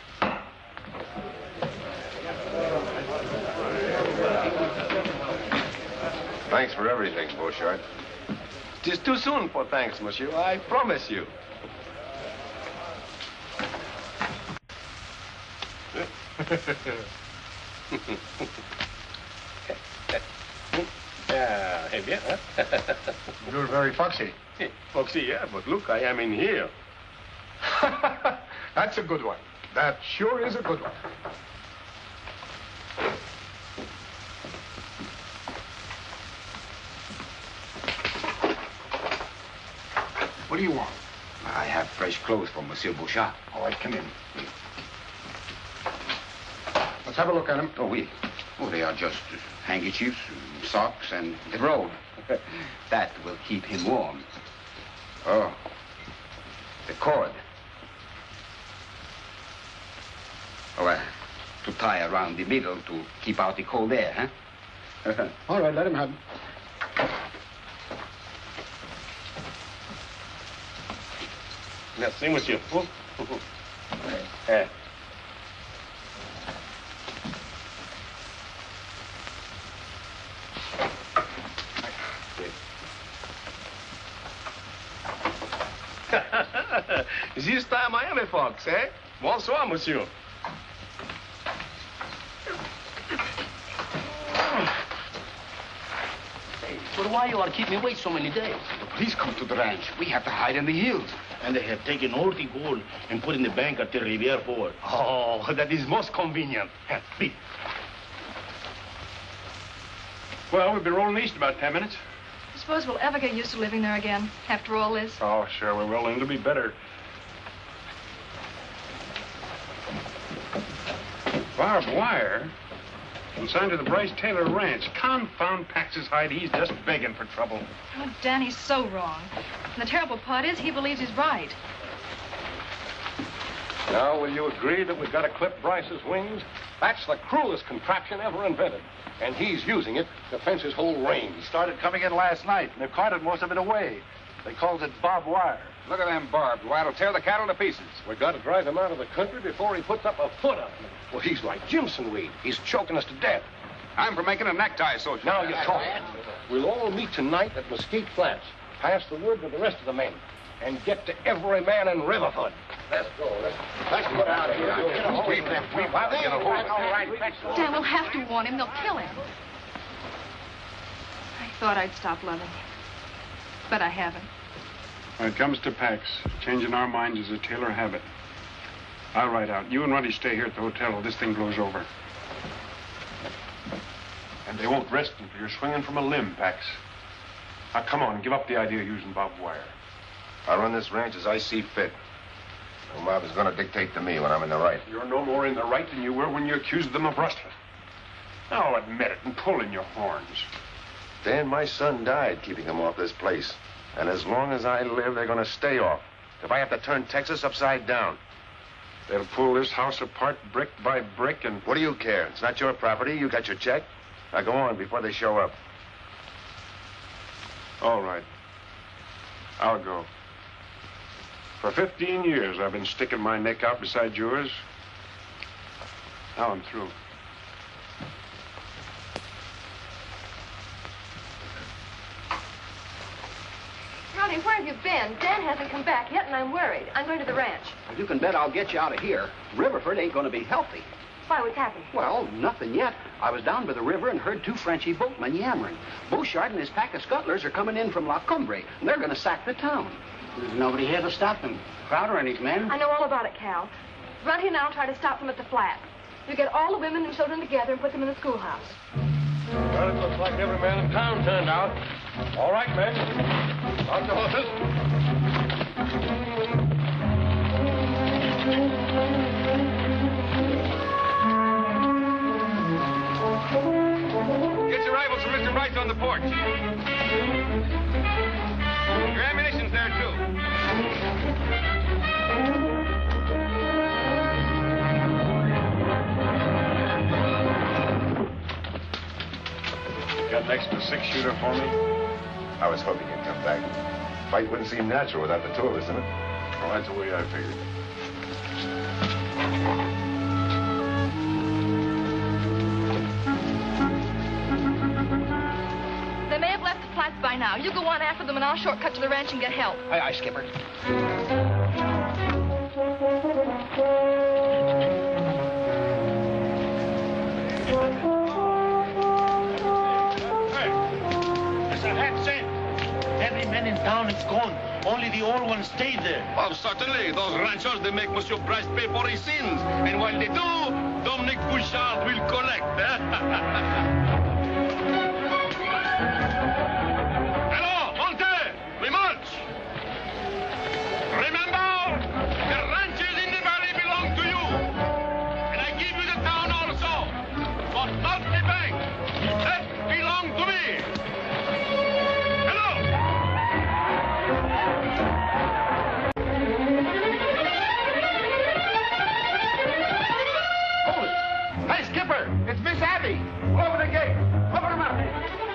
Thanks for everything, Beauchard. It is too soon for thanks, monsieur. I promise you. Eh bien, huh? You're very foxy. Foxy, yeah, but look, I am in here. That's a good one. That sure is a good one. What do you want? I have fresh clothes for Monsieur Beauchard. All right, come in. Let's have a look at them. Oh, oui. Oh, they are just handkerchiefs, socks, and the robe. That will keep him warm. Oh, the cord. Oh, to tie around the middle to keep out the cold air, huh? All right, let him have them. Merci, monsieur. Eh. This time I am a fox, eh? Bonsoir, monsieur. Hey, but why you are keeping me wait so many days? The police come to the ranch. We have to hide in the hills. And they have taken all the gold and put in the bank at the Riviere Ford. Oh, that is most convenient. Speak. Well, we'll be rolling east about 10 minutes. I suppose we'll ever get used to living there again after all this. Oh, sure we will, and it'll be better. Barbed wire? Consigned to the Bryce Taylor Ranch. Confound Pax's hide. He's just begging for trouble. Oh, Danny's so wrong. And the terrible part is he believes he's right. Now, will you agree that we've got to clip Bryce's wings? That's the cruelest contraption ever invented. And he's using it to fence his whole range. Started coming in last night, and they've carted most of it away. They called it barbed wire. Look at them barbed wire. It'll tear the cattle to pieces. We've got to drive him out of the country before he puts up a foot on it. Well, he's like Jimson Weed. He's choking us to death. I'm for making a necktie social. Now you're talking. We'll all meet tonight at Mesquite Flats. Pass the word to the rest of the men. And get to every man in Riverfoot. Let's go. Let's get out of here. Get a hold of them. Get a hold of them. All right, Dan, we'll have to warn him. They'll kill him. I thought I'd stop loving him. But I haven't. When it comes to Pax, changing our minds is a Taylor habit. I'll ride out. You and Ruddy stay here at the hotel till this thing blows over. And they won't rest until you're swinging from a limb, Pax. Now, come on, give up the idea of using barbed wire. I run this ranch as I see fit. No mob is going to dictate to me when I'm in the right. You're no more in the right than you were when you accused them of rustling. Now admit it and pull in your horns. Dan, my son died keeping them off this place. And as long as I live, they're going to stay off. If I have to turn Texas upside down. They'll pull this house apart brick by brick and... What do you care? It's not your property. You got your check. Now go on before they show up. All right. I'll go. For 15 years, I've been sticking my neck out beside yours. Now I'm through. Ronnie, where have you been? Dan hasn't come back yet, and I'm worried. I'm going to the ranch. You can bet I'll get you out of here. Riverford ain't going to be healthy. Why, what's happened? Well, nothing yet. I was down by the river and heard 2 Frenchy boatmen yammering. Bouchard and his pack of scuttlers are coming in from La Cumbre, and they're going to sack the town. There's nobody here to stop them. Crowder and his men. I know all about it, Cal. Ronnie and I'll try to stop them at the flat. You get all the women and children together and put them in the schoolhouse. Well, it looks like every man in town turned out. All right, men. On the horses. Get your rifles from Mr. Bryce on the porch. Your ammunition's there, too. Got an extra 6-shooter for me? I was hoping you'd come back. Fight wouldn't seem natural without the 2 of us in it. Well, that's the way I figured. They may have left the flats by now. You go on after them, and I'll shortcut to the ranch and get help. Aye, aye, Skipper. Every man in town is gone. Only the old ones stayed there. Well, certainly. Those ranchers, they make Monsieur Bryce pay for his sins. And while they do, Dominic Bouchard will collect. Hello, Monte! We march! Remember, the ranches in the valley belong to you. And I give you the town also. But not the bank. That belongs to me. Hey, Skipper, it's Miss Abby. Open the gate. Open them up.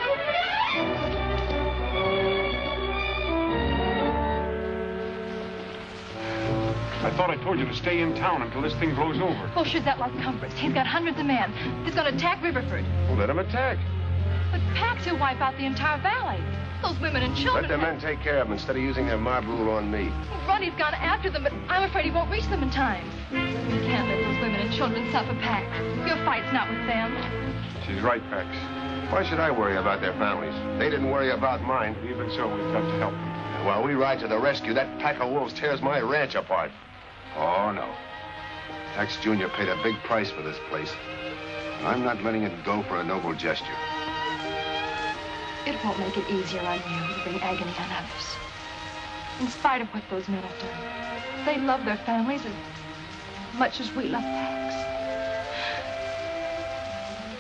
I thought I told you to stay in town until this thing blows over. Bullshit's at Las Cumbres. He's got hundreds of men. He's going to attack Riverford. Well, let him attack. But Pax will wipe out the entire valley. Those women and children... Let the men take care of them instead of using their mob rule on me. Ronnie's gone after them, but I'm afraid he won't reach them in time. You can't let those women and children suffer, Pax. Your fight's not with them. She's right, Pax. Why should I worry about their families? They didn't worry about mine. Even so, we've got to help them. And while we ride to the rescue, that pack of wolves tears my ranch apart. Oh, no. Pax Jr. paid a big price for this place. And I'm not letting it go for a noble gesture. It won't make it easier on you to bring agony on others. In spite of what those men have done, they love their families as much as we love Pax.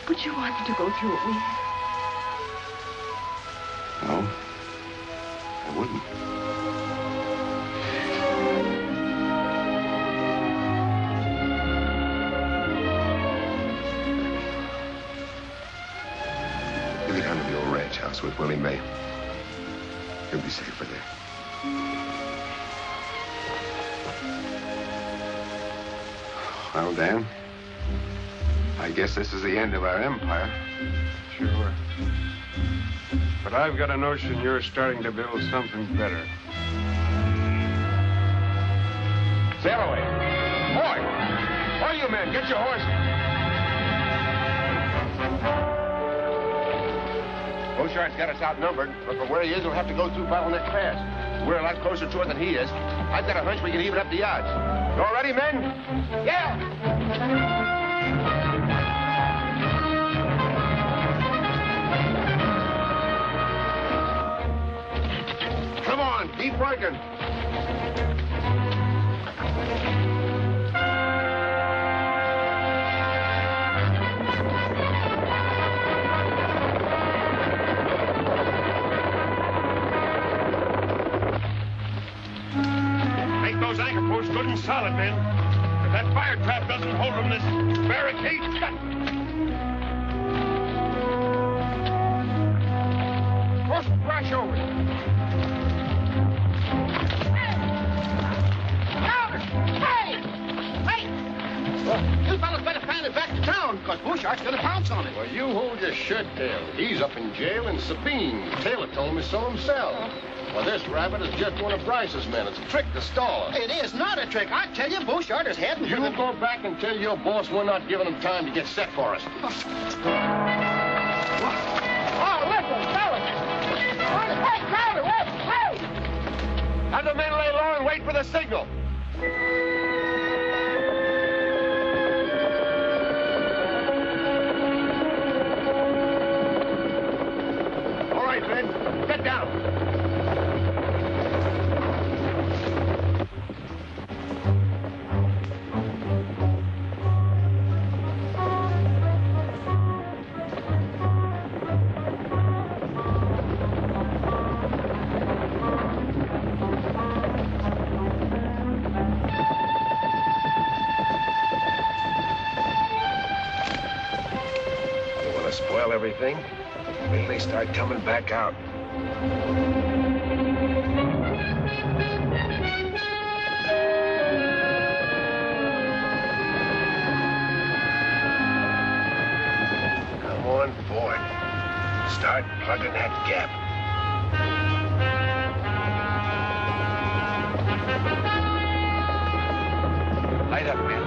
Would you want them to go through what we had? No, I wouldn't. You get down to the old ranch house with Willie May. You'll be safer there. Well, Dan, I guess this is the end of our empire. Sure. But I've got a notion you're starting to build something better. Sail away. Boy! All you men, get your horses. Beauchart's got us outnumbered, but from where he is, we'll have to go through Bottleneck Pass. We're a lot closer to it than he is. I've got a hunch we can even up the odds. You all ready, men? Yeah! Come on, keep working. Make those anchor posts good and solid, men. If that fire trap doesn't hold them, this barricade's cut. Push the brush over. You fellas better fan it back to town, because Beauchart's gonna pounce on it. Well, you hold your shirt tail. He's up in jail in Sabine. Taylor told me so himself. Well, this rabbit is just one of Bryce's men. It's a trick to stall us. It is not a trick. I tell you, Beauchart is heading You for the... go back and tell your boss we're not giving him time to get set for us. Oh, listen, fellas. Hey, Crowder, wait! Have the men lay low and wait for the signal. All right, men, get down. Spoil everything. Wait till they start coming back out. Come on board. Start plugging that gap. Light up, man.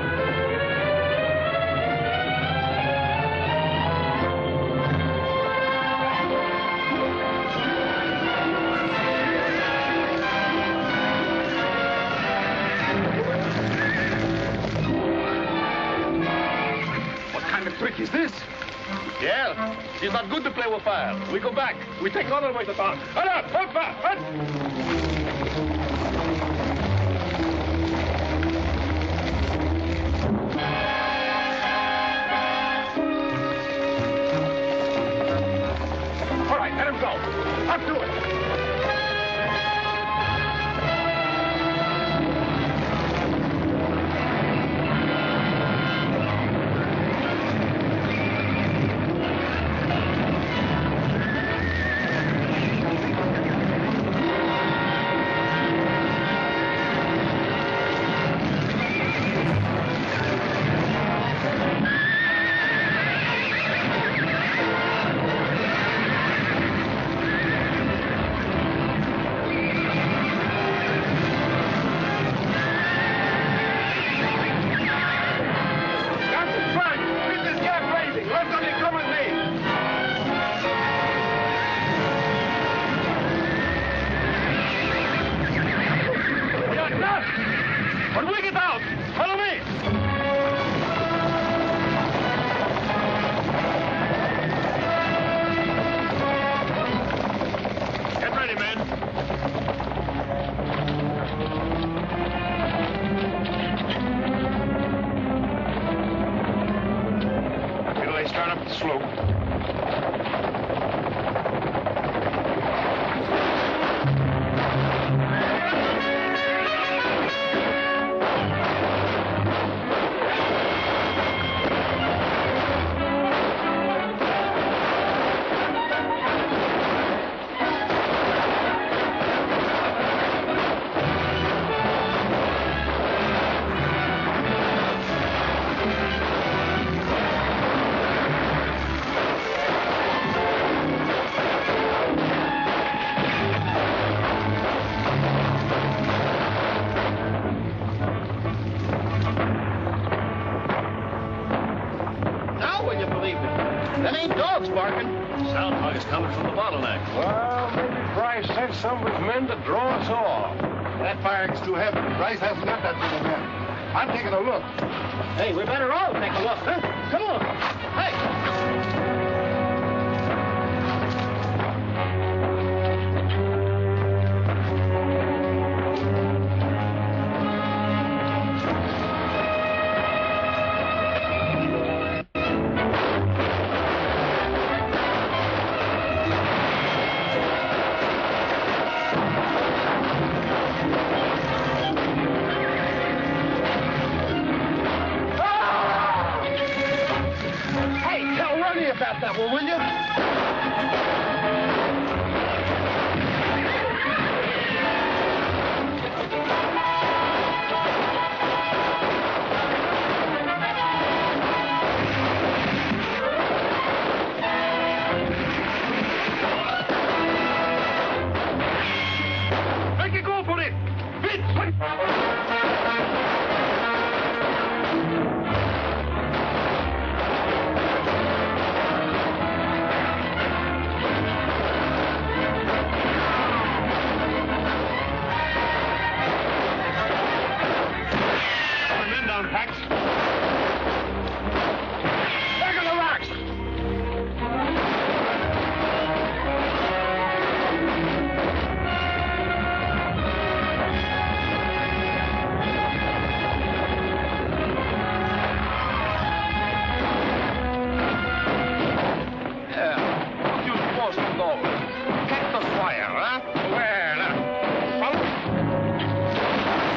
Trick is this? Yeah, it's not good to play with fire. We go back. We take other way to town. Hut up! Hut back! Hut! All right, let him go. Up to it. Lou. Now will you believe it? That ain't dogs barking. Sounds like it's coming from the bottleneck. Well, maybe Bryce sent some of his men to draw us off. That firing's too heavy. Bryce hasn't got that many men. I'm taking a look. Hey, we better all take a look, huh? Come on. Hey. Hey, tell Ronnie about that one, will you? Make it go for it! Put men down, Pax. Back on the rocks! Yeah. What you supposed to know? Cactus fire, huh? Well, follow.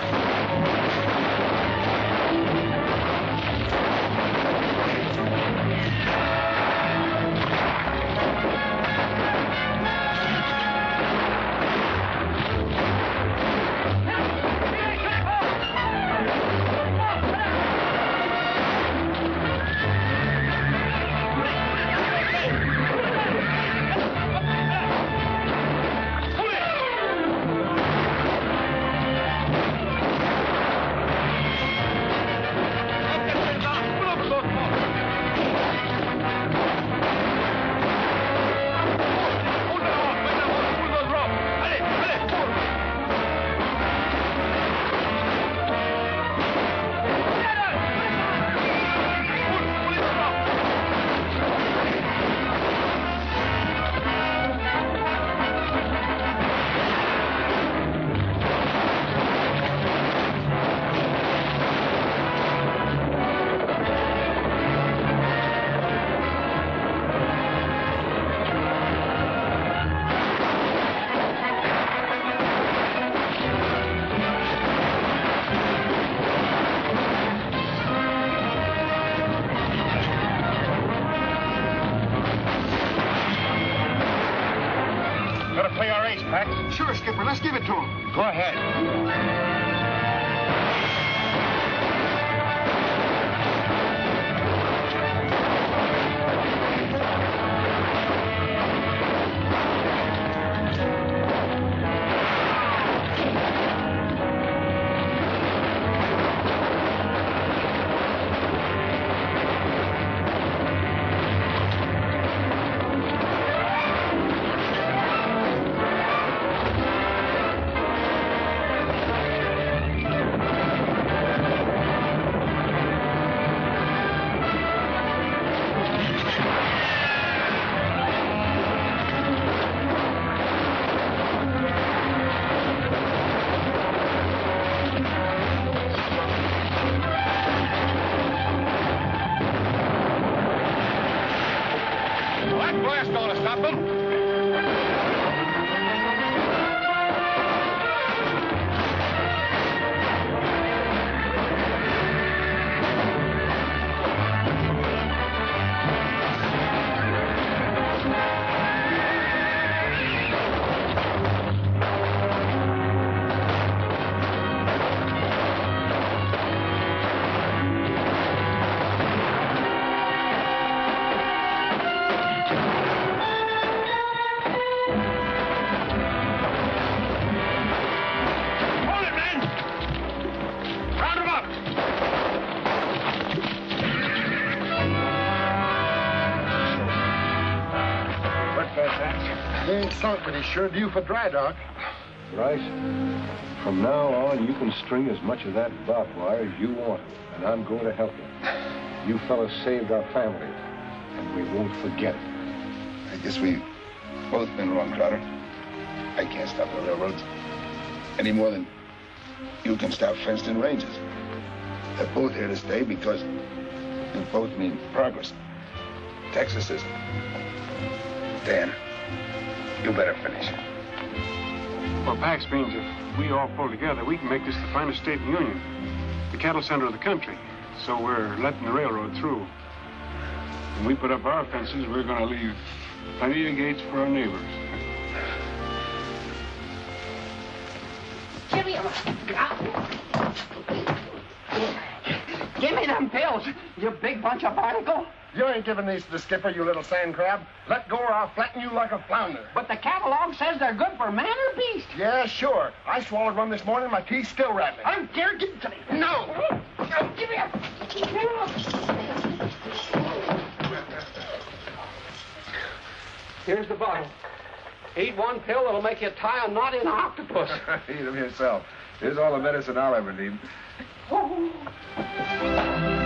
Gotta play our ace, Pax. Sure, Skipper. Let's give it to him. Go ahead. fast going to stop them. He ain't sunk, but he's sure due for dry dock. Bryce, from now on, you can string as much of that barbed wire as you want, and I'm going to help you. You fellas saved our family, and we won't forget it. I guess we've both been wrong, Crowder. I can't stop the railroads any more than you can stop fenced-in ranges. They're both here to stay because they both mean progress. Texas isn't. Dan, you better finish. Well, Pax means if we all pull together, we can make this the finest state in the Union, the cattle center of the country. So we're letting the railroad through. When we put up our fences, we're going to leave plenty of gates for our neighbors. Give me them pills, you big bunch of barnacle. You ain't giving these to the skipper, you little sand crab. Let go or I'll flatten you like a flounder. But the catalog says they're good for man or beast. Yeah, sure. I swallowed one this morning, my teeth's still rattling. I don't care, give it to me. No! Give me Here's the bottle. Eat one pill, it'll make you tie a knot in an octopus. Eat them yourself. Here's all the medicine I'll ever need. Oh.